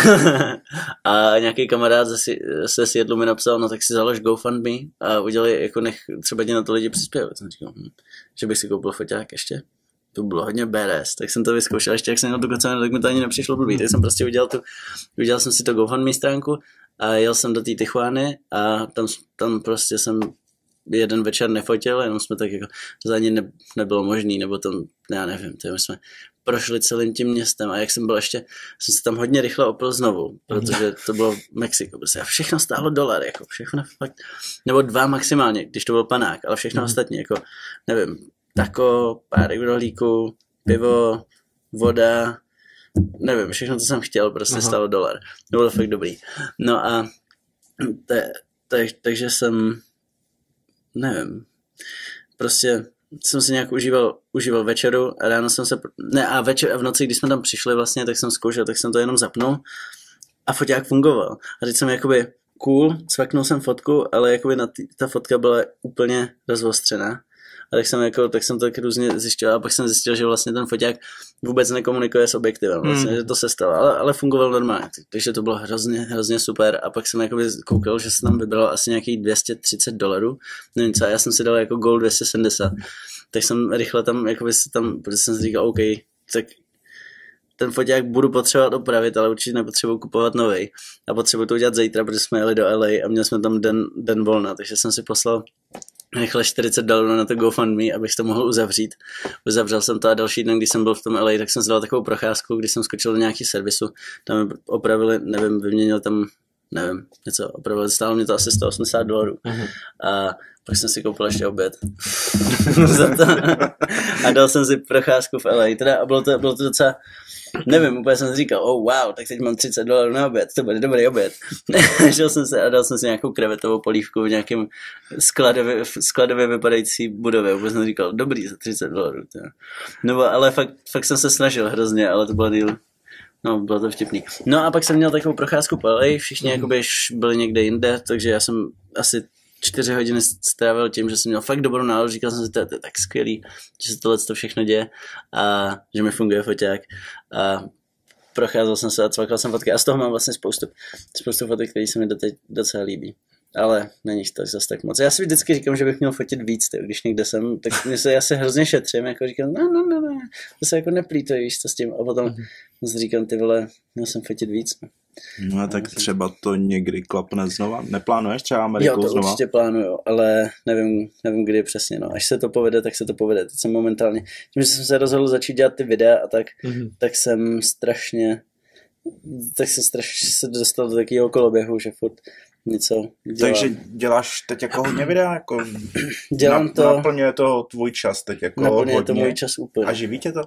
A nějaký kamarád se Seattleu mi napsal, no tak si založ GoFundMe a udělej, jako nech třeba ti na to lidi přispěvat. Jsem říkal, hm, že bych si koupil foťák ještě. To bylo hodně badass, tak jsem to vyzkoušel, ještě jak jsem na to kocovinu, tak mi to ani nepřišlo blbý, tak jsem prostě udělal tu, udělal jsem si to GoFundMe stránku a jel jsem do té Tijuany a tam, tam prostě jsem jeden večer nefotil, jenom jsme tak jako, to ani ne, nebylo možný, nebo tam, já nevím, to my jsme prošli celým tím městem a jak jsem byl ještě, jsem se tam hodně rychle opil znovu, protože to bylo Mexiko, prostě a všechno stálo dolar, jako všechno fakt, nebo dva maximálně, když to byl panák, ale všechno mm. ostatní, jako, nevím, tako, pár rohlíků, pivo, voda, nevím, všechno, co jsem chtěl, prostě Aha. stálo dolar. To bylo fakt dobrý. No a te, te, takže jsem, nevím, prostě jsem si nějak užíval, užíval večeru a ráno jsem se, ne a večer a v noci, když jsme tam přišli vlastně, tak jsem zkoušel, tak jsem to jenom zapnul a foťák fungoval. A teď jsem jakoby cool, cvaknul jsem fotku, ale jakoby na tý, ta fotka byla úplně rozostřená. A tak jsem, jako, tak jsem to tak různě zjišťoval a pak jsem zjistil, že vlastně ten foťák vůbec nekomunikuje s objektivem, vlastně, hmm. že to se stalo, ale, ale fungoval normálně, takže to bylo hrozně, hrozně super a pak jsem jakoby koukal, že se tam vybralo asi nějakých dvě stě třicet dolarů, nevím co, a já jsem si dal jako gold dvě stě sedmdesát, tak jsem rychle tam, jakoby si tam, protože jsem si říkal, OK, tak ten foťák budu potřebovat opravit, ale určitě nepotřebuji kupovat novej a potřebuji to udělat zítra, protože jsme jeli do L A a měli jsme tam den, den volna, takže jsem si poslal rychle čtyřicet dolarů na to GoFundMe, abych to mohl uzavřít. Uzavřel jsem to a další den, když jsem byl v tom L A, tak jsem si dal takovou procházku, když jsem skočil do nějaký servisu. Tam opravili, nevím, vyměnil tam, nevím, něco opravili, stálo mě to asi sto osmdesát dolarů. Uh-huh. A pak jsem si koupil ještě oběd. A dal jsem si procházku v L A. Teda, a bylo to, bylo to docela, nevím, úplně jsem si říkal, oh wow, tak teď mám třicet dolarů na oběd, to bude dobrý oběd. Šel jsem se a dal jsem si nějakou krevetovou polívku v nějakém skladově, skladově vypadající budově. Úplně jsem říkal, dobrý za třicet dolarů. No ale fakt, fakt jsem se snažil hrozně, ale to bylo díl. No, bylo to vtipný. No a pak jsem měl takovou procházku po L A, všichni mm. jakoby byli někde jinde, takže já jsem asi čtyři hodiny strávil tím, že jsem měl fakt dobrou náladu, říkal jsem si, to je, to je tak skvělý, že se tohle to všechno děje a že mi funguje foťák a procházel jsem se a cvakal jsem fotky a z toho mám vlastně spoustu, spoustu fotek, které se mi doteď docela líbí. Ale není to zase tak moc. Já si vždycky říkám, že bych měl fotit víc, tyjo. Když někde jsem, tak mě se, já se hrozně šetřím, jako říkám, no, no, no, no, to se jako neplýtuje, víš, co s tím. A potom mm-hmm. si říkám, ty vole, měl jsem fotit víc. No a tak třeba to někdy klapne znova. Neplánuješ třeba Ameriku znova? Jo, to znova? určitě plánuju, ale nevím, nevím kdy přesně, no. Až se to povede, tak se to povede. Teď jsem momentálně, tím, že jsem se rozhodl začít dělat ty videa a tak, mm-hmm. tak jsem strašně, tak jsem strašně se dostal do takového koloběhu, že furt něco dělám. Takže děláš teď jako hodně videa? Jako dělám na, to. Naplňuje to tvůj čas teď jako naplňuje hodně? to můj čas úplně. A živí tě to?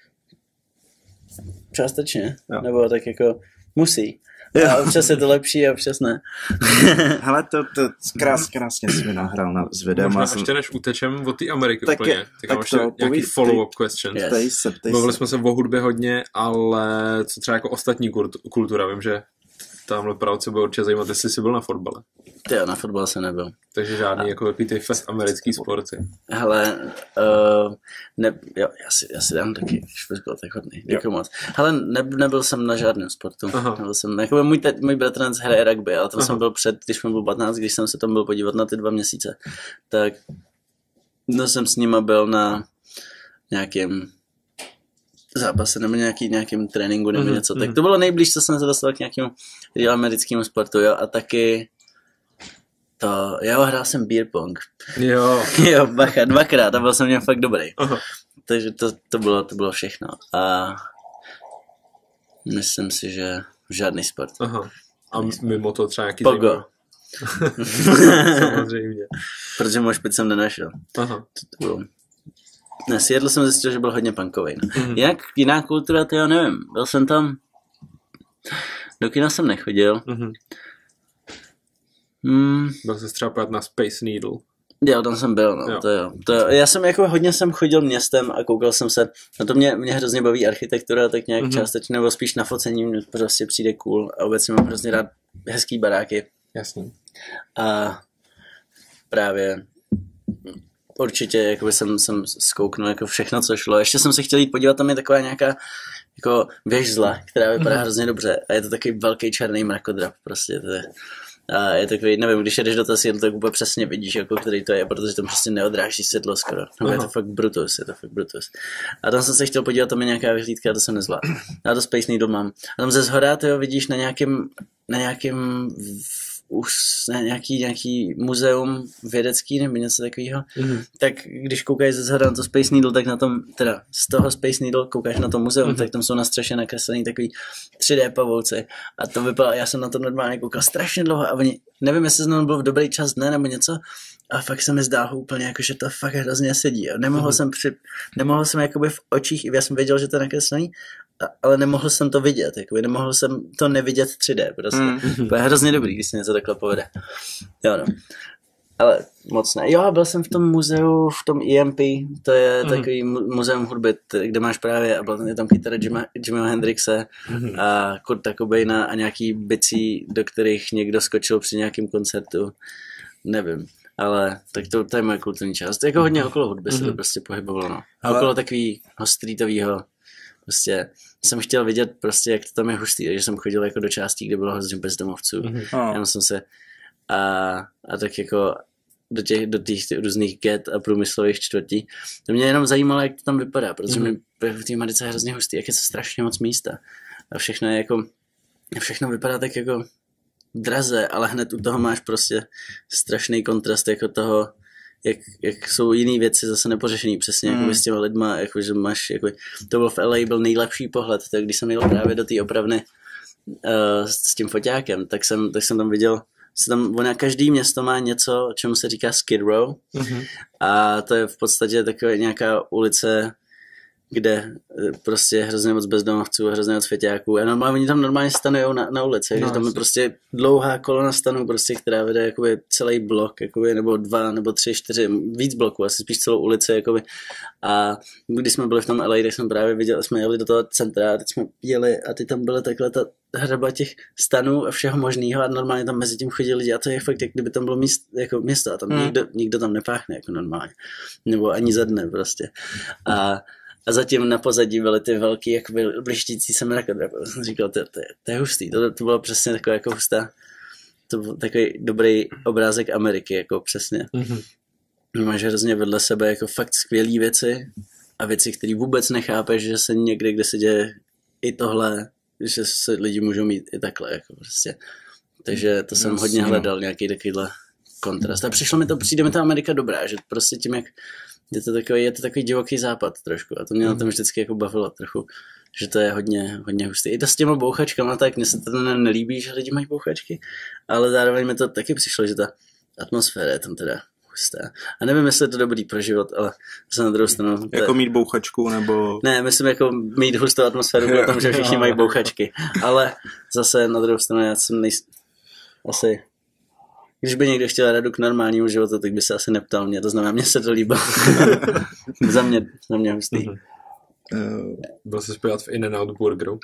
Částečně. Jo. Nebo tak jako musí. A občas je to lepší a občas ne. Hele, to, to krás, krásně jsi mi nahrál na, s videem. Možná jsem... ještě než utečem od té Ameriky tak úplně. Je, tak tak ještě to, nějaký follow-up question. Yes. Ptej se, ptej Bavili se. jsme se o hudbě hodně, ale co třeba jako ostatní kultura, vím, že tamhle pravce bylo určitě zajímat, jestli jsi byl na fotbale. Ty jo, na fotbal se nebyl. Takže žádný a... jako takový ty fest americký sporty. Hele, uh, ne, jo, já si, já si dám taky, když bys byl tak hodný, děkuji moc. Hele, ne, nebyl jsem na žádném sportu. Nebyl jsem, jako můj, te, můj bratranec hraje rugby, ale tam Aha. jsem byl před, když mi byl patnáct, když jsem se tam byl podívat na ty dva měsíce. Tak no, jsem s nima byl na nějakém zápase nebo nějaký, nějakým tréninku nebo mm-hmm. něco. Tak to bylo nejblíž, co jsem se dostal k nějakému americkému sportu, jo, a taky to, jo, hrál jsem beer pong. Jo. Jo, bacha, dvakrát a byl jsem měl fakt dobrý. Aha. Takže to, to, bylo, to bylo všechno. A myslím si, že žádný sport. Aha. A mimo to třeba nějaký Pogo. Samozřejmě. Protože můj špic jsem nenašel. Aha. To, to bylo. Ne, Seattle jsem zjistil, že byl hodně punkovej. No. Mm-hmm. Jinak jiná kultura, to já nevím. Byl jsem tam, do kina jsem nechodil. Mm-hmm. Hmm. Byl jsi třeba pojat na Space Needle. Jo, tam jsem byl, no, jo. to jo. To jo. Já jsem jako hodně jsem chodil městem a koukal jsem se, no to mě, mě hrozně baví architektura, tak nějak mm-hmm. částečně, nebo spíš na focení mě prostě přijde cool a obecně mám hrozně rád hezký baráky. Jasný. A právě určitě jakoby jsem, jsem zkouknul jako všechno, co šlo. Ještě jsem se chtěl jít podívat, tam je taková nějaká jako věž zla, která vypadá mm-hmm. hrozně dobře a je to takový velký černý mrakodrap prostě, to je. A je takový, nevím, když jedeš do toho Seattle, tak úplně přesně vidíš, jako který to je, protože tam prostě neodráží světlo skoro. No, je to fakt brutus, je to fakt brutus. A tam jsem se chtěl podívat, tam je nějaká vyhlídka, to jsem nezvládl. Já to Space Needle mám. A tam ze zhora to vidíš na nějakém, na nějakém, už na nějaký, nějaký muzeum vědecký nebo něco takového. Mm-hmm. Tak když koukáš ze zhora na to Space Needle, tak na tom, teda z toho Space Needle koukáš na to muzeum, mm-hmm. tak tam jsou na střeše nakreslený takový tři dé pavouci. A to vypadalo, já jsem na to normálně koukal strašně dlouho a oni, nevím, jestli znovu byl v dobrý čas dne nebo něco, a fakt se mi zdálo úplně jako, že to fakt hrozně sedí. A nemohl mm-hmm. jsem při, nemohl jsem jakoby v očích, já jsem věděl, že to je nakreslený, ale nemohl jsem to vidět, jakoby nemohl jsem to nevidět tři dé, prostě. Mm. To je hrozně dobrý, když se něco takhle povede. Jo, no. Ale moc ne. Jo, byl jsem v tom muzeu, v tom E M P, to je mm. takový muzeum hudby, kde máš právě, a byl je tam kytara Jima, Jimmyho Hendrixe mm. a Kurta Cobaina a nějaký bicí, do kterých někdo skočil při nějakém koncertu. Nevím. Ale tak to, to je moje kulturní část. Jako hodně okolo hudby mm. se to prostě pohybovalo. No. Ale... Okolo takového streetového. Prostě jsem chtěl vidět prostě, jak to tam je hustý, takže jsem chodil jako do částí, kde bylo hodně bezdomovců. Mm-hmm. Já jsem se a, a tak jako do těch, do těch různých get a průmyslových čtvrtí. To mě jenom zajímalo, jak to tam vypadá, protože mm-hmm. mi v té Americe je hrozně hustý, jak je to strašně moc místa. A všechno je jako, všechno vypadá tak jako draze, ale hned u toho máš prostě strašný kontrast jako toho, Jak, jak jsou jiný věci zase nepořešený přesně, mm. jako s těma lidma, jako, že máš, jako, to byl v L A, byl nejlepší pohled, tak když jsem jel právě do té opravny uh, s tím foťákem, tak jsem, tak jsem tam viděl, se tam, ona, každý město má něco, čemu se říká Skid Row, mm-hmm. a to je v podstatě taková nějaká ulice kde prostě je hrozně moc bezdomovců, hrozně moc feťáků a normálně oni tam normálně stanujou na, na ulici, no, že tam je prostě dlouhá kolona stanů prostě, která vede jakoby celý blok, jakoby, nebo dva, nebo tři, čtyři, víc bloků, asi spíš celou ulici, jakoby. A když jsme byli v tom L A, tak jsme právě viděli, jsme jeli do toho centra a teď jsme jeli a ty tam byly takhle ta hraba těch stanů a všeho možného a normálně tam mezi tím chodili lidi a to je fakt, jak kdyby tam bylo míst, jako město a tam hmm. nikdo, nikdo tam nepáchne jako normálně, nebo ani za dne prostě. A A zatím na pozadí byly ty velký, jakoby blištící se mrakodrapy. Jsem říkal, to, to, to je hustý. To, to bylo přesně takové jako hustá. To byl takový dobrý obrázek Ameriky, jako přesně. Mm-hmm. Máš hrozně vedle sebe jako fakt skvělý věci a věci, které vůbec nechápeš, že se někde, kde se děje i tohle, že se lidi můžou mít i takhle, jako prostě. Takže to jsem no, hodně hledal, nějaký takovýhle kontrast. A přišlo mi to, přijde mi ta Amerika dobrá, že prostě tím, jak je to takový, je to takový divoký západ trošku a to mě na tom vždycky jako bavilo trochu, že to je hodně, hodně hustý. I to s těma bouchačkama, tak mně se to nelíbí, že lidi mají bouchačky, ale zároveň mi to taky přišlo, že ta atmosféra je tam teda hustá. A nevím, jestli je to dobrý pro život, ale zase na druhou stranu... Jako je... mít bouchačku, nebo... Ne, myslím jako mít hustou atmosféru, protože všichni mají bouchačky, ale zase na druhou stranu já jsem nejs... asi... Když by někdo chtěl radu k normálnímu životu, tak by se asi neptal mě, to znamená, mně se to líbilo. za mě, za mě hustý. Uh, byl jsi zpěvat v In-N-Out Burgeru?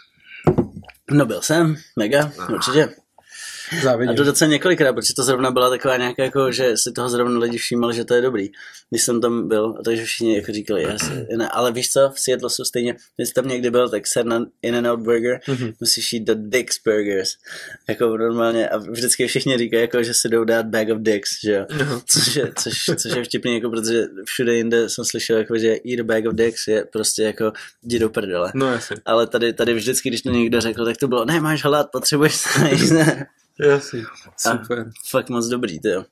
No byl jsem, mega, no. Určitě. Závidím. A to docela několikrát, protože to zrovna byla taková nějaká, jako, že si toho zrovna lidi všímali, že to je dobrý. Když jsem tam byl, takže všichni jako říkali, yes, ne, ale víš co, v Seattle jsou stejně, když tam někdy byl, tak se na In-N-Out Burger, mm-hmm. musíš jít do Dick's Burgers. Jako normálně, a vždycky všichni říkají, jako, že si jdou dát bag of dicks, že jo. No. Což, je, což, což je vtipný, jako, protože všude jinde jsem slyšel, jako, že eat a bag of dicks je prostě jako jdi do prdele. No jasně. Ale tady, tady vždycky, když to někdo řekl, tak to bylo, ne, máš hlad, potřebuješ se jíst, ne. Jasně, super. A fakt moc dobrý, tyjo.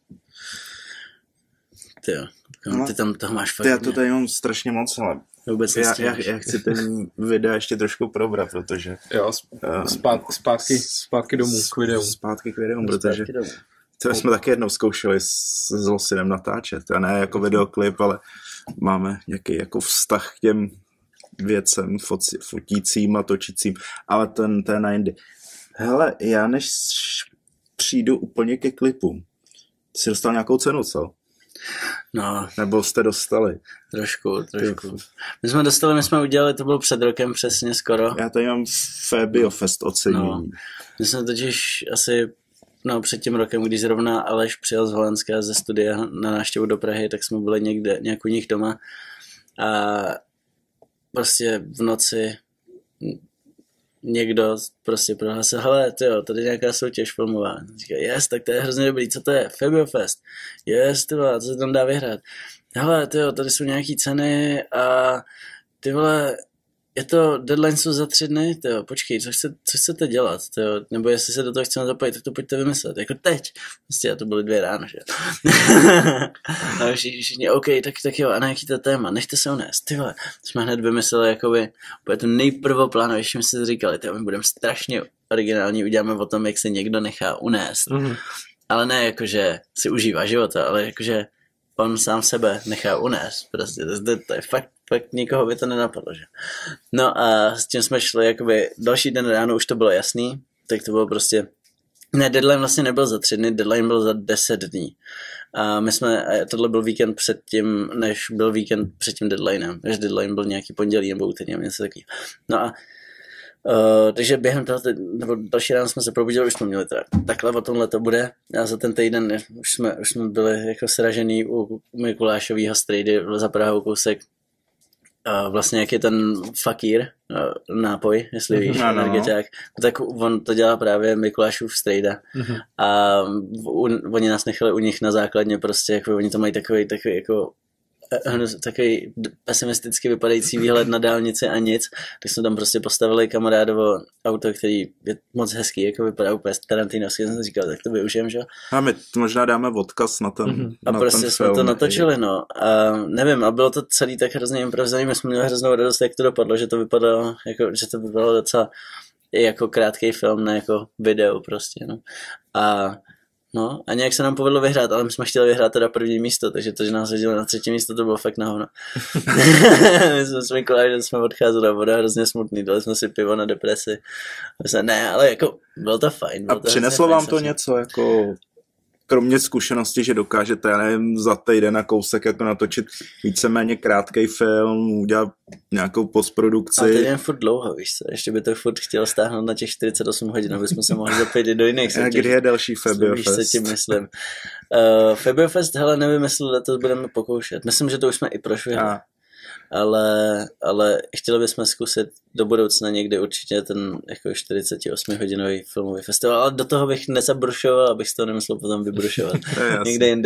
Tyjo, no, ty tam toho máš fakt. Já to tady mám strašně moc, ale vůbec já, já, já chci ten video ještě trošku probrat, protože... Jo, zpát, zpátky, zpátky domů k videu. Zpátky k videu, protože to jsme taky jednou zkoušeli s, s Losinem natáčet. A ne jako videoklip, ale máme nějaký jako vztah k těm věcem foci, fotícím a točícím, ale ten, ten na jindy. Hele, já než přijdu úplně ke klipům, jsi dostal nějakou cenu, co? No. Nebo jste dostali? Trošku, trošku. My jsme dostali, my jsme udělali, to bylo před rokem přesně skoro. Já tady mám Fabiofest ocenění. No. My jsme totiž asi, no před tím rokem, když zrovna Aleš přijel z Holandska ze studia na návštěvu do Prahy, tak jsme byli někde, nějak u nich doma a prostě v noci někdo prostě prohlásil, hele, tyjo, tady nějaká soutěž filmová. Říká, yes, tak to je hrozně dobrý, co to je? Fabiofest. Yes, tyjo, co se tam dá vyhrát? Hele, tyjo, tady jsou nějaký ceny a ty vole, je to, deadline jsou za tři dny, tyjo, počkej, co, chce, co chcete dělat, tyjo, nebo jestli se do toho chceme zapojit, tak to pojďte vymyslet, jako teď. Vlastně a to byly dvě ráno, že? A všichni, OK, tak, tak jo, a na jaký to téma, nechte se unést, ty vole. Jsme hned vymysleli, jakoby, bude to nejprvoplánovější, jsme si říkali, tyjo, my budeme strašně originální, uděláme o tom, jak se někdo nechá unést. Mm-hmm. Ale ne jakože si užívá života, ale jakože on sám sebe nechá unést, prostě, to, to, to je fakt, fakt nikoho by to nenapadlo, že? No a s tím jsme šli, jakoby, další den ráno už to bylo jasný, tak to bylo prostě, ne, deadline vlastně nebyl za tři dny, deadline byl za deset dní. A my jsme, tohle byl víkend předtím, než byl víkend před tím deadlinem, než deadline byl nějaký pondělí nebo úterý nebo něco takový. No a Uh, takže během toho, nebo další ráno jsme se probudili, už jsme měli teda, takhle o tomhle to bude a za ten týden už jsme, už jsme byli jako sražený u Mikulášovýho strejdy za Prahou kousek. Uh, vlastně jak je ten fakír uh, nápoj, jestli víš, no, energeťák, no. Tak on to dělá právě Mikulášův strejda mm-hmm. a u, oni nás nechali u nich na základně prostě, jako oni to mají takový, takový jako takový pesimisticky vypadající výhled na dálnici a nic, tak jsme tam prostě postavili kamarádovo auto, který je moc hezký, jako vypadá úplně tarantinovský, jsem si říkal, tak to využijem, že jo. A my možná dáme odkaz na ten mm-hmm. A na prostě ten jsme film, to natočili, no. A nevím, a bylo to celý tak hrozně improvizovaný, my jsme měli hroznou radost, jak to dopadlo, že to vypadalo, jako, že to vypadalo docela jako krátký film, ne jako video prostě, no. A No a nějak se nám povedlo vyhrát, ale my jsme chtěli vyhrát teda první místo, takže to, že nás hodili na třetí místo, to bylo fakt na hovno. My jsme s Mikulášem jsme odcházeli a voda hrozně smutný, dali jsme si pivo na depresi. Jsme, ne, ale jako bylo to fajn. Bylo a to přineslo vám to něco jako... Kromě zkušenosti, že dokážete, já nevím, za týden na kousek jako natočit víceméně krátkej film, udělat nějakou postprodukci. A týden furt dlouho, víš co, ještě by to furt chtěl stáhnout na těch čtyřicet osm hodin, aby jsme se mohli zapojit i do jiných soutěží. A kdy je další Fabiofest? Víš, co tím myslím. Uh, Fabiofest, hele, nevím, jestli letos budeme pokoušet. Myslím, že to už jsme i prošli. A. Ale, ale chtěli bychom zkusit do budoucna někdy určitě ten jako čtyřicet osm hodinový filmový festival, ale do toho bych nezabrušoval, abych z toho nemyslel potom vybrušovat. Někde jinde.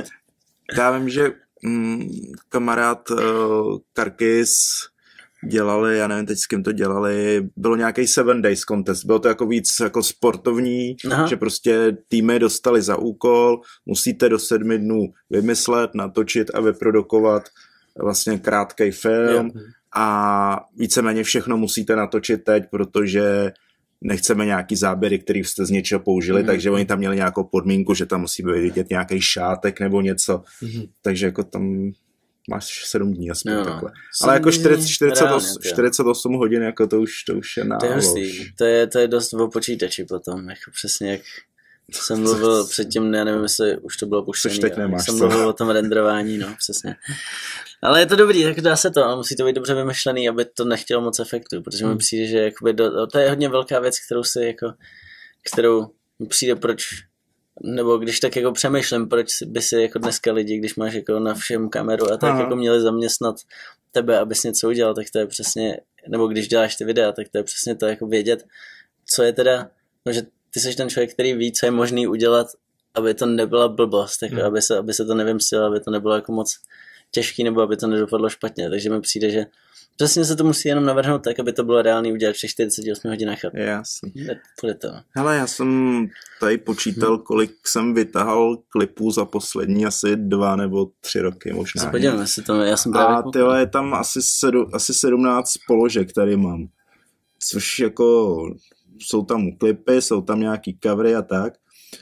Já vím, že mm, kamarád uh, Karkis dělali, já nevím teď s kým to dělali, bylo nějaký seven days contest, bylo to jako víc jako sportovní, Aha. že prostě týmy dostali za úkol, musíte do sedmi dnů vymyslet, natočit a vyprodukovat vlastně krátkej film yeah. a víceméně všechno musíte natočit teď, protože nechceme nějaký záběry, který jste z něčeho použili, mm-hmm. takže oni tam měli nějakou podmínku, že tam musí být vidět nějaký šátek nebo něco, mm-hmm. takže jako tam máš sedm dní aspoň no, takhle. Ale jako čtyřicet, čtyřicet osm, reálně, čtyřicet osm hodin, jako to už, to už je nálož. To je, to je, to je dost o počítači potom, jako přesně jak jsem mluvil předtím, já nevím, jestli už to bylo puštěný, jsem mluvil o tom renderování, no, přesně. Ale je to dobrý, tak dá se to, ale musí to být dobře vymyšlený, aby to nechtělo moc efektu, protože mi přijde, že jakoby do, to je hodně velká věc, kterou si jako, kterou mi přijde, proč, nebo když tak jako přemýšlím, proč by si jako dneska lidi, když máš jako na všem kameru a tak Aha. jako měli zaměstnat tebe, abys něco udělal, tak to je přesně, nebo když děláš ty videa, tak to je přesně to jako vědět, co je teda, no, že ty jsi ten člověk, který ví, co je možný udělat, aby to nebyla blbost, jako, hmm. aby, se, aby se to nevymstilo, aby to nebylo jako moc těžký, nebo aby to nedopadlo špatně. Takže mi přijde, že přesně se to musí jenom navrhnout tak, aby to bylo reálný udělat v těch čtyřiceti osmi hodinách. Jasný. Bude to. Hele, já jsem tady počítal, hmm. kolik jsem vytahal klipů za poslední asi dva nebo tři roky možná. Podívejme si to, já jsem právě A tyhle je tam asi, sedm, asi sedmnáct položek, tady mám. Což jako jsou tam klipy, jsou tam nějaký covery a tak.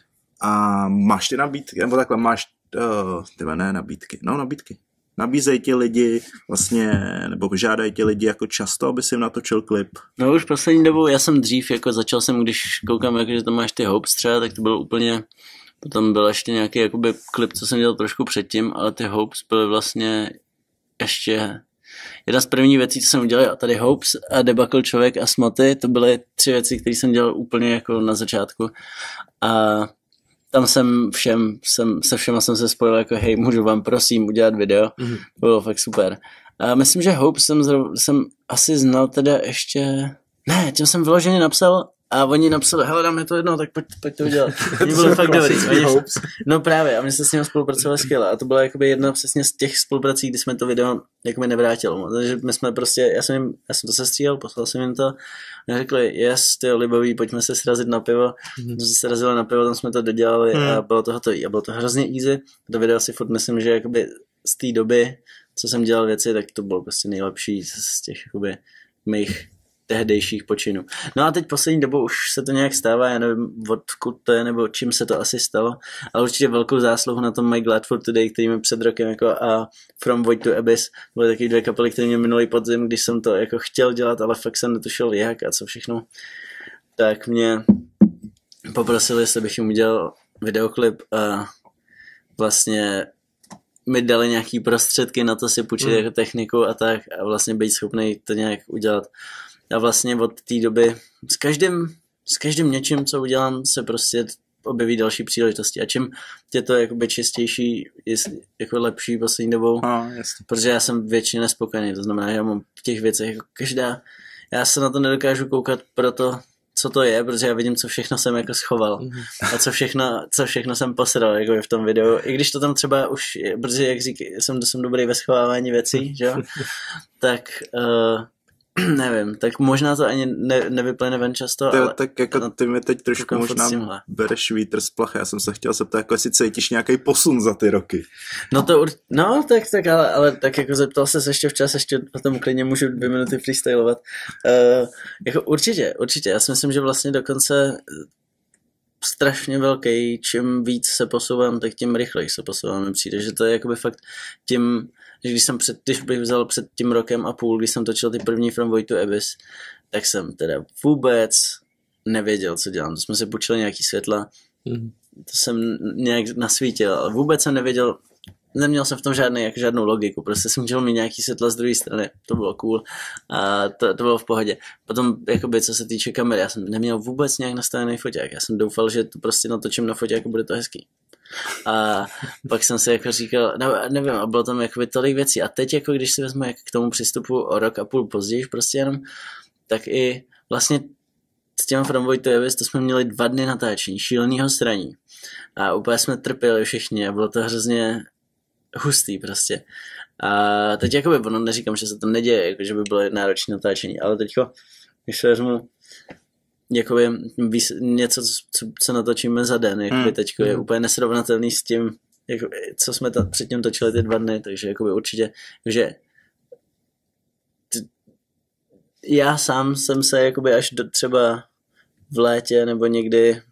A máš ty nabídky, nebo takhle máš, uh, tyhle ne nabídky, no nabídky. Nabízejí ti lidi vlastně, nebo žádají ti lidi jako často, aby si jim natočil klip? No už poslední dobou, já jsem dřív, jako začal jsem, když koukám, jako, že tam máš ty Hopes třeba, tak to bylo úplně, potom byl ještě nějaký jakoby klip, co jsem dělal trošku předtím, ale ty Hopes byly vlastně ještě jedna z prvních věcí, co jsem udělal, a tady Hopes a Debacle Člověk a Smoty, to byly tři věci, které jsem dělal úplně jako na začátku. A tam jsem všem, jsem, se všema jsem se spojil jako hej, můžu vám prosím udělat video. Mm-hmm. To bylo fakt super. A myslím, že Hope jsem, jsem asi znal teda ještě, ne, tím jsem vyloženě napsal a oni napsali, hele, dáme to jednou, tak pojď, pojď to udělat. Oni byli fakt dobrý. No právě, a my jsme s ním spolupracovali skvěle a to byla jakoby jedna přesně z těch spoluprací, kdy jsme to video jako mi nevrátilo. Takže my jsme prostě, já jsem, jim, já jsem to sestříhal, poslal jsem jim to a řekli, yes, ty libový, pojďme se srazit na pivo. Mm-hmm. Jsme se srazili na pivo, tam jsme to dodělali mm. a bylo to hotový. A bylo to hrozně easy. To video si furt myslím, že jakoby z té doby, co jsem dělal věci, tak to bylo prostě nejlepší z těch jakoby mých tehdejších počinů. No a teď poslední dobou už se to nějak stává, já nevím, odkud to je, nebo čím se to asi stalo, ale určitě velkou zásluhu na tom My Glad for Today, který mi před rokem jako a From Void to Abyss byly taky dvě kapely, které mě minulý podzim, když jsem to jako chtěl dělat, ale fakt jsem netušil jak a co všechno, tak mě poprosili, jestli bych jim udělal videoklip a vlastně mi dali nějaký prostředky na to si půjčit mm. jako techniku a tak a vlastně být schopný to nějak udělat. A vlastně od té doby s každým, s každým něčím, co udělám, se prostě objeví další příležitosti. A čím je to jakoby čistější, je jako lepší poslední dobou, a, protože já jsem většině nespokojený. To znamená, že já mám v těch věcech jako každá, já se na to nedokážu koukat proto, co to je, protože já vidím, co všechno jsem jako schoval mm-hmm. a co všechno, co všechno jsem posral jako v tom videu. I když to tam třeba už, protože jak říkám, jsem, jsem dobrý ve schovávání věcí, že jo, tak uh, nevím, tak možná to ani ne, nevyplyne ven často, ty, ale... Tak jako ty mi teď trošku možná bereš vítr z plachy, já jsem se chtěl zeptat, jako jestli cítíš nějaký posun za ty roky. No to, no tak, tak ale, ale tak jako zeptal ses ještě včas, ještě potom klidně můžu dvě minuty freestylovat. Uh, jako určitě, určitě, já si myslím, že vlastně dokonce strašně velký, čím víc se posouvám, tak tím rychleji se posouvám, mi přijde, že to je jakoby fakt tím, že když jsem před, když bych vzal před tím rokem a půl, když jsem točil ty první From Void to Abyss, tak jsem teda vůbec nevěděl, co dělám. To jsme si půjčili nějaký světla, mm. to jsem nějak nasvítil, ale vůbec jsem nevěděl, neměl jsem v tom žádný, jako žádnou logiku, prostě jsem chtěl mít nějaký světla z druhé strany, to bylo cool a to, to bylo v pohodě. Potom, jakoby, co se týče kamery, já jsem neměl vůbec nějak nastavený foťák, já jsem doufal, že to prostě natočím na foťáku, bude to hezký. A pak jsem si jako říkal, ne, nevím, a bylo tam jakoby tolik věcí a teď, jako když si vezmu jak k tomu přístupu o rok a půl později, prostě jenom, tak i vlastně s těma From Void to Abyss, to jsme měli dva dny natáčení, šílenýho sraní a úplně jsme trpěli všichni a bylo to hrozně hustý prostě. A teď jakoby, ono neříkám, že se to neděje, jako, že by bylo náročné natáčení, ale teďko, když se vezmu jakoby něco, co, co natočíme za den, jakoby hmm. teďko je úplně nesrovnatelný s tím, jako, co jsme tam předtím točili ty dva dny, takže jakoby určitě, že t- já sám jsem se jakoby až do třeba v létě nebo někdy,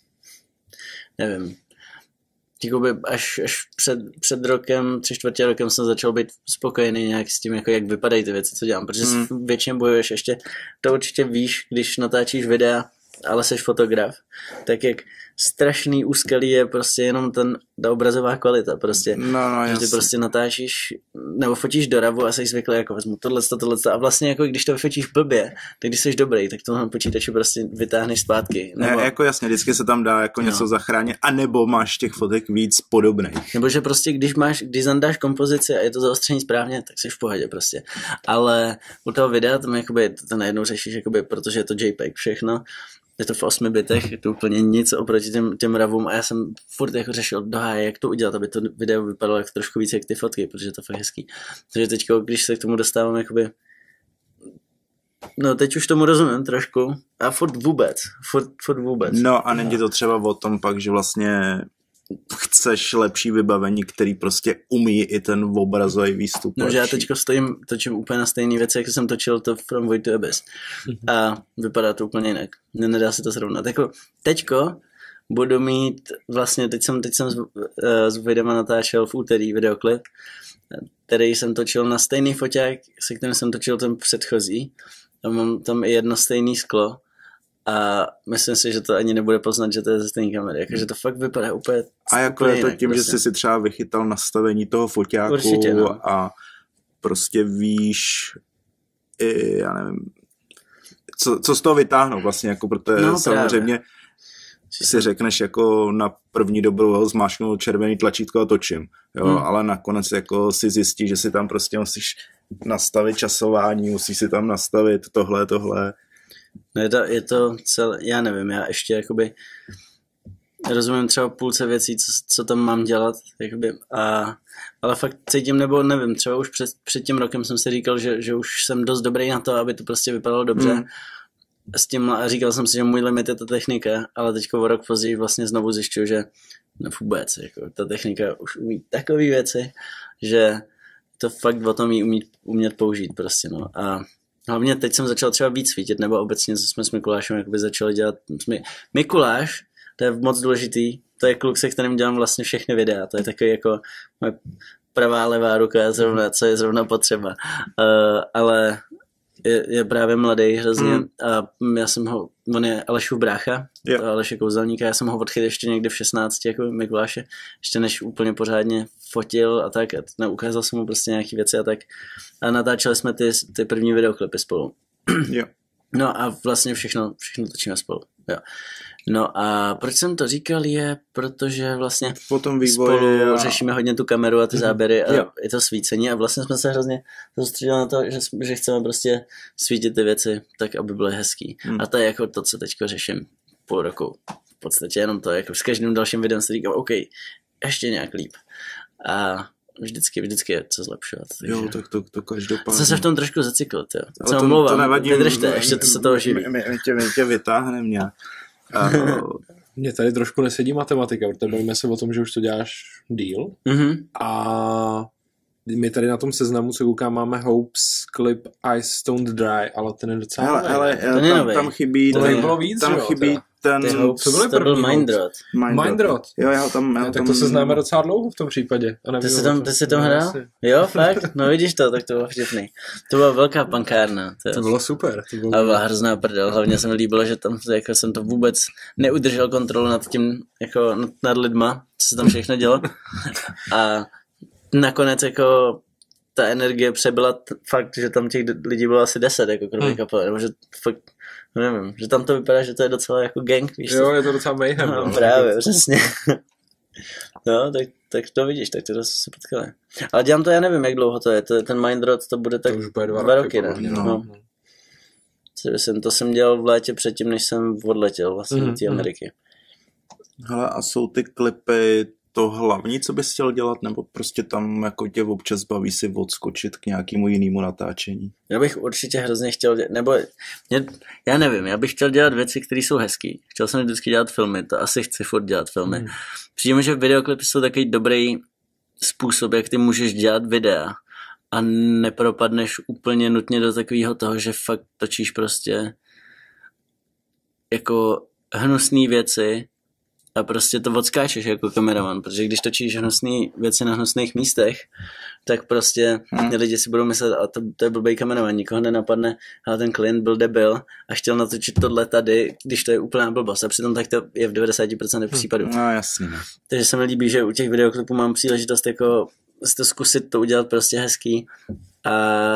nevím, jakoby až, až před, před rokem, tři čtvrtě rokem jsem začal být spokojený nějak s tím, jako jak vypadají ty věci, co dělám, protože mm. většině bojuješ ještě, to určitě víš, když natáčíš videa, ale jsi fotograf, tak jak strašný úskalí je prostě jenom ten, ta obrazová kvalita, prostě, no, no, že ty prostě natáčíš, nebo fotíš do ravu a jsi zvyklý, jako vezmu tohleto, tohleto a vlastně jako když to vyfotíš blbě, tak když jsi dobrý, tak to na počítači prostě vytáhneš zpátky. Nebo... Ne, jako jasně, vždycky se tam dá jako něco no. zachránit, anebo máš těch fotek víc podobných. Nebo že prostě když máš, když zandáš kompozici a je to zaostření správně, tak jsi v pohodě prostě. Ale u toho videa tam jakoby, to, to najednou řešíš, jakoby, protože je to JPEG všechno, je to v osmi bitech, je to úplně nic oproti těm, těm ravům a já jsem furt jako řešil doháje, jak to udělat, aby to video vypadalo jako trošku víc jak ty fotky, protože to je fakt hezký. Takže teďko, když se k tomu dostávám, jakoby, no teď už tomu rozumím trošku a furt vůbec, furt, furt vůbec. No a není to třeba o tom pak, že vlastně chceš lepší vybavení, který prostě umí i ten obrazový výstup. No, že já teďko stojím, točím úplně na stejné věci, jak jsem točil to From Void to Abyss. Mm-hmm. A vypadá to úplně jinak. Nedá se to srovnat. Jako teďko budu mít, vlastně teď jsem, teď jsem s, s videama natáčel v úterý videoklip, který jsem točil na stejný foťák, se kterým jsem točil ten předchozí. A mám tam i jedno stejné sklo. A myslím si, že to ani nebude poznat, že to je ze stejné kamery. Jakože to fakt vypadá úplně a jako úplně je to jinak, tím, prostě. Že jsi si třeba vychytal nastavení toho foťáku určitě, no. A prostě víš, i, já nevím, co, co z toho vytáhnout vlastně, jako protože no, samozřejmě právě. Si řekneš jako na první dobrou zmáčknu červený tlačítko a točím, jo, hmm. ale nakonec jako si zjistíš, že si tam prostě musíš nastavit časování, musíš si tam nastavit tohle, tohle. No je to, je to celé, já nevím, já ještě jakoby rozumím třeba půlce věcí, co, co tam mám dělat, jakoby, a, ale fakt cítím, nebo nevím, třeba už před, před tím rokem jsem si říkal, že, že už jsem dost dobrý na to, aby to prostě vypadalo dobře. Mm. S tím, a říkal jsem si, že můj limit je ta technika, ale teďko o rok později vlastně znovu zjišťuju, že no vůbec, jako, ta technika už umí takové věci, že to fakt o tom jí umí, umět použít prostě, no, a hlavně teď jsem začal třeba víc svítit, nebo obecně jsme s Mikulášem jakoby začali dělat. Mikuláš, to je moc důležitý, to je kluk, se kterým dělám vlastně všechny videa, to je takový jako moje pravá, levá ruka, zrovna, co je zrovna potřeba. Uh, ale je, je právě mladý hrozně mm. a já jsem ho, on je Alešův brácha, yep. Aleš je kouzelník a já jsem ho odchytil ještě někde v šestnácti, jako Mikuláše, ještě než úplně pořádně fotil a tak, a neukázal jsem mu prostě nějaký věci a tak. A natáčeli jsme ty, ty první videoklipy spolu. Jo. No a vlastně všechno, všechno točíme spolu. Jo. No a proč jsem to říkal je, protože vlastně potom vývoje, spolu a... řešíme hodně tu kameru a ty záběry a jo. I to svícení a vlastně jsme se hrozně soustředili na to, že, že chceme prostě svítit ty věci tak, aby byly hezký. Hmm. A to je jako to, co teďko řeším půl roku. V podstatě jenom to, jako s každým dalším videem se říkám, OK, ještě nějak líp. A vždycky, vždycky je co zlepšovat. Takže... Jo, tak to, to každopádně. Jsem se v tom trošku zacykl, jo. Co to, mluvám, to nevadí. Vydržte, ještě to se toho živí. My, my, my, tě, my tě vytáhneme nějak. Mně tady trošku nesedí matematika, protože bavíme se o tom, že už to děláš díl. Mm-hmm. A my tady na tom seznamu, co koukám, máme Hopes, Clip, Ice Stone Dry, ale ten je docela hele, nový. hele, ten tam, tam chybí, to tam, bylo víc, tam jo, chybí teda. ten... Ty Hopes, to, to byl Mindrot. Mindrot. Jo, já ho tam... Já tak tam... to se známe docela dlouho v tom případě. Ty jsi tam, ty jsi tam hrál? Jo, fakt? No vidíš to, tak to bylo vtipný. To byla velká pankárna. To, to bylo super. To bylo... A byla hrozná prdel. Hlavně se mi líbilo, že tam jako jsem to vůbec neudržel kontrolu nad tím, jako nad lidma, co se tam všechno dělo. A nakonec jako ta energie přebyla t- fakt, že tam těch lidí bylo asi deset, jako kromě hmm. kapely, nebo že fakt, nevím, že tam to vypadá, že to je docela jako gang, víš. Jo, je to docela mayhem. No, no, právě, přesně. No, tak, tak to vidíš, tak to se potkali. Ale dělám to, já nevím, jak dlouho to je, to, ten Mindrot, to bude tak to už bude dva, dva roky, roky, ne? No. No. To, jsem, to jsem dělal v létě předtím, než jsem odletěl vlastně mm, do té Ameriky. Hele, a jsou ty klipy to hlavní, co bys chtěl dělat, nebo prostě tam jako tě občas baví si odskočit k nějakému jinému natáčení? Já bych určitě hrozně chtěl dělat, nebo mě, já nevím, já bych chtěl dělat věci, které jsou hezký. Chtěl jsem vždycky dělat filmy, to asi chci furt dělat filmy. Mm. Přijde, že videoklipy jsou takový dobrý způsob, jak ty můžeš dělat videa a nepropadneš úplně nutně do takového toho, že fakt točíš prostě jako hnusný věci a prostě to odskáčeš jako kameraman, protože když točíš hnusný věci na hnusných místech, tak prostě hmm. lidi si budou myslet, a to, to je blbej kameraman, nikoho nenapadne, ale ten klient byl debil a chtěl natočit tohle tady, když to je úplná blbost, a přitom tak to je v devadesát procent případů. No jasně. Takže se mi líbí, že u těch videoklipů mám příležitost jako to zkusit to udělat prostě hezký a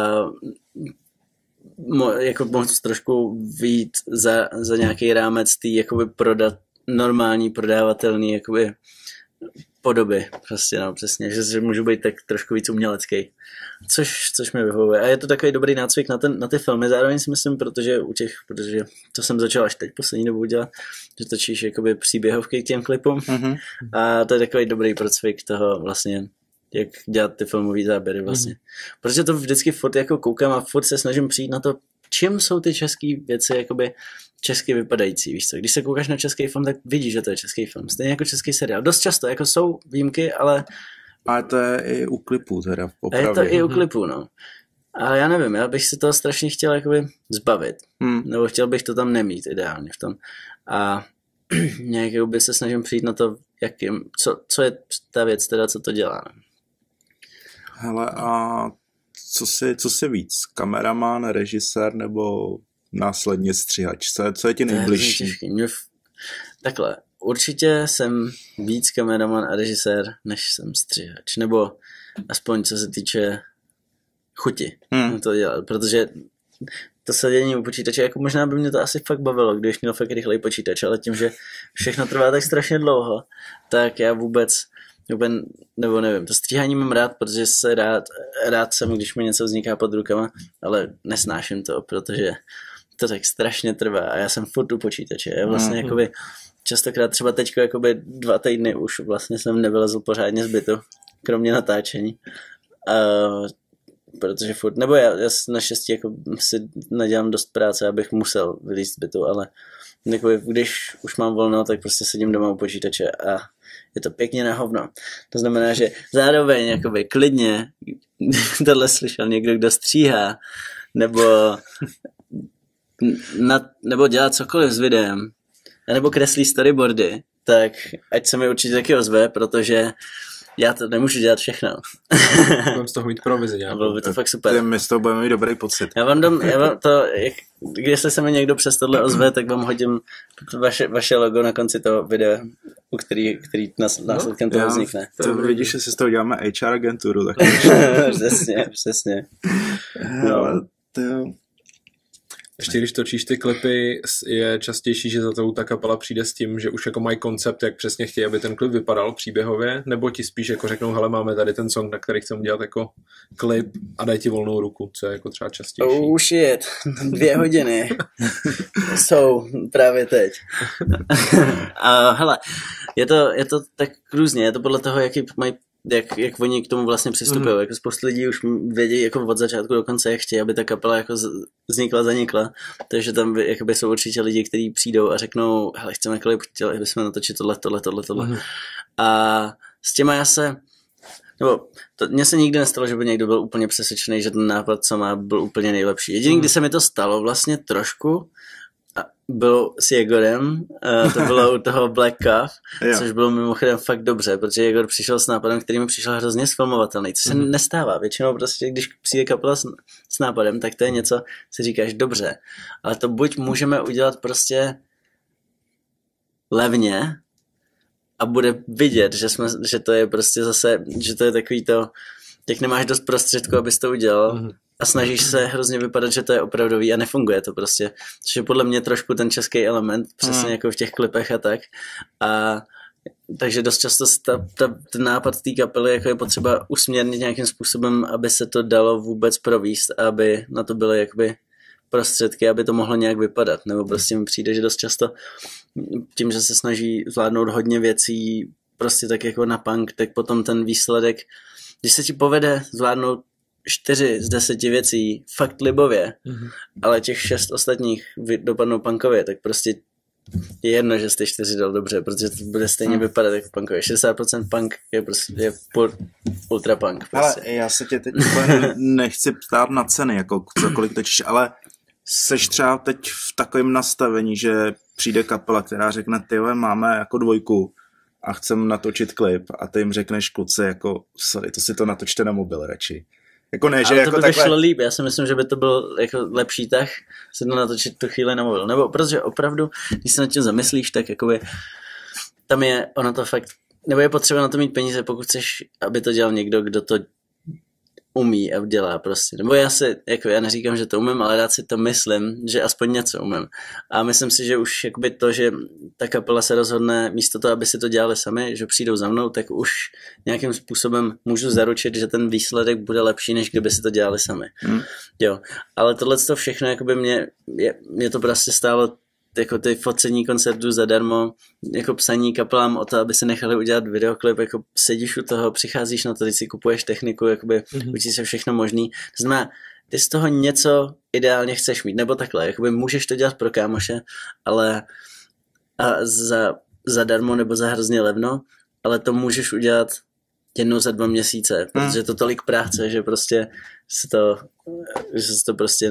mo, jako moc trošku vyjít za, za nějaký rámec tý jakoby prodat normální, prodávatelný jakoby podoby, prostě no, přesně, že, že můžu být tak trošku víc umělecký, což, což mi vyhovuje. A je to takový dobrý nácvik na, ten, na ty filmy, zároveň si myslím, protože u těch, protože to jsem začal až teď poslední dobu dělat, že točíš jakoby příběhovky k těm klipům mm-hmm. a to je takový dobrý procvik toho vlastně, jak dělat ty filmový záběry vlastně. Mm-hmm. Protože to vždycky furt jako koukám a furt se snažím přijít na to, čím jsou ty české věci jakoby česky vypadající, víš co? Když se koukáš na český film, tak vidíš, že to je český film. Stejně jako český seriál. Dost často, jako jsou výjimky, ale... Ale to je i u klipů teda, opravdu. A je to i u klipů, no. A já nevím, já bych si toho strašně chtěl jakoby zbavit. Hmm. Nebo chtěl bych to tam nemít ideálně v tom. A nějak by se snažím přijít na to, jakým, co, co je ta věc teda, co to dělá. Hele, a co si, co si víc? Kameraman, režisér nebo následně střihač? Co je, co je ti nejbližší? Je Takhle, určitě jsem víc kameraman a režisér, než jsem střihač. Nebo aspoň co se týče chuti hmm. to dělat, protože to sedění u počítače, jako možná by mě to asi fakt bavilo, když měl fakt rychlej počítač, ale tím, že všechno trvá tak strašně dlouho, tak já vůbec Úplně, nebo nevím, to stříhání mám rád, protože se rád, rád jsem, když mi něco vzniká pod rukama, ale nesnáším to, protože to tak strašně trvá a já jsem furt u počítače. Já vlastně mm. jakoby častokrát třeba teďko jakoby dva týdny už vlastně jsem nevylezl pořádně z bytu, kromě natáčení. A, protože furt, nebo já, já naštěstí jako si nadělám dost práce, abych musel vylízt z bytu, ale jakoby, když už mám volno, tak prostě sedím doma u počítače a je to pěkně na hovno. To znamená, že zároveň jakoby klidně tohle slyšel někdo, kdo stříhá, nebo, na, nebo dělá cokoliv s videem, nebo kreslí storyboardy, tak ať se mi určitě taky ozve, protože já to nemůžu dělat všechno. Budeme z toho mít provizi nějakou. Bylo by to fakt super. My z toho budeme mít dobrý pocit. Já vám dám, já vám to, jak, když se mi někdo přes tohle ozve, tak vám hodím vaše, vaše logo na konci toho videa, u který, který nás, následkem toho vznikne. To vidíš, že si z toho děláme H R agenturu. Tak přesně, přesně. No. To... Ještě když točíš ty klipy, je častější, že za tou ta kapela přijde s tím, že už jako mají koncept, jak přesně chtějí, aby ten klip vypadal příběhově, nebo ti spíš jako řeknou, hele, máme tady ten song, na který chceme dělat jako klip a daj ti volnou ruku, co je jako třeba častější. Oh shit, dvě hodiny jsou právě teď. A hele, je to, je to tak různě, je to podle toho, jaký mají Jak, jak oni k tomu vlastně přistupují. Mm. Jako spoustu lidí už vědí jako od začátku do konce, jak chtějí, aby ta kapela jako vznikla, zanikla. Takže tam jakoby jsou určitě lidi, kteří přijdou a řeknou, hele, chceme klip, chtěli bychom natočit tohle, tohle, tohle, tohle. Mm. A s těma já se, nebo to, mně se nikdy nestalo, že by někdo byl úplně přesvědčený, že ten nápad, co má, byl úplně nejlepší. Jediný, mm. kdy se mi to stalo vlastně trošku, a bylo s Jegorem, uh, to bylo u toho Black Calf, což bylo mimochodem fakt dobře, protože Jegor přišel s nápadem, který mi přišel hrozně sfilmovatelný, co se mm. nestává. Většinou prostě, když přijde kapela s, s nápadem, tak to je něco, si říkáš dobře, ale to buď můžeme udělat prostě levně a bude vidět, že, jsme, že to je prostě zase, že to je takový to, jak nemáš dost prostředků, abys to udělal, mm. a snažíš se hrozně vypadat, že to je opravdový a nefunguje to prostě. Což je podle mě trošku ten český element, přesně hmm. jako v těch klipech a tak. A takže dost často ta, ta, ten nápad té kapely jako je potřeba usměrnit nějakým způsobem, aby se to dalo vůbec províst, aby na to byly jakoby prostředky, aby to mohlo nějak vypadat. Nebo prostě mi přijde, že dost často tím, že se snaží zvládnout hodně věcí prostě tak jako na punk, tak potom ten výsledek, když se ti povede zvládnout čtyři z deseti věcí fakt libově, mm-hmm. ale těch šest ostatních dopadnou punkově, tak prostě je jedno, že jste čtyři dal dobře, protože to bude stejně mm. vypadat jako punkově. šedesát procent punk je prostě je ultra punk. Prostě. Ale já se tě teď nechci ptát na ceny, jako za kolik točíš, ale seš třeba teď v takovém nastavení, že přijde kapela, která řekne, tyhle, máme jako dvojku a chcem natočit klip a ty jim řekneš, kluci, jako sorry, to si to natočte na mobil radši. Jako ne, že ale jako to by takhle... to šlo líp, já si myslím, že by to byl jako lepší tah se to natočit tu chvíli na mobil, nebo protože opravdu, když se nad tím zamyslíš, tak jakoby tam je, ono to fakt, nebo je potřeba na to mít peníze, pokud chceš, aby to dělal někdo, kdo to umí a dělá prostě, nebo já si, jako já neříkám, že to umím, ale rád si to myslím, že aspoň něco umím a myslím si, že už jakoby to, že ta kapela se rozhodne místo toho, aby si to dělali sami, že přijdou za mnou, tak už nějakým způsobem můžu zaručit, že ten výsledek bude lepší, než kdyby si to dělali sami. Hmm. Jo, ale tohle to všechno, jakoby mě, je, mě to prostě stálo jako ty focení koncertů zadarmo, jako psaní kapelám o to, aby se nechali udělat videoklip, jako sedíš u toho, přicházíš na to, když si kupuješ techniku, jakoby mm-hmm. učíš se všechno možný. To znamená, ty z toho něco ideálně chceš mít, nebo takhle, jakoby můžeš to dělat pro kámoše, ale a za, zadarmo nebo za hrozně levno, ale to můžeš udělat jednou za dva měsíce, mm. protože je to tolik práce, že prostě se to, že se to prostě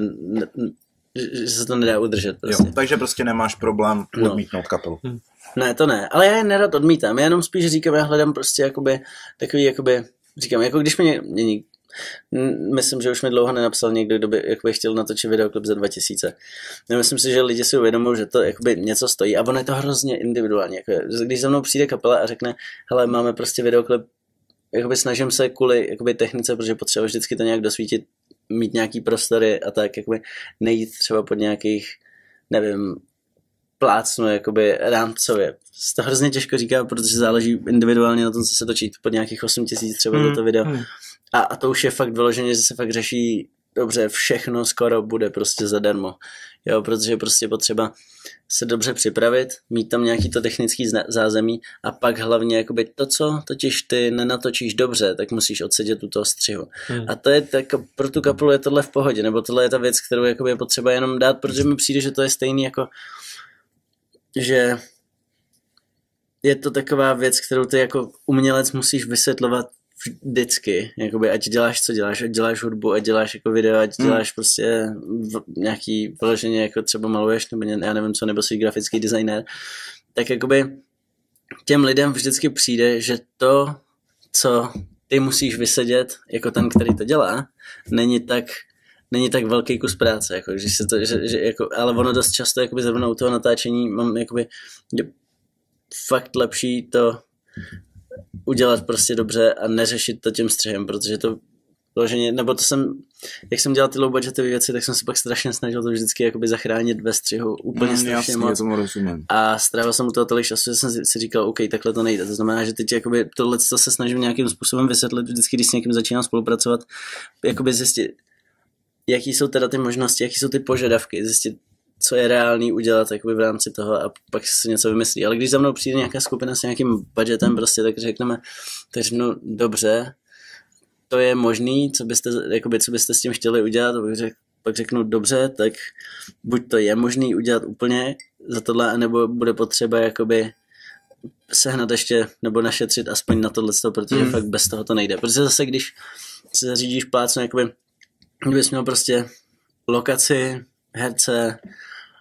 že se to nedá udržet. Prostě. Jo, takže prostě nemáš problém odmítnout no. kapelu. Hmm. Ne, to ne, ale já je nerad odmítám, já jenom spíš říkám, já hledám prostě jakoby, takový jakoby, říkám, jako když mi, mě, myslím, že už mi dlouho nenapsal někdo, kdo by jakoby chtěl natočit videoklip za dva tisíce. Já myslím si, že lidi si uvědomují, že to jakoby něco stojí a ono je to hrozně individuální. Jako, když za mnou přijde kapela a řekne, hele, máme prostě videoklip, jakoby snažím se kvůli jakoby technice, protože potřebuji vždycky to nějak dosvítit, mít nějaký prostory a tak, jakoby nejít třeba pod nějakých, nevím, plácnu, jakoby rámcově. To hrozně těžko říká, protože záleží individuálně na tom, co se točí, pod nějakých osm tisíc třeba mm, za to video. Mm. A, a to už je fakt vyloženě, že se fakt řeší, dobře, všechno skoro bude prostě zadarmo. Jo, protože prostě potřeba se dobře připravit, mít tam nějaký to technický zázemí a pak hlavně jakoby to, co totiž ty nenatočíš dobře, tak musíš odsedět u toho střihu. Hmm. A to je tak, pro tu kapelu je tohle v pohodě, nebo tohle je ta věc, kterou jakoby je potřeba jenom dát, protože mi přijde, že to je stejný jako, že je to taková věc, kterou ty jako umělec musíš vysvětlovat vždycky, jakoby, ať děláš, co děláš, ať děláš hudbu, ať děláš jako video, ať děláš hmm. prostě v, nějaký vyloženě, jako třeba maluješ, nebo ně, já nevím co, nebo jsi grafický designér, tak jakoby těm lidem vždycky přijde, že to, co ty musíš vysedět, jako ten, který to dělá, není tak není tak velký kus práce, jako, že se to, že, že, jako, ale ono dost často, jakoby zrovna u toho natáčení mám jakoby fakt lepší to udělat prostě dobře a neřešit to tím střihem, protože to vloženě, nebo to jsem, jak jsem dělal ty low budgetové věci, tak jsem se pak strašně snažil to vždycky jakoby zachránit ve střihu úplně mm, strašně jasný, moc. A strávil jsem u toho tolik času, že jsem si říkal, OK, takhle to nejde. To znamená, že teď jakoby tohle se snažím nějakým způsobem vysvětlit vždycky, když s někým začínám spolupracovat, jakoby zjistit, jaký jsou teda ty možnosti, jaký jsou ty požadavky, zjistit, co je reálný udělat jakoby v rámci toho a pak si něco vymyslí. Ale když za mnou přijde nějaká skupina s nějakým budgetem, prostě tak řekneme, tak řeknu, dobře, to je možný, co byste, jakoby, co byste s tím chtěli udělat, pak řeknu, dobře, tak buď to je možný udělat úplně za tohle, nebo bude potřeba jakoby sehnat ještě, nebo našetřit aspoň na tohle, protože mm. fakt bez toho to nejde. Protože zase, když se zařídíš plácnu, jakoby, kdybys měl prostě lokaci, herce,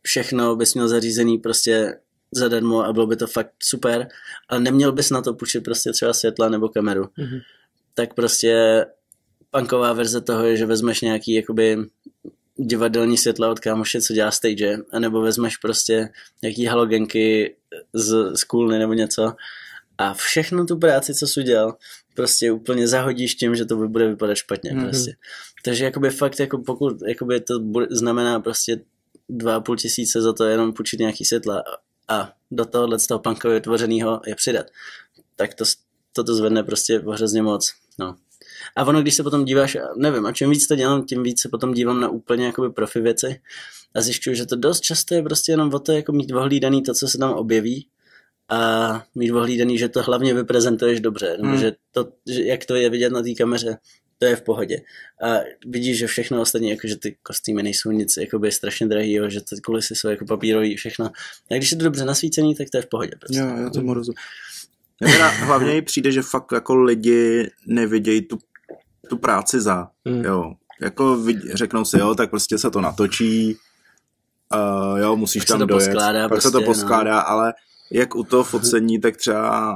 všechno bys měl zařízený prostě zadarmo a bylo by to fakt super, ale neměl bys na to půjčit prostě třeba světla nebo kameru. Mm-hmm. Tak prostě punková verze toho je, že vezmeš nějaký jakoby divadelní světla od kámoše, co dělá stage, anebo vezmeš prostě nějaký halogenky z, z kůlny nebo něco a všechno tu práci, co jsi udělal, prostě úplně zahodíš tím, že to bude vypadat špatně. Mm-hmm. Prostě. Takže jakoby fakt, jako pokud jakoby to bude, znamená prostě dva a půl tisíce za to jenom půjčit nějaký světla a do tohohle z toho punkově vytvořenýho je přidat, tak to, toto zvedne prostě hrozně moc. No. A ono, když se potom díváš, nevím, a čím víc to dělám, tím víc se potom dívám na úplně jakoby profi věci a zjišťuju, že to dost často je prostě jenom o to, jako mít ohlídaný to, co se tam objeví a mít ohlídaný, že to hlavně vyprezentuješ dobře, hmm. že to, že jak to je vidět na té kameře, to je v pohodě. A vidíš, že všechno ostatní, jako že ty kostýmy nejsou nic jakoby strašně drahýho, že ty kulisy jsou jako papírový, všechno. A když je to dobře nasvícený, tak to je v pohodě. Prostě. Jo, já tomu rozumím. Hlavně jí přijde, že fakt jako lidi nevidějí tu, tu práci za, mm. jo. Jako vidí, řeknou si, jo, tak prostě se to natočí, uh, jo, musíš pak tam se to dojet, poskládá, pak prostě, se to poskládá, no. Ale jak u toho focení, tak třeba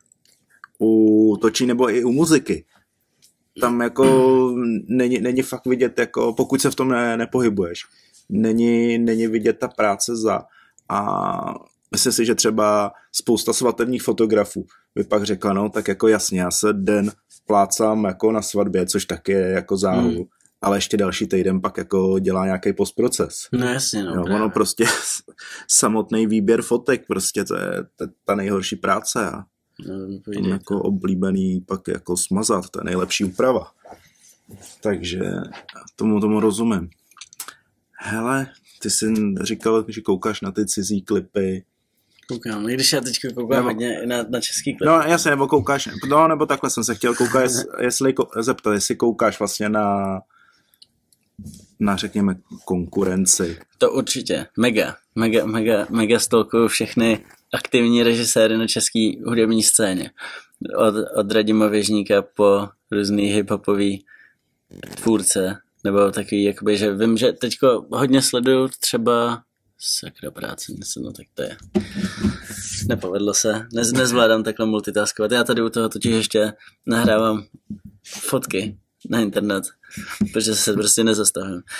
u točí nebo i u muziky. Tam jako není, není fakt vidět, jako pokud se v tom ne, nepohybuješ, není, není vidět ta práce za a myslím si, že třeba spousta svatebních fotografů by pak řekla, no tak jako jasně, já se den plácám jako na svatbě, což taky je jako záhu, hmm. ale ještě další týden pak jako dělá nějaký postproces. No jasně, no. Jo, ono prostě samotný výběr fotek, prostě to je to, ta nejhorší práce a no, jako oblíbený pak jako smazat, to je nejlepší úprava. Takže tomu tomu rozumím. Hele, ty jsi říkal, že koukáš na ty cizí klipy. Koukám, když já teď koukám nebo, hodně na, na český klip. No jasně, nebo koukáš, no nebo takhle jsem se chtěl koukat, jestli zeptat, jestli koukáš vlastně na, na řekněme konkurenci. To určitě, mega, mega, mega, mega stalkuju všechny aktivní režiséry na české hudební scéně. Od, od Radima Věžníka po různý hip-hopový tvůrce, nebo takový, jakoby, že vím, že teďko hodně sleduju třeba sakra práce, no tak to je. Nepovedlo se, Nez, nezvládám takhle multitaskovat. Já tady u toho totiž ještě nahrávám fotky na internet, protože se prostě nezastavím. Uh,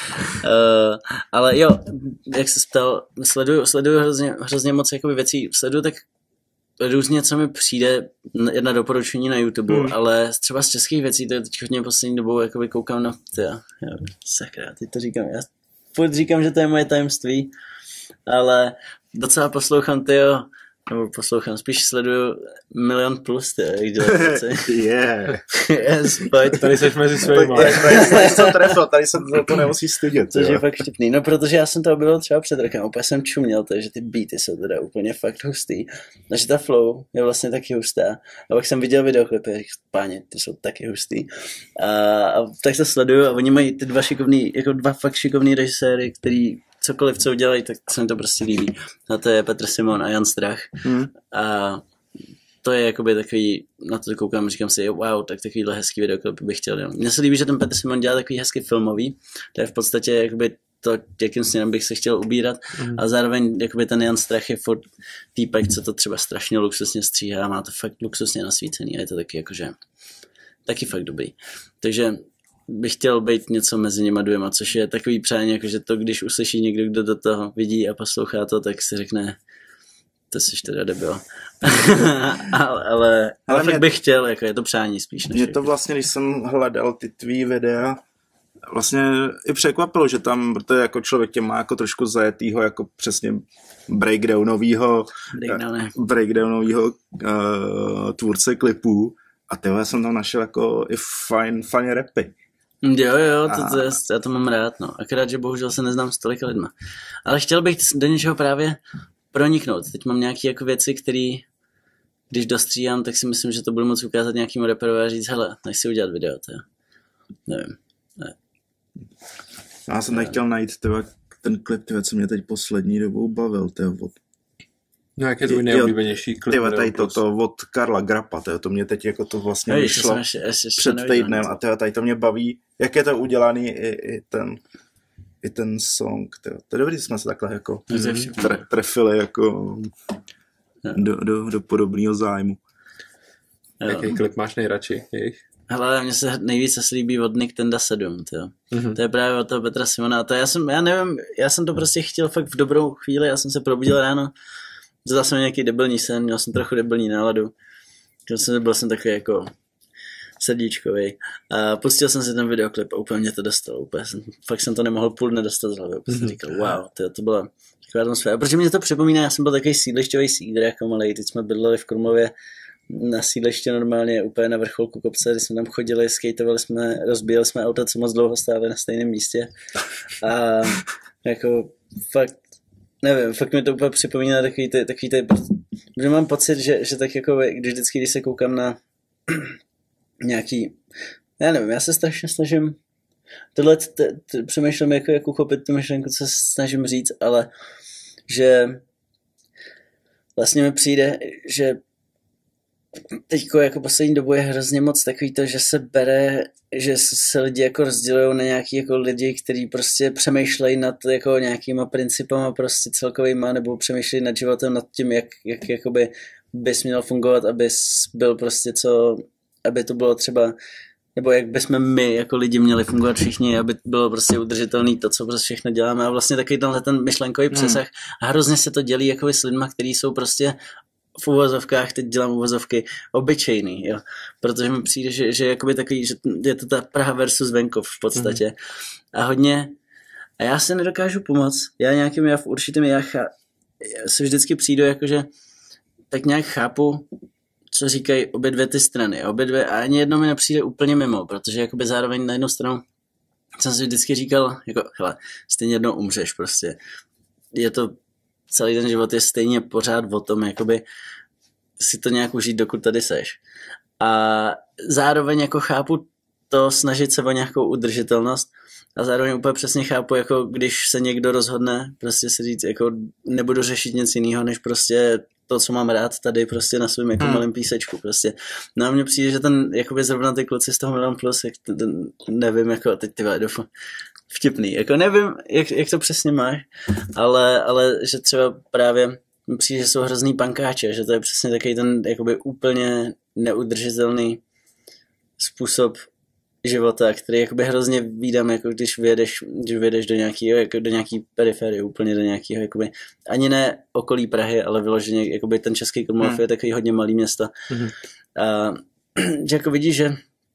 ale jo, jak se ptal, sleduju, sleduju hrozně, hrozně moc jakoby věcí, sleduju tak různě, co mi přijde, jedna doporučení na YouTube, hmm. ale třeba z českých věcí, to je teď hodně poslední dobou, jakoby koukám na, tyjo, jo, sakra, teď to říkám, já furt říkám, že to je moje tajemství, ale docela poslouchám, tyjo, nebo poslouchám, spíš sleduju Milion plus, tyjo, jak dělat věci. Yeah. Yes, pojď. Tady seš mezi svýma. Tady jsem trefil, tady se to nemusí stydět. Což je fakt vtipný, no protože já jsem to objevil třeba před rokem, úplně jsem čuměl, takže ty beaty jsou teda úplně fakt hustý. Takže ta flow je vlastně taky hustá. A pak jsem viděl videoklipy a říkal, páně, ty jsou taky hustý. A, a tak to sleduju a oni mají ty dva šikovný, jako dva fakt šikovný režiséry, který cokoliv, co udělají, tak se mi to prostě líbí. A to je Petr Simon a Jan Strach. Hmm. A to je jakoby takový, na to koukám, říkám si, wow, tak takovýhle hezký videoklip bych chtěl. Mně se líbí, že ten Petr Simon dělá takový hezký filmový. To je v podstatě jakoby to, jakým směrem bych se chtěl ubírat. Hmm. A zároveň jakoby ten Jan Strach je furt týpek, co to třeba strašně luxusně stříhá, má to fakt luxusně nasvícený a je to taky jakože taky fakt dobrý. Takže bych chtěl být něco mezi něma dvěma, což je takový přání, jakože to, když uslyší někdo, kdo do toho vidí a poslouchá to, tak si řekne, to jsi teda debil. ale, ale, ale fakt mě, bych chtěl, jako je to přání spíš. Mě to vlastně, když jsem hledal ty tvý videa, vlastně i překvapilo, že tam, protože jako člověk tě má jako trošku zajetýho, jako přesně breakdownovýho breakdownovýho uh, tvůrce klipů a tyhle jsem tam našel jako i fajn, fajn rapy. Jo, jo, to, to je, já to mám rád, no. Akorát, že bohužel se neznám s tolika lidma. Ale chtěl bych do něčeho právě proniknout. Teď mám nějaké jako věci, které, když dostříhám, tak si myslím, že to budu moct ukázat nějakému raperovi a říct, hele, nechci udělat video, to je. Nevím. Ne. Já jsem nechtěl najít tyva, ten klip, tyva, co mě teď poslední dobou bavil, tyva, od... No, jak je tvůj nejoblíbenější klip? Tyva, tady to, to od Karla Grappa, tyva, to mě teď jako to vlastně no, vyšlo ještě, ještě, ještě před týdnem a tyva, tady to mě baví, jak je to udělaný i, i ten... i ten song, tyjo. To je dobrý, že jsme se takhle jako tre, trefili jako do, do, do podobného zájmu. Jaký klip máš nejradši jejich? Hele, mně se nejvíc asi líbí od Nick Tenda sedm, tyjo. Mm-hmm. To je právě od toho Petra Simona. To já jsem, já nevím, já jsem to prostě chtěl fakt v dobrou chvíli, já jsem se probudil ráno, zadal jsem nějaký debilní sen, měl jsem trochu debilní náladu. Jsem, byl jsem takový jako srdíčkovej. A pustil jsem si ten videoklip a úplně mě to dostalo. Úplně jsem, fakt jsem to nemohl půl dne dostat z hlavy. Úplně jsem říkal, wow, to, to byla taková atmosféra. Protože mě to připomíná, já jsem byl takový sídlišťový sídr jako malej. Teď jsme bydleli v Krumlově na sídliště normálně úplně na vrcholku kopce, když jsme tam chodili, skateovali jsme, rozbíjeli jsme auta, co moc dlouho stáli na stejném místě. A jako fakt, nevím, fakt mi to úplně připomíná takový ty, takový ty, protože mám pocit, že, že tak jako, když vždycky, když se koukám na nějaký, já nevím, já se strašně snažím, tohle t, t, přemýšlím, jako, jak uchopit tu myšlenku, co se snažím říct, ale že vlastně mi přijde, že teďko jako poslední dobu je hrozně moc takový to, že se bere, že se lidi jako rozdělují na nějaký jako lidi, kteří prostě přemýšlejí nad jako nějakýma principama prostě celkovýma, nebo přemýšlejí nad životem, nad tím, jak, jak jakoby bys měl fungovat, abys byl prostě co, aby to bylo třeba, nebo jak bychom my jako lidi měli fungovat všichni, aby bylo prostě udržitelný to, co prostě všechno děláme, a vlastně takový tenhle ten myšlenkový přesah a hrozně se to dělí jako s lidma, kteří jsou prostě v uvozovkách, teď dělám uvozovky, obyčejný, jo. Protože mi přijde, že, že, jakoby takový, že je to ta Praha versus venkov v podstatě. Mm. A hodně, a já se nedokážu pomoct, já nějakým, já v určitém, já, chá, já se vždycky přijdu, jakože tak nějak chápu, co říkají obě dvě ty strany, obě dvě, a ani jedno mi nepřijde úplně mimo, protože jakoby zároveň na jednu stranu jsem si vždycky říkal, jako, hele, stejně jednou umřeš prostě. Je to celý ten život je stejně pořád o tom, jakoby si to nějak užít, dokud tady seš. A zároveň jako chápu to snažit se o nějakou udržitelnost a zároveň úplně přesně chápu, jako když se někdo rozhodne prostě si říct, jako nebudu řešit nic jiného, než prostě to, co mám rád tady prostě na svém jako hmm. malém písečku prostě. No a mně přijde, že ten, jakoby zrovna ty kluci z toho Milan Plus, jak ten, nevím, jako teď ty doufám, vtipný, jako nevím, jak, jak to přesně máš, ale, ale že třeba právě mi přijde, že jsou hrozný pankáče, že to je přesně takový ten jakoby úplně neudržitelný způsob života, který jakoby hrozně vídám, jako když vyjedeš, když vyjedeš do nějakého, jako do nějaký periferie, úplně do nějakého, jakoby, ani ne okolí Prahy, ale vyloženě, jakoby ten Český Krumlov hmm. je takový hodně malý město. Hmm. A že jako vidíš, že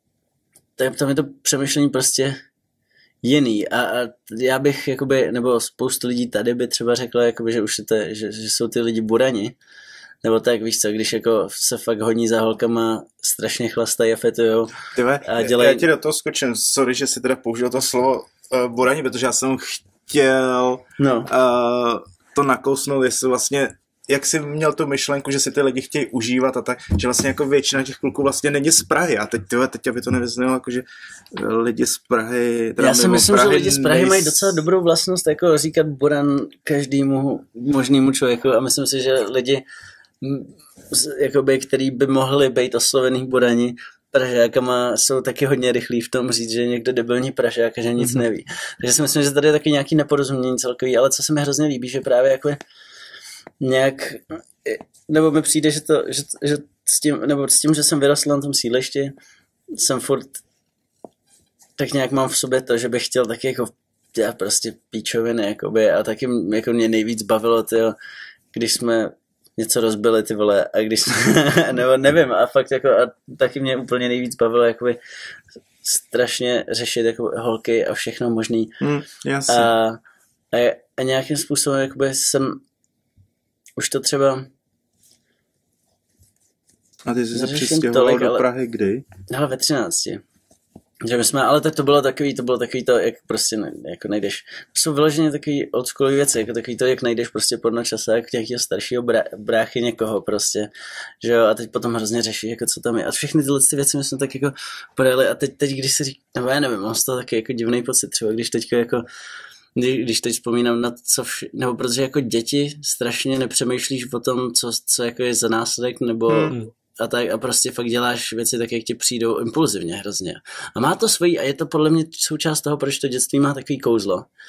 tam je to přemýšlení prostě jiný a, a já bych, jakoby, nebo spoustu lidí tady by třeba řekla, jakoby, že už to, že, že jsou ty lidi burani, nebo tak, víš co, když jako se fakt honí za holkama, strašně chlastají a fetujou. Tyve, a dělej... já ti do toho skočím, sorry, že si teda použil to slovo uh, burani, protože já jsem chtěl no. uh, to nakousnout, jestli vlastně jak jsi měl tu myšlenku, že si ty lidi chtějí užívat a tak, že vlastně jako většina těch kluků vlastně není z Prahy a teď, tyhle, teď aby to nevyznělo, jako že lidi z Prahy... Já si myslím, Prahy že lidi z Prahy nejs... mají docela dobrou vlastnost jako říkat buran každému možnému člověku a myslím si, že lidi, jakoby, který by mohli být oslovený burani, Pražákama jsou taky hodně rychlí v tom říct, že je někdo debilní Pražák a že nic neví. Takže si myslím, že tady je taky nějaký neporozumění celkový, ale co se mi hrozně líbí, že právě jako nějak, nebo mi přijde, že to, že, že s tím, nebo s tím, že jsem vyrostl na tom sídlišti, jsem furt tak nějak mám v sobě to, že bych chtěl taky jako dělat prostě píčoviny, jakoby, a taky jako mě nejvíc bavilo, tyjo, když jsme něco rozbili, ty vole, a když jsme, nebo nevím, a fakt jako, a taky mě úplně nejvíc bavilo, jakoby strašně řešit jako holky a všechno možný. Mm, jasně. A, a, a nějakým způsobem, jakoby jsem už to třeba... A ty jsi se přistěhoval do Prahy kdy? Ale ve třinácti. Že my jsme, ale tak to bylo takový, to bylo takový to, jak prostě ne, jako najdeš, to jsou vyloženě takový oldschoolový věci, jako takový to, jak najdeš prostě podnočasák nějakého staršího brá, bráchy někoho prostě, že jo, a teď potom hrozně řeší, jako co tam je. A všechny tyhle ty věci my jsme tak jako podali a teď, teď když se říká, nebo já nevím, mám z toho taky jako divný pocit třeba, když teďko jako když teď vzpomínám na co vš- nebo protože jako děti strašně nepřemýšlíš o tom, co, co jako je za následek, nebo hmm. a tak a prostě fakt děláš věci tak, jak ti přijdou impulzivně hrozně. A má to svojí, a je to podle mě součást toho, proč to dětství má takový kouzlo.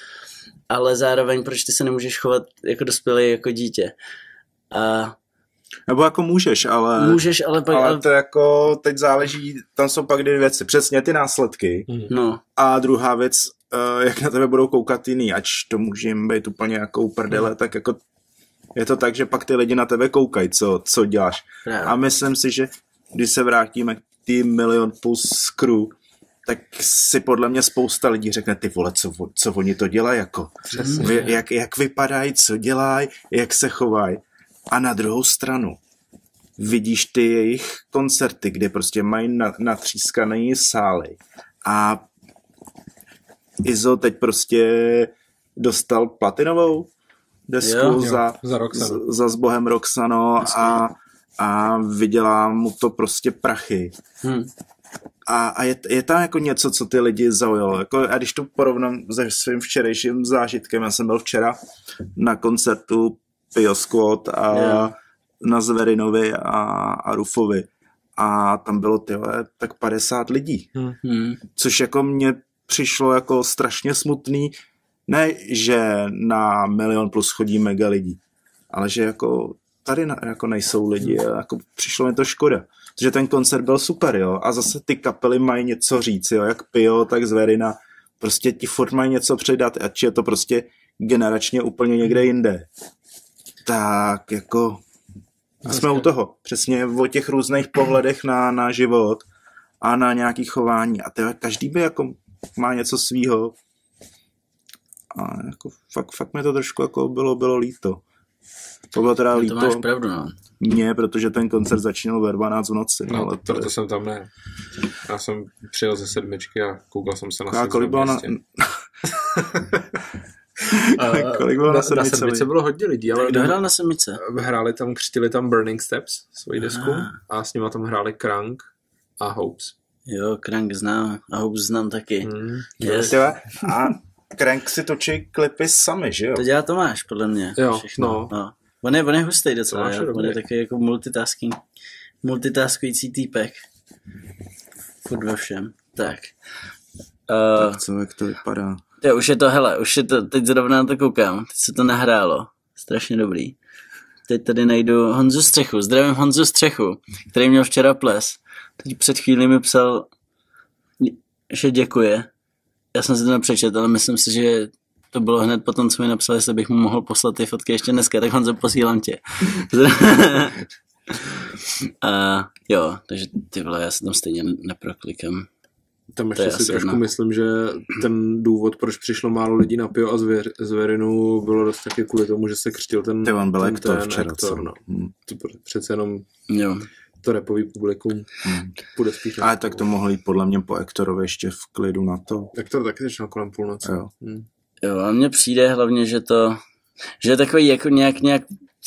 ale zároveň proč ty se nemůžeš chovat jako dospělý, jako dítě. A nebo jako můžeš, ale... Můžeš, ale pak... Ale to jako teď záleží, tam jsou pak dvě věci. Přesně ty následky. No. A druhá věc, jak na tebe budou koukat jiný, ač to může jim být úplně jako uprdele, tak jako je to tak, že pak ty lidi na tebe koukají, co, co děláš. Právě. A myslím si, že když se vrátíme k tý milion plus crew, tak si podle mě spousta lidí řekne, ty vole, co, co oni to dělají, jako. Vy, jak, jak vypadají, co dělají, jak se chovají. A na druhou stranu vidíš ty jejich koncerty, kde prostě mají natřískané sály. A Izzo teď prostě dostal platinovou desku jo, za, za, za, za s Bohem Roxano a, a vydělá mu to prostě prachy. Hmm. A, a je, je tam jako něco, co ty lidi zaujalo. Jako, a když to porovnám se svým včerejším zážitkem, já jsem byl včera na koncertu Pio Squad a yeah. na Zverinovi a, a Rufovi. A tam bylo tyhle, tak padesát lidí. Hmm. Což jako mě přišlo jako strašně smutný. Ne, že na Milion plus chodí mega lidí, ale že jako tady na, jako nejsou lidi. A jako přišlo mi to škoda. Protože ten koncert byl super, jo. A zase ty kapely mají něco říct, jo. Jak Pio, tak Zverina. Prostě ti furt mají něco předat, ať je to prostě generačně úplně někde jinde. Tak jako a jsme u toho. Přesně o těch různých pohledech na, na život a na nějaký chování. A teda každý by jako má něco svýho. A jako fakt, fakt mi to trošku jako bylo, bylo líto. To bylo teda no to líto. máš pravdu, no. Mně, protože ten koncert začínal ve dvanáct v noci. No, ale proto to je... jsem tam ne. Já jsem přijel ze sedmičky a koukal jsem se na a kolik bylo na... Uh, kolik bylo na, na sedmice? Na sedmice bylo hodně lidí, ale kdo hrál na sedmice? Hráli tam, křtili tam Burning Steps, svoji desku, a s nima tam hráli Crank a Hopes. Jo, Crank znám a Hopes znám taky. Hmm. Yes. A Crank si točí klipy sami, že jo? To dělá Tomáš, podle mě. Jo, všechno. no. no. On je, on je hustý docela, je on je taky jako multitasking, multitaskující týpek. Furt ve všem. Tak. Uh, tak co, jak to vypadá? Jo, už je to, hele, už je to, teď zrovna na to koukám, teď se to nahrálo. Strašně dobrý. Teď tady najdu Honzu Střechu, zdravím Honzu Střechu, který měl včera ples. Teď před chvílí mi psal, že děkuje. Já jsem si to nepřečetl, ale myslím si, že to bylo hned potom, co mi napsal, jestli bych mu mohl poslat ty fotky ještě dneska, tak Honzo, posílám tě. A jo, takže ty vole, já se tam stejně neproklikám. Tam ještě si trošku jedno. Myslím, že ten důvod, proč přišlo málo lidí na Pio a zvěr, Zverinu, bylo dost taky kvůli tomu, že se křtil ten, Ty on byl ten, aktor ten včera, aktor. No. Hmm. To přece jenom jo. to rapový publikum hmm. půjde spíš. Ale tak to mohlo jít podle mě po Ektorovi ještě v klidu na to. Ektor taky začal kolem půlnoci. Jo. Hmm. Jo, a mně přijde hlavně, že to, že je takový jako nějak, nějak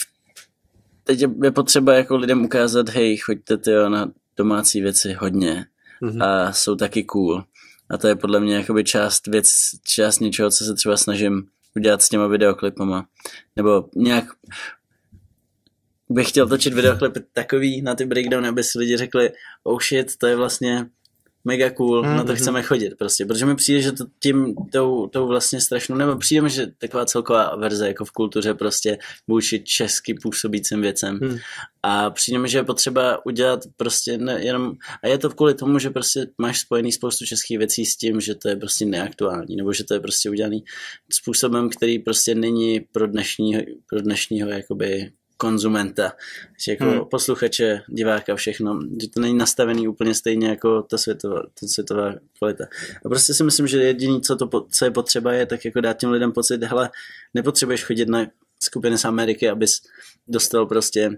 teď je potřeba jako lidem ukázat, hej, choďte tyjo, na domácí věci hodně mm-hmm. a jsou taky cool. A to je podle mě jakoby část věc, část něčeho, co se třeba snažím udělat s těma videoklipama. Nebo nějak bych chtěl točit videoklipy takový na ty breakdowny, aby si lidi řekli, oh shit, to je vlastně mega cool, mm-hmm. na to chceme chodit prostě, protože mi přijde, že to tím, tou, tou vlastně strašnou, nebo přijde mi, že taková celková verze jako v kultuře prostě vůči česky působícím věcem mm. a přijde mi, že je potřeba udělat prostě ne, jenom, a je to kvůli tomu, že prostě máš spojený spoustu českých věcí s tím, že to je prostě neaktuální, nebo že to je prostě udělaný způsobem, který prostě není pro dnešního, pro dnešního jakoby konzumenta, že jako hmm. posluchače, diváka, všechno, že to není nastavený úplně stejně jako ta světová, ta světová kvalita. A prostě si myslím, že jediný, co, to, co je potřeba, je tak jako dát těm lidem pocit, hele, nepotřebuješ chodit na skupiny z Ameriky, abys dostal prostě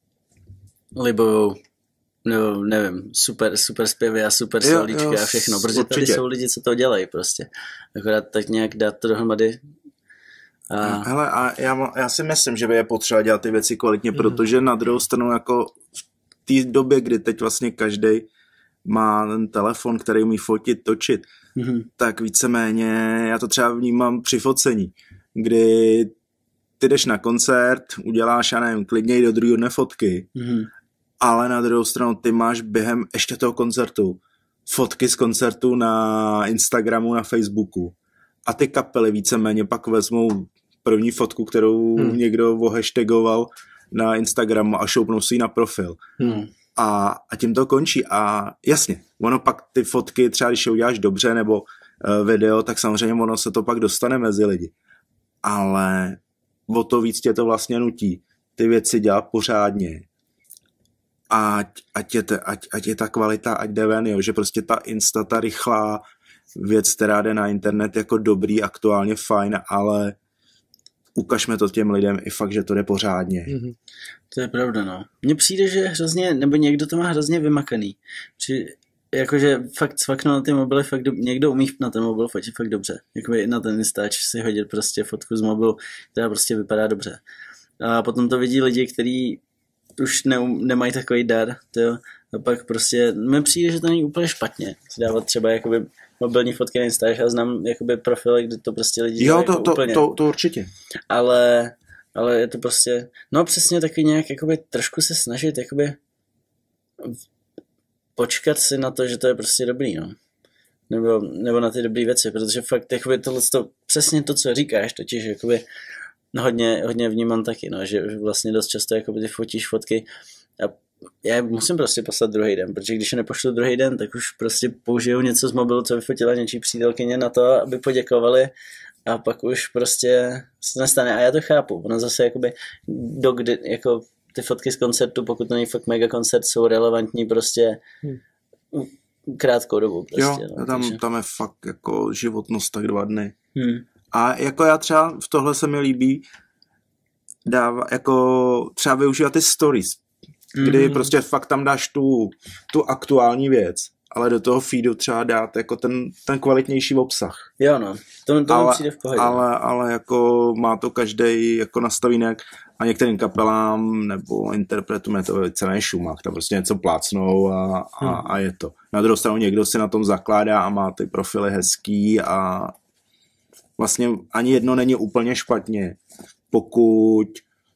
libovou, no, nevím, super, super zpěvy a super solíčka a všechno, protože určitě. Tady jsou lidi, co to dělají prostě. Akorát tak nějak dát to dohromady. A... Hele, a já, já si myslím, že by je potřeba dělat ty věci kvalitně, mm. protože na druhou stranu jako v té době, kdy teď vlastně každý má ten telefon, který umí fotit, točit, mm. tak víceméně já to třeba vnímám při focení, kdy ty jdeš na koncert, uděláš, já nevím, klidně i do druhého dne fotky, mm. ale na druhou stranu ty máš během ještě toho koncertu fotky z koncertu na Instagramu, na Facebooku. a ty kapely víceméně pak vezmou první fotku, kterou hmm. někdo ohashtagoval na Instagramu a šoupnou si ji na profil. Hmm. A, a tím to končí. A jasně, ono pak ty fotky, třeba když je uděláš dobře, nebo uh, video, tak samozřejmě ono se to pak dostane mezi lidi. Ale o to víc tě to vlastně nutí ty věci dělat pořádně. Ať, ať, je, te, ať, ať je ta kvalita, ať jde ven, jo, že prostě ta Insta, ta rychlá věc, která jde na internet jako dobrý, aktuálně fajn, ale ukažme to těm lidem i fakt, že to jde pořádně. Mm-hmm. To je pravda, no. Mně přijde, že hrozně, nebo někdo to má hrozně vymakaný. Při, jakože fakt svaknu na ty mobily, fakt do, někdo umí na ten mobil fotit fakt dobře. Jakoby na ten Instač si hodit prostě fotku z mobilu, která prostě vypadá dobře. A potom to vidí lidi, kteří už ne, nemají takový dar, tyjo. A pak prostě, mi přijde, že to není úplně špatně. Si dávat třeba jakoby mobilní fotky na Instač a znám jakoby profily, kde to prostě lidi jo, to, jako to, úplně. To, to určitě. Ale, ale je to prostě, no přesně taky nějak jakoby trošku se snažit jakoby počkat si na to, že to je prostě dobrý, no. Nebo, nebo na ty dobré věci, protože fakt jakoby tohle to, přesně to, co říkáš, totiž jakoby hodně, hodně vnímám taky, no, že vlastně dost často jakoby ty fotíš fotky a já musím prostě poslat druhý den, protože když je nepošlu druhý den, tak už prostě použiju něco z mobilu, co vyfotila něčí přítelkyně na to, aby poděkovali a pak už prostě se nestane a já to chápu, ono zase jakoby dokdy, jako ty fotky z koncertu, pokud to není fakt mega koncert, jsou relevantní prostě hmm. krátkou dobu. Prostě, jo, no, tam, takže... tam je fakt jako životnost tak dva dny. Hmm. A jako já třeba v tohle se mi líbí dává, jako třeba využívat ty stories, kdy mm. prostě fakt tam dáš tu, tu aktuální věc, ale do toho feedu třeba dát jako ten, ten kvalitnější obsah. Jo no, to, to ale, přijde v pohodě. Ale, ale jako má to každej jako nastavínek a některým kapelám nebo interpretům je to celý šumák, tam prostě něco plácnou a, a, hmm. a je to. Na druhou stranu někdo si na tom zakládá a má ty profily hezký a vlastně ani jedno není úplně špatně, pokud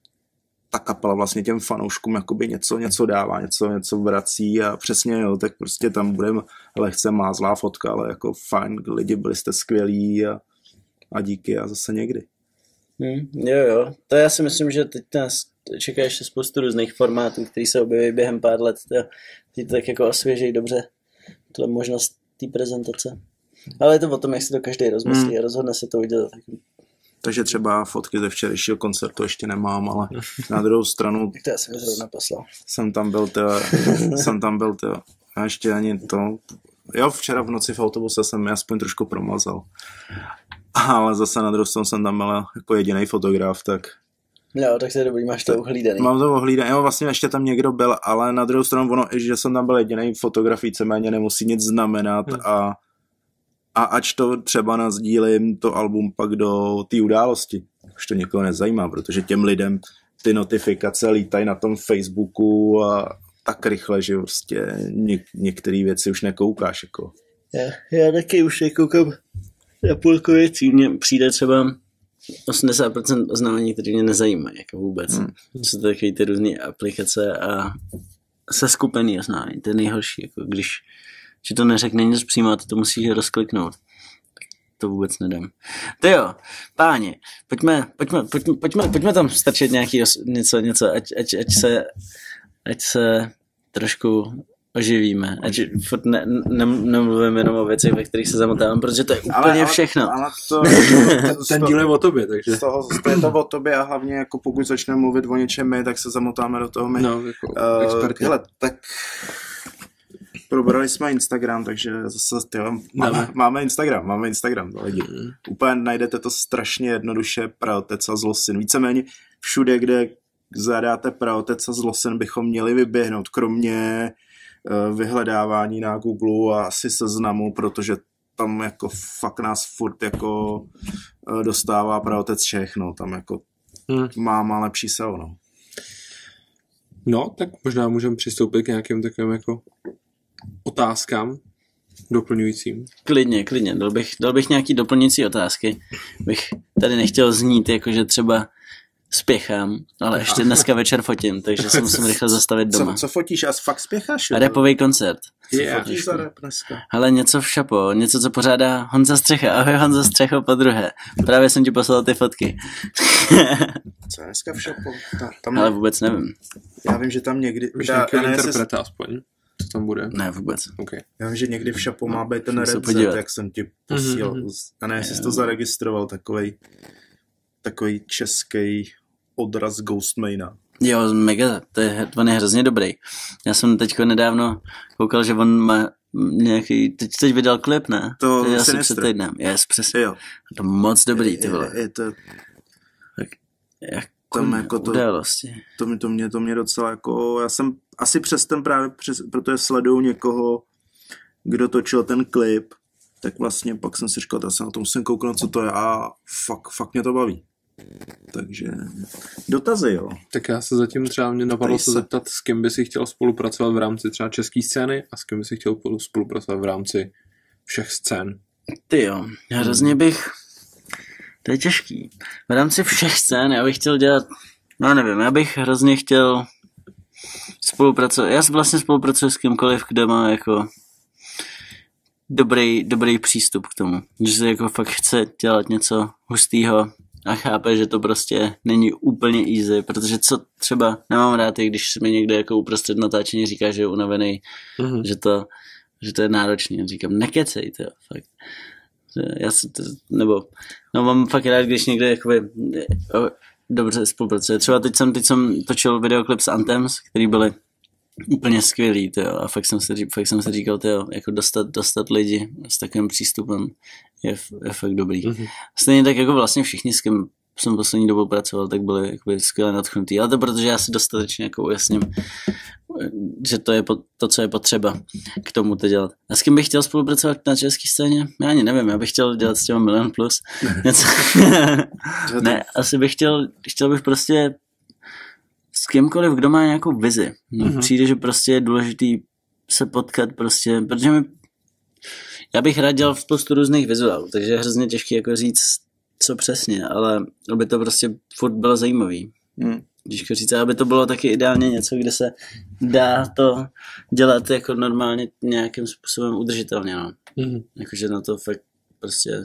ta kapela vlastně těm fanouškům jakoby něco, něco dává, něco, něco vrací a přesně jo, tak prostě tam budeme lehce mázlá fotka, ale jako fajn, lidi byli jste skvělí a, a díky a zase někdy. Hmm, jo, jo, to já si myslím, že teď nás čeká ještě spoustu různých formátů, který se objeví během pár let, ty to tak jako osvěžejí dobře, to je možnost té prezentace. Ale je to o tom, jak si to každý rozmyslí hmm. a rozhodne se to udělat. Takže třeba fotky ze včerejšího koncertu ještě nemám, ale na druhou stranu... Tak to já jsem zrovna poslal. Jsem tam byl, tyjo, jsem tam byl, tyjo, a ještě ani to... Jo, včera v noci v autobuse jsem mi aspoň trošku promazal. Ale zase na druhou stranu jsem tam byl jako jedinej fotograf, tak... Jo, tak to je dobrý, máš to ohlídaný. Mám to ohlídaný, jo, vlastně ještě tam někdo byl, ale na druhou stranu ono, že jsem tam byl jedinej fotograf, víceméně nemusí nic znamenat hmm. a A ač to třeba nazdílím to album pak do té události, už to někoho nezajímá, protože těm lidem ty notifikace lítají na tom Facebooku a tak rychle, že prostě něk- některé věci už nekoukáš. Jako. Já, já taky už nekoukám na půlku věcí. Mně přijde třeba osmdesát procent oznámení, které mě nezajímají jako vůbec. Hmm. Jsou to takové ty různé aplikace a seskupený oznámení. To je nejhorší, jako když že to neřekne nic přímo a ty to musíš rozkliknout. To vůbec nedám. To jo, páni, pojďme, pojďme, pojďme, pojďme, pojďme tam strčit nějaký něco, něco ať, ať, ať, se, ať se trošku oživíme. Ať furt ne, ne, nemluvím jenom o věcech, ve kterých se zamotávám, protože to je úplně ale, všechno. Ale to, ten, ten díl je o tobě, takže. Z toho, to je to o tobě a hlavně jako pokud začneme mluvit o něčem my, tak se zamotáme do toho my. No, jako uh, experti. Hele, tak probrali jsme Instagram, takže zase tyjo, máme, máme Instagram, máme Instagram, lidi. Mm. Úplně najdete to strašně jednoduše, Praotec a Zlosin. Víceméně všude, kde zadáte Praotec a Zlosin, bychom měli vyběhnout, kromě uh, vyhledávání na Google a asi Seznamu, protože tam jako fakt nás furt jako uh, dostává Praotec Čech, no, tam jako mm. má, má lepší S E O, no. No, tak možná můžeme přistoupit k nějakým takovým jako otázkám doplňujícím. Klidně, klidně. Dal bych, dal bych nějaký doplňující otázky. Bych tady nechtěl znít, jakože třeba spěchám, ale ještě dneska večer fotím, takže se musím rychle zastavit doma. Co, co fotíš? A fakt spěcháš? Rapový koncert. Co yeah. fotíš za rap dneska? Ale něco v šapo, něco, co pořádá Honza Střecha. Ahoj Honza Střecho, po druhé. Právě jsem ti poslal ty fotky. Co je dneska v šapo? Ta, tam ale vůbec nevím. Já vím, že tam někdy... Už nějaký interpreta jsi... aspoň? Co tam bude? Ne, vůbec. Okay. Já vím, že někdy v šapo má být ten recept, jak jsem ti posílal. Mm-hmm. A ne, jestli jsi to zaregistroval, takovej, takovej český odraz Ghostmana. Jo, mega, to je, on je hrozně dobrý. Já jsem teďko nedávno koukal, že on má nějaký, teď, teď vydal klip, ne? To je asi před týdnem. Yes, přesně. Jo. To moc dobrý, ty vole. Je, je to... Tak, jako, tam jako to, události. To, to, to, mě, to mě docela jako, já jsem asi přes ten právě, přes, protože sleduju někoho, kdo točil ten klip, tak vlastně pak jsem si říkal, já se na to musím kouknout, co to je a fakt, fakt mě to baví. Takže dotazy, jo. Tak já se zatím třeba mě napadlo se zeptat, s kým by si chtěl spolupracovat v rámci třeba české scény a s kým by si chtěl spolupracovat v rámci všech scén. Ty jo, já hrozně bych, to je těžký, v rámci všech scén já bych chtěl dělat, no nevím, já bych hrozně chtěl spolupracovat, já vlastně spolupracuji s kýmkoliv, kdo má jako dobrý, dobrý přístup k tomu, že se jako fakt chce dělat něco hustýho a chápe, že to prostě není úplně easy, protože co třeba nemám rád, i když mi někdo jako uprostřed natáčení říká, že je unavený, mm-hmm. že, to, že to je náročný. Říkám, nekecej to, fakt. Já se to, nebo, no mám fakt rád, když někdo jakoby dobře spolupracuje. Třeba teď jsem, teď jsem točil videoklip s Anthems, který byly úplně skvělý, tyjo, a fakt jsem si, fakt jsem si říkal, tyjo, jako dostat, dostat lidi s takovým přístupem je, je fakt dobrý. Mm-hmm. Stejně tak jako vlastně všichni, s kým jsem poslední dobou pracoval, tak byli jakoby skvěle nadchnutý, ale to protože já si dostatečně jako ujasním, že to je to, co je potřeba k tomu to dělat. A s kým bych chtěl spolupracovat na české scéně? Já ani nevím, já bych chtěl dělat s těma Milion Plus. Něco. Ne, asi bych chtěl, chtěl bych prostě s kýmkoliv, kdo má nějakou vizi. Mm-hmm. Přijde, že prostě je důležitý se potkat prostě, protože mi, já bych rád dělal spoustu různých vizuálů, takže je hrozně těžké jako říct, co přesně, ale aby to prostě furt bylo zajímavý. Mm. Těžko říct, aby to bylo taky ideálně něco, kde se dá to dělat jako normálně nějakým způsobem udržitelně, no. Mm-hmm. Jakože na to fakt prostě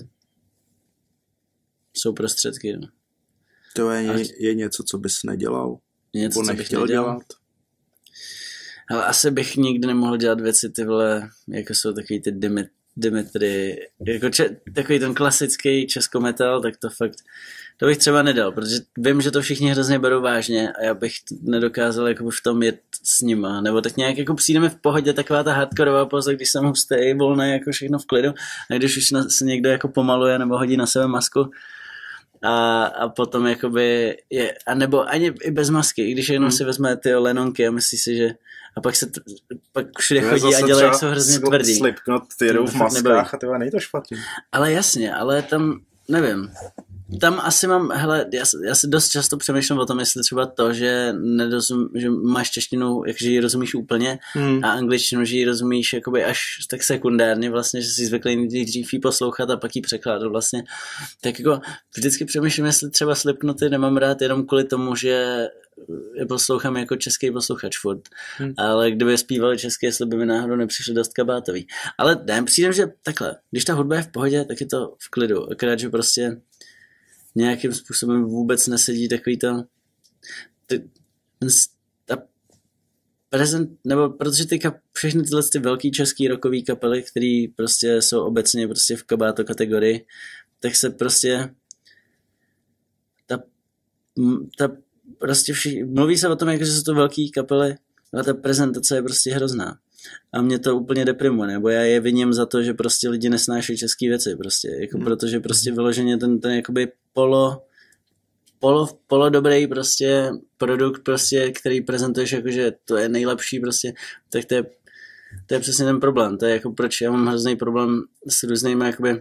jsou prostředky, no. To je, je, je něco, co bys nedělal? Něco, co bych nedělal? Dělat? Ale asi bych nikdy nemohl dělat věci ty vole, jako jsou takový ty Dimit, Dimitry, jako če, takový ten klasický českometal, tak to fakt, to bych třeba nedal, protože vím, že to všichni hrozně berou vážně a já bych nedokázal jako v tom jet s nima, nebo tak nějak jako přijde mi v pohodě taková ta hardkorová poza, když jsem hustý, volný, jako všechno v klidu, a když už na, se někdo jako pomaluje nebo hodí na sebe masku, A, a potom jakoby je, a nebo ani i bez masky, i když jenom hmm. si vezme ty lenonky a myslí si, že a pak se t, pak všude chodí a dělají, jak jsou hrozně tvrdý. Slipknot, ty jedou v maskách a ty nejde to špatně. Ale jasně, ale tam, nevím, tam asi mám, hele, já, já si dost často přemýšlím o tom, jestli třeba to, že, nedozum, že máš češtinu, jakže ji rozumíš úplně hmm. a angličtinu, že ji rozumíš jakoby až tak sekundárně vlastně, že jsi zvyklý nejdřív ji poslouchat a pak ji překládat vlastně. Tak jako vždycky přemýšlím, jestli třeba Slipknoty nemám rád jenom kvůli tomu, že je poslouchám jako český posluchač furt. Hmm. Ale kdyby zpívali česky, jestli by mi náhodou nepřišli dost kabátový. Ale ne, přijde, že takhle, když ta hudba je v pohodě, tak je to v klidu. Akorát, že prostě nějakým způsobem vůbec nesedí takový to ty, ta prezent, nebo protože ty kap, všechny tyhle ty velký český rockový kapely, který prostě jsou obecně prostě v kabáto kategorii, tak se prostě ta, ta prostě všichni, mluví se o tom, jako, že jsou to velký kapely, ale ta prezentace je prostě hrozná. A mě to úplně deprimuje, nebo já je viním za to, že prostě lidi nesnášejí české věci, prostě, jako mm. protože prostě vyloženě ten, ten jakoby polo, polo, polo dobrý prostě produkt, prostě, který prezentuješ jako, že to je nejlepší prostě, tak to je, to je přesně ten problém, to je jako proč já mám hrozný problém s různými jakoby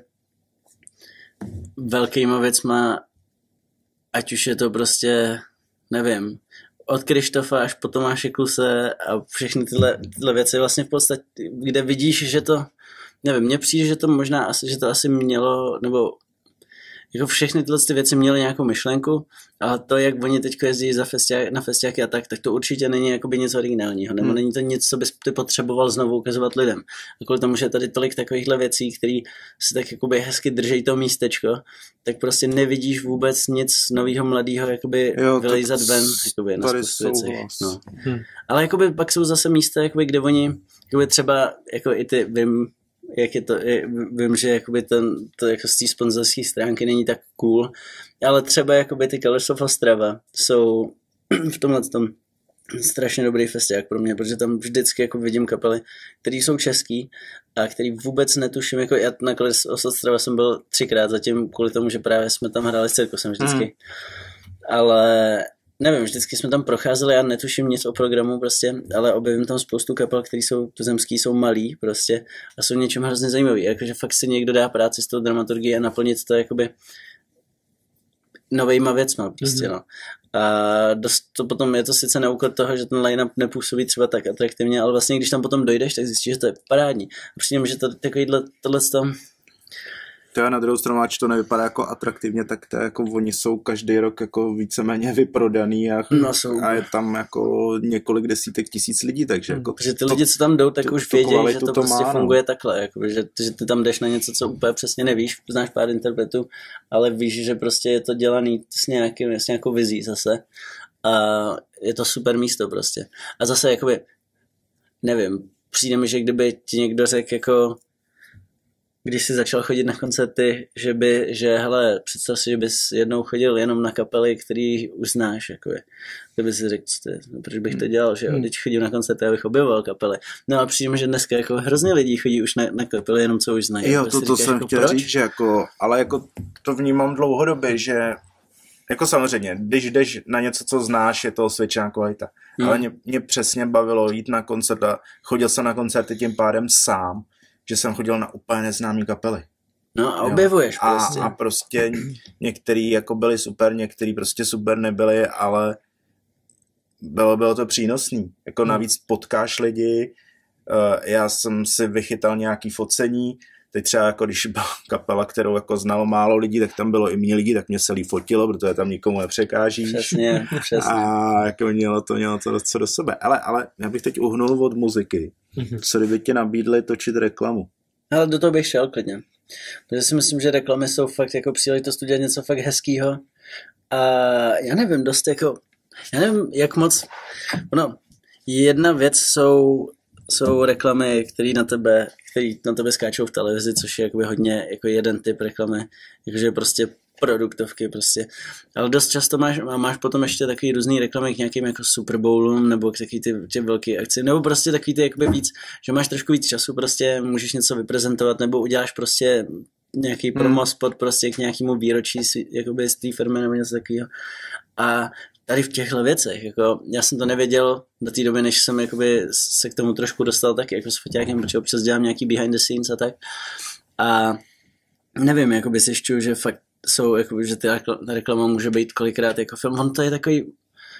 velkýma věcma, ať už je to prostě, nevím, od Krištofa až po Tomáše Kluse a všechny tyhle, tyhle věci vlastně v podstatě, kde vidíš, že to, nevím, mně přijde, že to možná asi, že to asi mělo, nebo jako všechny tyhle ty věci měly nějakou myšlenku, ale to, jak oni teď jezdí za festiák, na festiáky a tak, tak to určitě není jakoby nic originálního, nebo hmm. není to nic, co bys ty potřeboval znovu ukazovat lidem. A kvůli tomu, že je tady tolik takovýchhle věcí, které se tak jakoby hezky drží to místečko, tak prostě nevidíš vůbec nic nového mladého jakoby jo, vylejzat ven jakoby, na spoustu věcí. No. Hmm. Ale jakoby pak jsou zase místa, jakoby, kde oni jakoby třeba jako i ty, vím, jak je to, je, vím, že jakoby ten, to jako z té sponzorské stránky není tak cool, ale třeba jakoby ty Colors of Ostrava jsou v tomhle tom strašně dobrý festiák pro mě, protože tam vždycky jako vidím kapely, které jsou český a který vůbec netuším, jako já na Colors of Ostrava jsem byl třikrát zatím kvůli tomu, že právě jsme tam hráli s cirkusem vždycky, mm. ale nevím, vždycky jsme tam procházeli, já netuším nic o programu prostě, ale objevím tam spoustu kapel, které jsou tuzemský, jsou malý prostě a jsou něčem hrozně zajímavý, jakože fakt si někdo dá práci s tou dramaturgií a naplnit to jakoby novejma věcma prostě, mm-hmm. no. A dost to potom je to sice na úkor toho, že ten line-up nepůsobí třeba tak atraktivně, ale vlastně když tam potom dojdeš, tak zjistíš, že to je parádní. A přijde, že to takovýhle, tohle tam to je na druhou stranu, ač to nevypadá jako atraktivně, tak to je jako oni jsou každý rok jako víceméně vyprodaný a, no, a je tam jako několik desítek tisíc lidí, takže jako... Protože ty lidi, co tam jdou, tak to, už vědí, že to, to prostě má, funguje no. takhle, jako, že, že ty tam jdeš na něco, co úplně přesně nevíš, znáš pár interpretů, ale víš, že prostě je to dělaný s, nějakým, s nějakou vizí zase a je to super místo prostě. A zase jakoby, nevím, přijde mi, že kdyby ti někdo řekl jako když jsi začal chodit na koncerty, že by, že hele, představ si, že bys jednou chodil jenom na kapely, který už znáš, jako je. Kdyby si řekl, no, proč bych to dělal, že jo, když chodím na koncerty, abych objevoval kapely. No a přijím, že dneska jako hrozně lidí chodí už na, na kapely, jenom co už znají. Jo, to, to jsem jako, chtěl proč? říct, že jako, ale jako to vnímám dlouhodobě, že jako samozřejmě, když jdeš na něco, co znáš, je to osvědčená kvalita. Hmm. Ale mě, mě přesně bavilo jít na koncert a chodil jsem na koncerty tím pádem sám, že jsem chodil na úplně neznámý kapely. No a objevuješ a, prostě. A prostě některý jako byli super, některý prostě super nebyli, ale bylo, bylo to přínosný. Jako navíc potkáš lidi, já jsem si vychytal nějaký focení, teď třeba jako když byla kapela, kterou jako znalo málo lidí, tak tam bylo i méně lidí, tak mě se líp fotilo, protože tam nikomu nepřekážíš. Přesně, přesně. A jako mělo to, mělo to co do sebe. Ale, ale já bych teď uhnul od muziky. Mm-hmm. Co kdyby tě nabídli točit reklamu? Ale do toho bych šel klidně. Protože si myslím, že reklamy jsou fakt jako příležitost udělat něco fakt hezkýho. A já nevím, dost jako, já nevím, jak moc, no, jedna věc jsou jsou reklamy, které na tebe, který na tebe skáčou v televizi, což je jakoby hodně jako jeden typ reklamy, jakože prostě produktovky prostě. Ale dost často máš, máš potom ještě takový různý reklamy k nějakým jako Super Bowlům nebo k takový ty, ty velké akci, nebo prostě takový ty jakoby víc, že máš trošku víc času, prostě můžeš něco vyprezentovat nebo uděláš prostě nějaký hmm. promospot prostě k nějakému výročí jakoby z té firmy nebo něco takového. A tady v těchto věcech, jako já jsem to nevěděl do té doby, než jsem jakoby se k tomu trošku dostal taky jako s foťákem, protože občas dělám nějaký behind the scenes a tak. A nevím, jakoby zjišťuju, že fakt jsou, jakoby, že ta reklama může být kolikrát jako film. On to je takový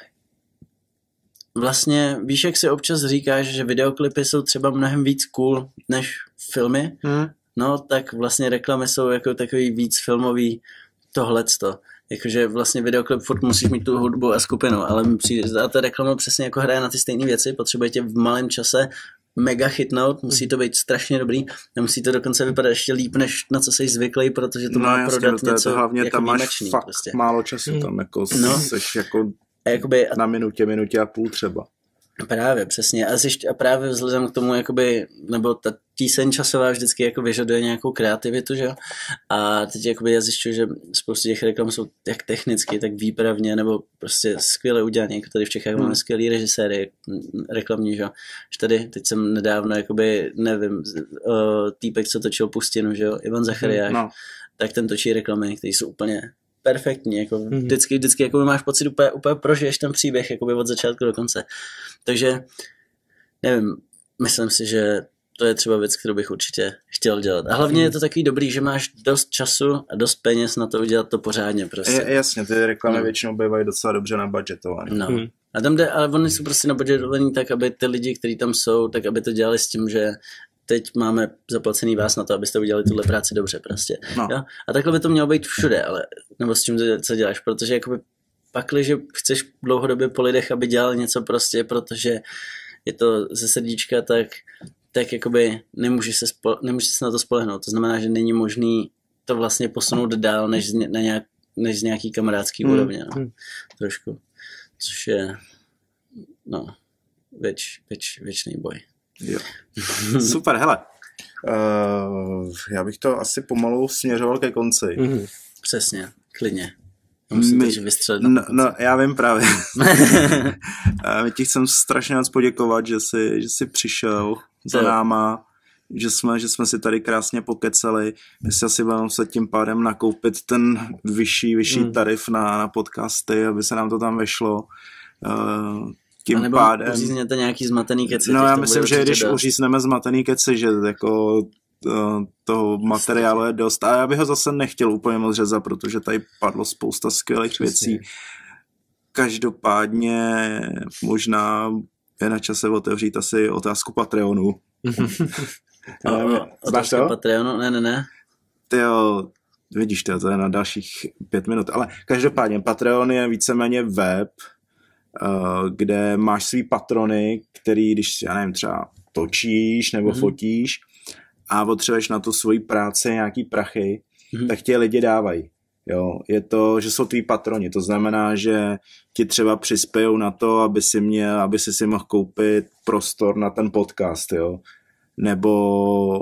vlastně, víš, jak si občas říkáš, že videoklipy jsou třeba mnohem víc cool než filmy, hmm. no tak vlastně reklamy jsou jako takový víc filmový tohleto. Jakože vlastně videoklip furt musíš mít tu hudbu a skupinu, ale mi přijde, a ta reklama přesně jako hraje na ty stejné věci, potřebujete v malém čase mega hitnout, musí to být strašně dobrý a musí to dokonce vypadat ještě líp, než na co jsi zvyklý, protože to no, má jasně, prodat to něco to hlavně jako tam máš výjimečný, fakt prostě. málo času, tam jako no. seš jako a jakoby, na minutě, minutě a půl třeba. Právě, přesně. A, zjišť, a právě vzhledem k tomu, jakoby, nebo ta tíseň časová vždycky jako vyžaduje nějakou kreativitu, že jo? A teď jakoby já zjišťuji, že spoustu těch reklam jsou jak technicky, tak výpravně, nebo prostě skvěle udělané. Jako tady v Čechách hmm. máme skvělý režiséry reklamní, že jo? Že tady, teď jsem nedávno, jakoby, nevím, uh, týpek, co točil Pustinu, že jo? Ivan Zachariáš, hmm, no. tak ten točí reklamy, které jsou úplně perfektní, jako mm-hmm. vždycky, vždycky jako máš pocit, úplně, úplně prožiješ ten příběh jakoby od začátku do konce. Takže, nevím, myslím si, že to je třeba věc, kterou bych určitě chtěl dělat. A hlavně mm. je to takový dobrý, že máš dost času a dost peněz na to udělat to pořádně prostě. Je, jasně, ty reklamy no. většinou bývají docela dobře nabudgetované. No. Mm. A tam jde, ale oni jsou prostě nabudgetovaní tak, aby ty lidi, kteří tam jsou, tak aby to dělali s tím, že teď máme zaplacený vás na to, abyste udělali tuhle práci dobře prostě. No. Jo? A takhle by to mělo být všude, ale nebo s čím to, co děláš, protože jakoby pakliže chceš dlouhodobě po lidech, aby dělal něco prostě, protože je to ze srdíčka, tak, tak jakoby nemůžeš se, spo, nemůžeš se na to spolehnout. To znamená, že není možný to vlastně posunout dál, než z, na nějak, než z nějaký kamarádský hmm. úrovně. No. Trošku. Což je no, věč, věč, věčný boj. Jo. Super, hele. Uh, já bych to asi pomalu směřoval ke konci. Mm-hmm. Přesně, klidně. Musím My, teď vystřelit. No, no, já vím právě. My ti chcem strašně moc poděkovat, že jsi, že jsi přišel za jo. náma, že jsme, že jsme si tady krásně pokecali. My si asi budeme se tím pádem nakoupit ten vyšší, vyšší mm. tarif na, na podcasty, aby se nám to tam vešlo. Uh, tím a nebo pádem... uřízněte nějaký zmatený keci. No já myslím, že když dost. uřízneme zmatený keci, že jako uh, toho materiálu je dost. A já bych ho zase nechtěl úplně moc řezat, protože tady padlo spousta skvělých Přesně. věcí. Každopádně možná je na čase otevřít asi otázku Patreonu. o, o, otázka Patreonu? Ne, ne, ne. Tyjo, vidíš to, to je na dalších pět minut. Ale každopádně Patreon je víceméně web, Uh, kde máš svý patrony, který, když, já nevím, třeba točíš nebo mm-hmm. fotíš a potřebuješ na tu svoji práci nějaký prachy, mm-hmm. tak ti lidi dávají. Jo, je to, že jsou tví patroni, to znamená, že ti třeba přispějou na to, aby si měl, aby si si mohl koupit prostor na ten podcast, jo, nebo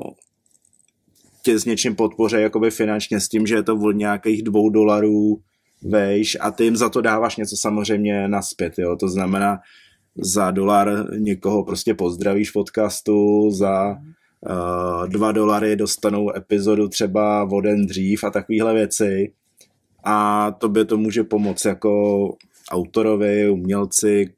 tě s něčím podpoří jakoby finančně s tím, že je to od nějakých dvou dolarů vejš a ty jim za to dáváš něco samozřejmě naspět, jo, to znamená za dolar někoho prostě pozdravíš v podcastu, za uh, dva dolary dostanou epizodu třeba o den dřív a takovéhle věci a tobě to může pomoct jako autorovi, umělci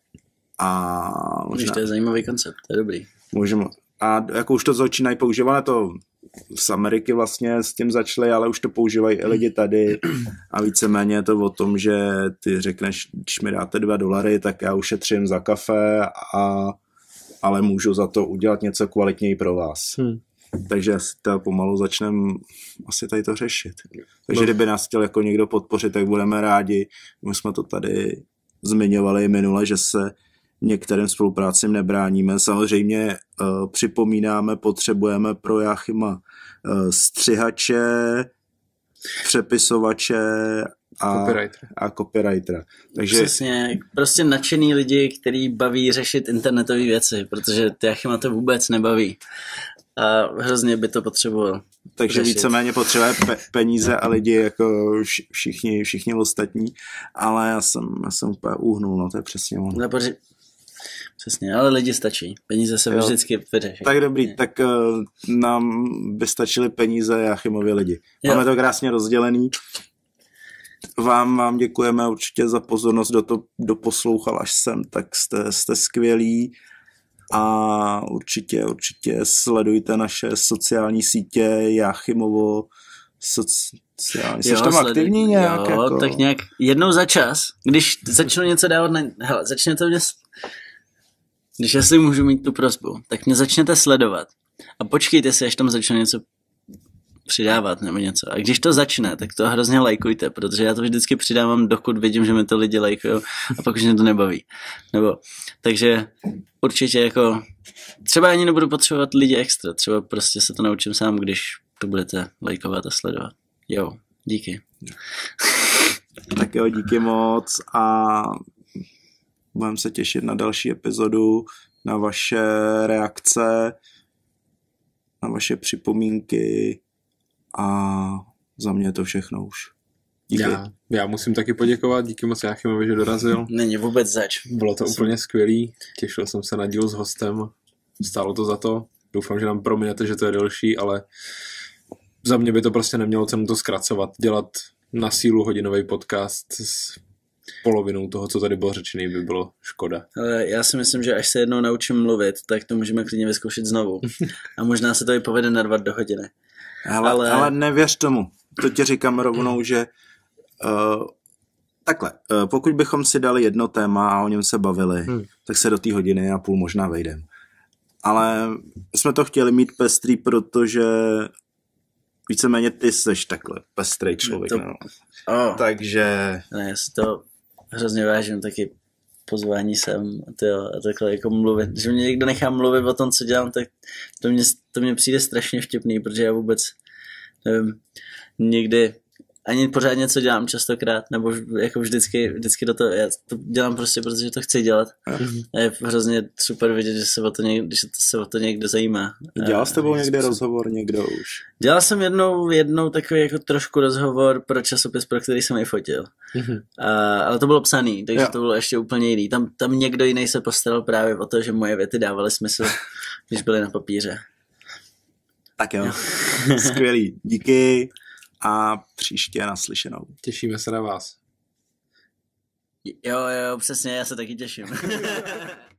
a možná... To je zajímavý koncept, to je dobrý. Můžeme, a jako už to začínají používat, to z Ameriky vlastně s tím začali, ale už to používají i lidi tady a víceméně je to o tom, že ty řekneš, když mi dáte dva dolary, tak já ušetřím za kafe, a, ale můžu za to udělat něco kvalitněji pro vás. Hmm. Takže asi to pomalu začneme asi tady to řešit. Takže no. kdyby nás chtěl jako někdo podpořit, tak budeme rádi. My jsme to tady zmiňovali minule, že se některým spoluprácím nebráníme. Samozřejmě uh, připomínáme, potřebujeme pro Jáchyma uh, střihače, přepisovače a copywritera. A copywritera. Takže... Přesně, prostě nadšený lidi, který baví řešit internetové věci, protože Jáchyma to vůbec nebaví. A hrozně by to potřeboval. Takže řešit. Víceméně potřebuje pe- peníze a lidi jako všichni, všichni ostatní, ale já jsem, já jsem úplně uhnul, no to je přesně ono. No, protože... Přesně, ale lidi stačí. Peníze se jo. vždycky vyřeší. Tak dobrý, ne. tak uh, nám by stačily peníze Jáchymovi lidi. Jo. Máme to krásně rozdělený. Vám, vám děkujeme určitě za pozornost, kdo to doposlouchal až sem, tak jste, jste skvělí a určitě, určitě sledujte naše sociální sítě Jáchymovo sociální. Jsi tam aktivní nějak? Jo, jako... tak nějak jednou za čas, když začnu něco dávat na... Hele, začne to mě... Když jestli můžu mít tu prosbu, tak mě začněte sledovat a počkejte si, až tam začne něco přidávat nebo něco. A když to začne, tak to hrozně lajkujte, protože já to vždycky přidávám, dokud vidím, že mi to lidi lajkujou a pak už mě to nebaví. Nebo, takže určitě jako, třeba ani nebudu potřebovat lidi extra, třeba prostě se to naučím sám, když to budete lajkovat a sledovat. Jo, díky. Tak jo, díky moc a budeme se těšit na další epizodu, na vaše reakce, na vaše připomínky a za mě je to všechno už. Díky. Já, já musím taky poděkovat, díky moc Jáchymovi, že dorazil. Není vůbec zač. Bylo to úplně skvělý, těšil jsem se na díl s hostem, stálo to za to. Doufám, že nám prominete, že to je delší, ale za mě by to prostě nemělo cenu to zkracovat, dělat na sílu hodinový podcast s polovinou toho, co tady bylo řečený, by bylo škoda. Ale já si myslím, že až se jednou naučím mluvit, tak to můžeme klidně vyzkoušet znovu. A možná se to i povede narvat do hodiny. Ale, ale... ale nevěř tomu. To ti říkám rovnou, že uh, takhle, uh, pokud bychom si dali jedno téma a o něm se bavili, hmm. tak se do té hodiny a půl možná vejdem. ale jsme to chtěli mít pestrý, protože víceméně ty seš takhle pestrý člověk. To... No. Oh. Takže... Ne, já si to hrozně vážím, taky pozvání sem a, tyjo, a takhle jako mluvit. Že mě někdo nechá mluvit o tom, co dělám, tak to mě, to mě přijde strašně vtipný, protože já vůbec nevím, někdy ani pořád něco dělám častokrát, nebo jako vždycky, vždycky do toho, já to dělám prostě, protože to chci dělat. Mm. A je hrozně super vidět, že se o to někdo, že se o to někdo zajímá. Dělal s tebou někde rozhovor, někdo už? Dělal jsem jednou, jednou takový jako trošku rozhovor pro časopis, pro který jsem i fotil. Mm-hmm. A, ale to bylo psaný, takže jo. To bylo ještě úplně jiný. Tam, tam někdo jiný se postaral právě o to, že moje věty dávaly smysl, když byly na papíře. Tak jo, skvělý, díky. A příště naslyšenou. Těšíme se na vás. Jo, jo, přesně, já se taky těším.